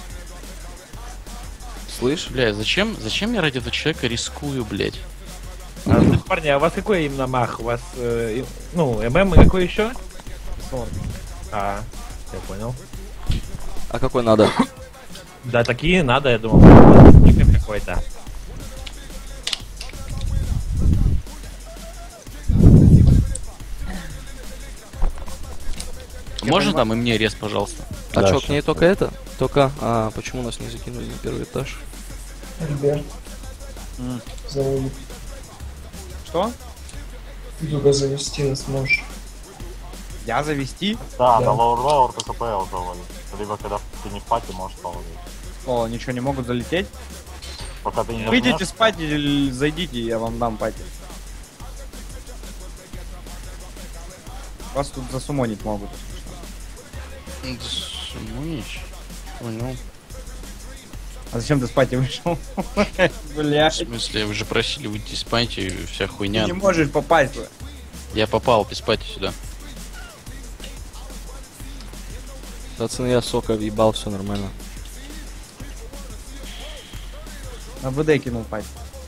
Слышь? Бля, зачем, зачем я ради этого человека рискую, блядь? А, слушай, парни, а у вас какой именно мах? У вас, э, и- ну, ММ и какой еще? А, я понял. А какой надо? Да, такие надо, я думал. Стикер какой-то. Можно там и мне рез, пожалуйста? А Да, чё, щас. к ней только это? Только... А, почему нас не закинули на первый этаж? Альберт. М. Заводит. Что? Ты только завести нас можешь. Я завести? Да, Да. на лоуэр левел только ПЛ заводит. Либо когда ты не в пати, можешь положить. О, ничего не могут залететь? Пока ты не Выйдите нажмешь, спать или зайдите, я вам дам пати. Вас тут засумонить могут. Ну, да сумунич. Понял. А зачем ты спать вышел? В Блядь. смысле, вы же просили выйти спать и вся Ты хуйня. не можешь попасть. Я попал без пати сюда. Пацаны, я сока въебал, все нормально. На БД кинул пать.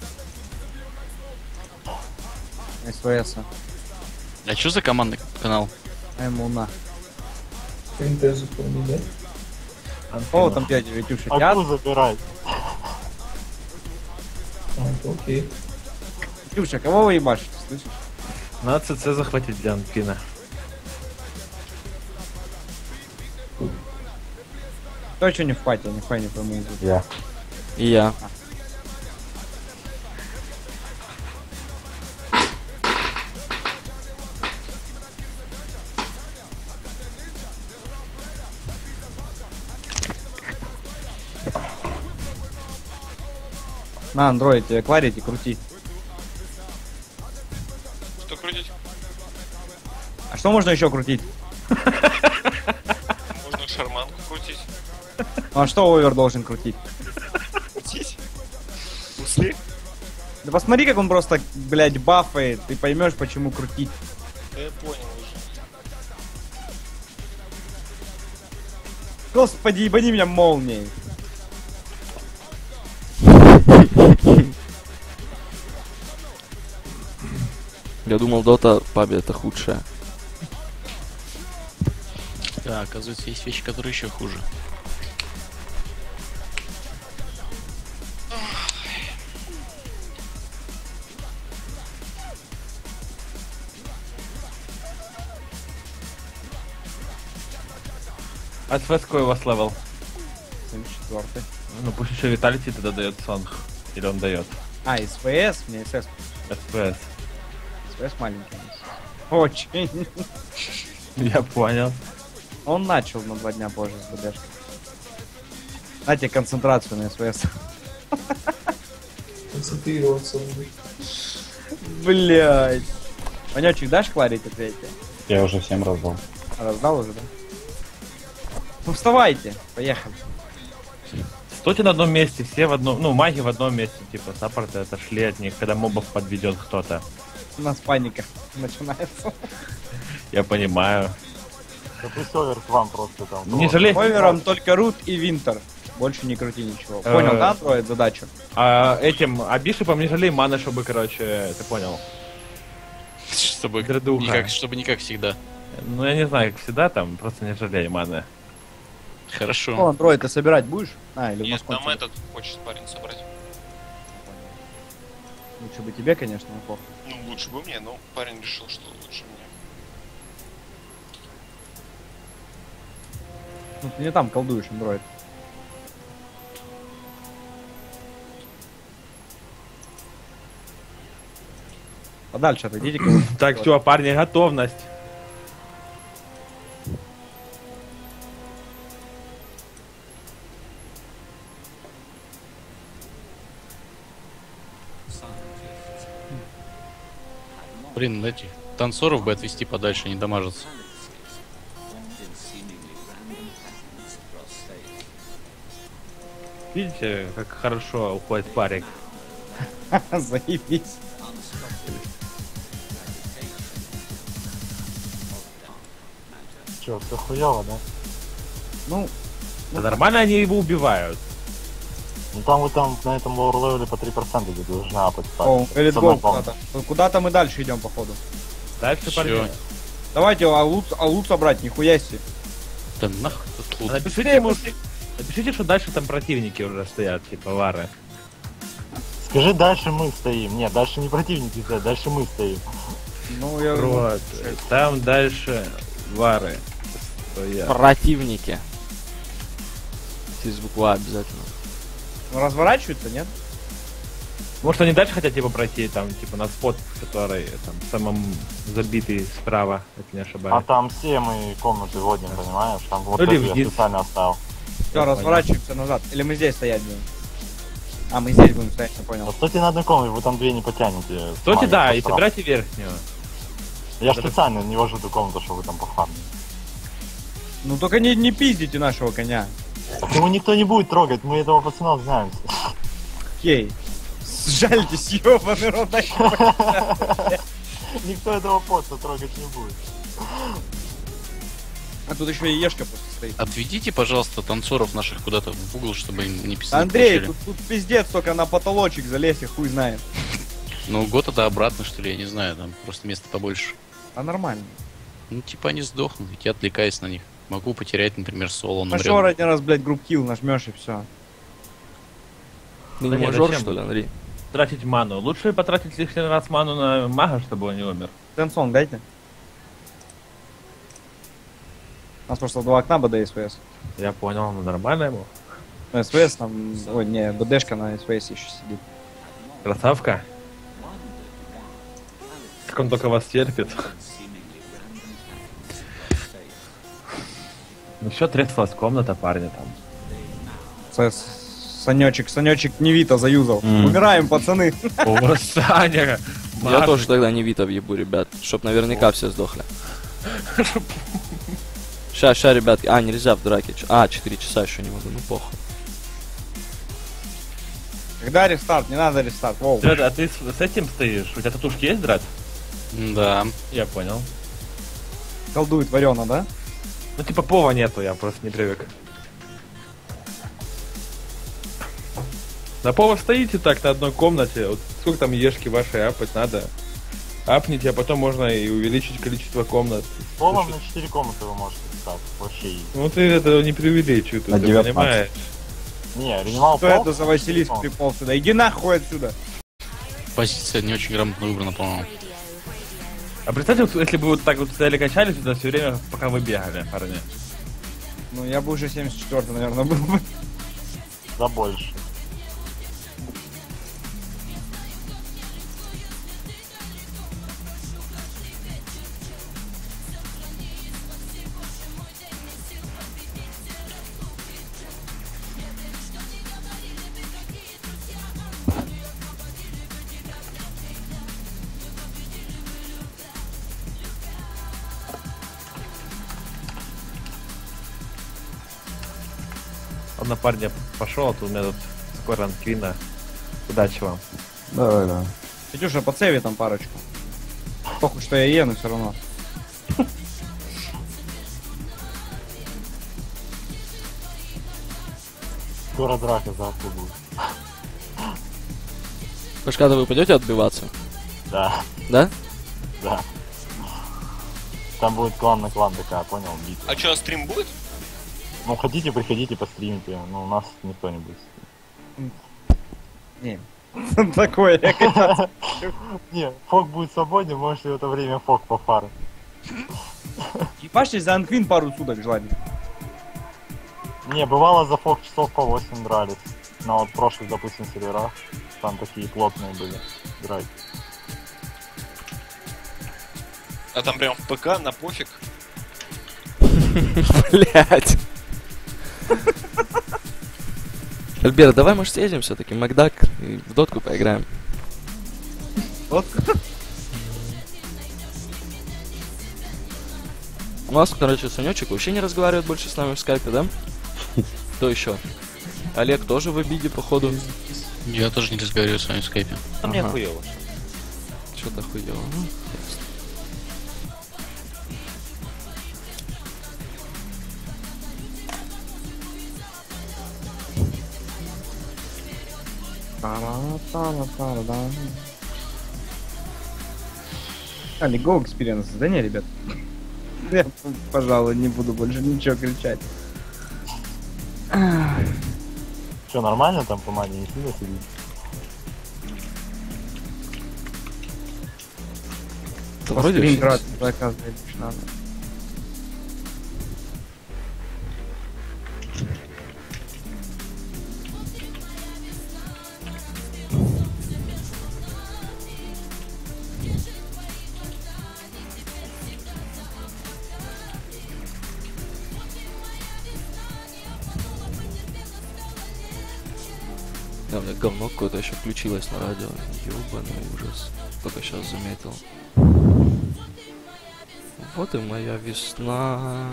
СВС. А что за командный канал? Эмуна. Принтезу помни, да? О, там дядя Витюша. Аку забирай. А, это окей. Витюша, кого вы ебашите, слышишь? Надо ЦЦ захватить для Анпина. Кто что не в пати, я нихуя не пойму. Я. И я. На, андроид, тебе кварить и крути. Что крутить? А что можно еще крутить? Можно шарманку крутить. Ну а что овер должен крутить? Крутить? Усли? Да посмотри, как он просто, блядь, бафает. Ты поймешь, почему крутить. Да я понял уже. Господи, ебани меня молнией. Я думал, Дота паби это худшее. Да, оказывается, есть вещи, которые еще хуже. А СВС какой у вас левел? семьдесят четвёртый. Ну пусть еще Виталити тогда дает сонг. Или он дает? А, СВС? Мне СС. СВС. СВС маленький. Очень. Я понял. Он начал на два дня позже с БДшкой. Знаете, концентрацию на СВС. Концентрироваться будет. Блять. Манёчек, дашь кларить ответить? Я уже всем раздал. Раздал уже, да? Ну вставайте, поехали. Стойте на одном месте, все в одном, ну, маги в одном месте, типа, саппорты отошли от них, когда мобов подведет кто-то. У нас паника начинается. Я понимаю. Да пусть овер к вам просто там. Не жалейте. Овером только Рут и Винтер. Больше не крути ничего. Понял, да, Андроид, задачу? А этим, а Бишопом не жалей маны, чтобы, короче, ты понял. Чтобы Градуха. никак, чтобы не как всегда. Ну, я не знаю, как всегда, там, просто не жалей маны. Хорошо. Ну, Андроид, ты собирать будешь? А, или в Нет, Москву? там этот хочет парень собрать. Лучше бы тебе, конечно, но похуй. Ну, лучше бы мне, но парень решил, что лучше мне. Ну, ты не там колдуешь, Андроид. Подальше отойдите. Так, все, парни, готовность. Блин, эти танцоров бы отвести подальше, не дамажатся. Видите, как хорошо уходит парик? Заебись. Че, все хуёво, да? Ну, Да нормально они его убивают. Ну там вот там на этом лоур-левеле по три процента где должны апать. о, let's go куда-то. Ну, куда-то мы дальше идем, походу. Дальше, Всё. парни. Давайте а лут, а лут собрать, нихуя себе. Да нахуй тут лут. Напишите ему, напишите, что дальше там противники уже стоят, типа вары. Скажи, дальше мы стоим. Нет, дальше не противники стоят, дальше мы стоим. Ну, я... Вот, там дальше вары стоят. Противники. Из буква обязательно. Ну, разворачиваются, нет? Может они дальше хотят типа пройти, там, типа на спот, который там самым забитый справа, если не А ошибаюсь. там все мы комнаты вводим, понимаешь? Там вот Ну, это или я вниз. специально оставил. Все, разворачиваемся назад. Или мы здесь стоять будем? А, мы здесь будем стоять, я понял. Да стойте на одной комнате, вы там две не потянете. Стойте, Маги да, и посрал. собирайте верхнюю. Я ж специально не вожу эту комнату, чтобы вы там пофармили. Ну, только не, не пиздите нашего коня. Так его никто не будет трогать, мы этого пацана знаем. Окей. Сжальтесь, ёбаный рот. Никто этого пота трогать не будет. А тут еще и Ешка просто стоит. Отведите, пожалуйста, танцоров наших куда-то в угол, чтобы им не писали. Андрей, тут, тут пиздец, только на потолочек залезь, и хуй знает. Ну, год это обратно, что ли, я не знаю, там просто места побольше. А нормально. Ну, типа они сдохнут, я отвлекаюсь на них. Могу потерять, например, соло, он умрет. Мажор один раз, блядь, групп килл нажмешь и все. Ты Да не нет, мажор, зачем? что ли, Андрей? Тратить ману. Лучше потратить лишний раз ману на мага, чтобы он не умер. Тенсон дайте. У нас просто два окна БД и СВС. Я понял, ну нормально ему. Ну, СВС там, ой, не, БДшка на СВС еще сидит. Красавка. Как он только вас терпит. Ну все, трескалась комната, парни там. С- Санечек, Санечек Невита заюзал. М. Умираем, пацаны. О, Саня! Я тоже тогда не Вита въебу, ребят, чтоб наверняка все сдохли. Ща, ща, ребятки. А, нельзя в драке. Ч- А, четыре часа еще не могу, ну похуй. Когда рестарт? Не надо рестарт. Воу. Дред, а ты с, с этим стоишь? У тебя татушки есть, Дред? Да. Я понял. Колдует варено, да? Ну типа пова нету, я просто не привык. На пова стоите так на одной комнате, вот сколько там ешки вашей апать надо? апните, а потом можно и увеличить количество комнат. Полом на четыре комнаты вы можете писать. Вообще easy. Ну ты это не преувеличивай, ты На девятнадцать. понимаешь? Не, ренимал Что пол. это за Василиск припол сюда? Иди нахуй отсюда! Позиция не очень грамотно выбрана, по-моему. А представьте, вот, если бы вот так вот стояли качали сюда все время, пока вы бегали, парни. Ну, я бы уже семьдесят четвёртый, наверное, был бы. Да больше. Ладно, парни, пошел, а то у меня тут скоро Квина. Удачи вам. Давай, да. Петюша, подсейви там парочку. Похуй, что я е, но все равно. Скоро драка завтра будет. Пашката, вы пойдете отбиваться? Да, Да? да. Там будет клан на клан такая, понял, битва. А что, стрим будет? Ну хотите, приходите, постримите. Ну у нас никто не будет. Не. Такое, я хотел. Не, Фок будет свободен, можете в это время Фок пофарить. Ебашьте за Анквин пару суток желательно. Не, бывало за Фок часов по восемь дрались. На вот прошлых, допустим, серверах. Там такие плотные были. Драйки. А там прям в ПК, на пофиг. Блять. Альберт, давай, может, съездим все-таки, Макдак, и в дотку поиграем. Дотку? У нас, короче, Санечек вообще не разговаривает больше с нами в скайпе, да? Кто еще? Олег тоже в обиде, походу. Я тоже не разговариваю с вами в скайпе. А мне Ага. хуёво. Что-то хуёво. Ну, ясно. Али, go experience, да не, ребят? Я, пожалуй, не буду больше ничего кричать. Что, нормально там по мане не сильно сидит? Да вроде Стрим всё. брат, заказывать надо. Да, у меня говно какое-то еще включилось на радио. Ёбаный ужас. Только сейчас заметил. Вот и моя весна.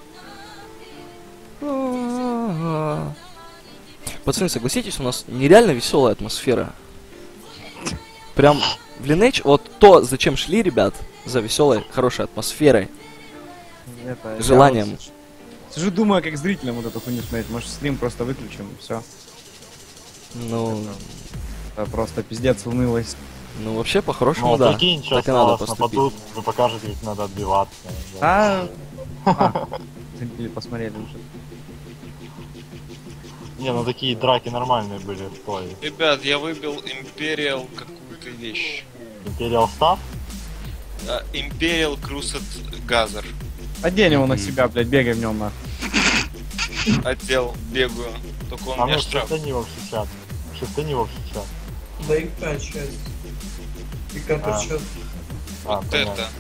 А-а-а. Пацаны, согласитесь, у нас нереально веселая атмосфера. Прям в Lineage, вот то, зачем шли, ребят, за веселой, хорошей атмосферой, Это, я желанием. вот Сижу, думаю, как зрителям вот эту хуйню смотреть. Может, стрим просто выключим, и все. Ну, Это просто пиздец унылость. ну вообще, по-хорошему, Ну, да. прикинь, сейчас Так и на надо вас поступить. нападут, вы покажете, как надо отбиваться. А, а, зрители посмотрели уже. Не, ну такие драки нормальные были в той. Ребят, я выбил Imperial какую-то вещь. Imperial Staff? А, Imperial Crusade Газер. Одень его на себя, блядь, бегай в нем нахуй. Отдел, бегаю. Только он А меня ну, штраф. шестани вообще чат. Шестани вообще чат. Да и та часть. И А. катер-чат. А, Вот понятно. это.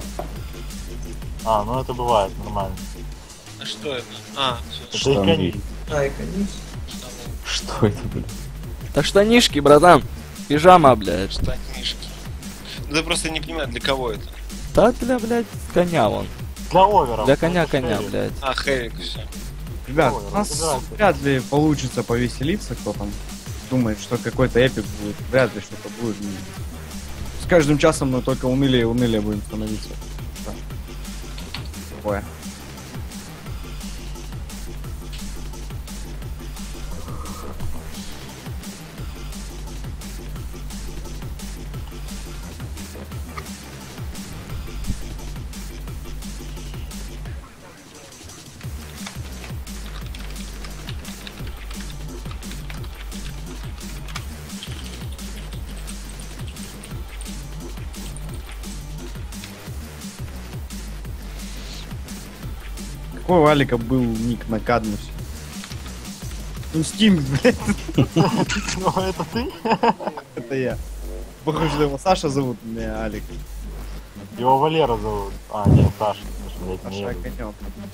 А, ну это бывает, нормально. А что это? А, Это всё. и конец. А, и конец. Что это, блин? Так штанишки, братан. Пижама, блядь. Штанишки. Ну ты просто не понимаю, для кого это. Да для, блядь, коня вон. Для овера. Для коня это коня, хэви. блядь. А, Хэвик, все. Ребят, Ой, у нас разбирайся. вряд ли получится повеселиться, кто там думает, что какой-то эпик будет. Вряд ли что-то будет. С каждым часом мы только унылее и унылее будем становиться. Да. Такое. Какой у Алика был ник на Кадмусе? Инстинкт, блядь. Ну, это ты? Это я. Похоже, что его Саша зовут, не Алик. Его Валера зовут. А, нет, Саша. Блядь, не Саша еду. Конёк.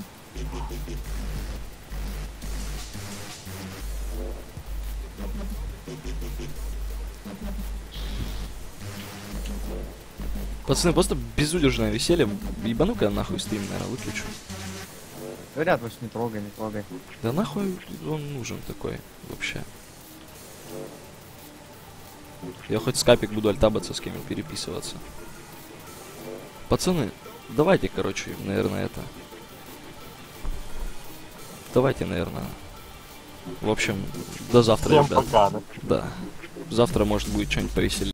Пацаны, просто безудержное веселье. Ебану-ка я нахуй стрим, наверное, выключу. Говорят, вас не трогай, не трогай. Да нахуй он нужен такой вообще. Я хоть с Капик буду альтабаться с кем-нибудь переписываться. Пацаны, давайте, короче, наверное, это. Давайте, наверное. В общем, до завтра, Всем ребят. пока, да? Да. Завтра, может, будет что-нибудь повеселее.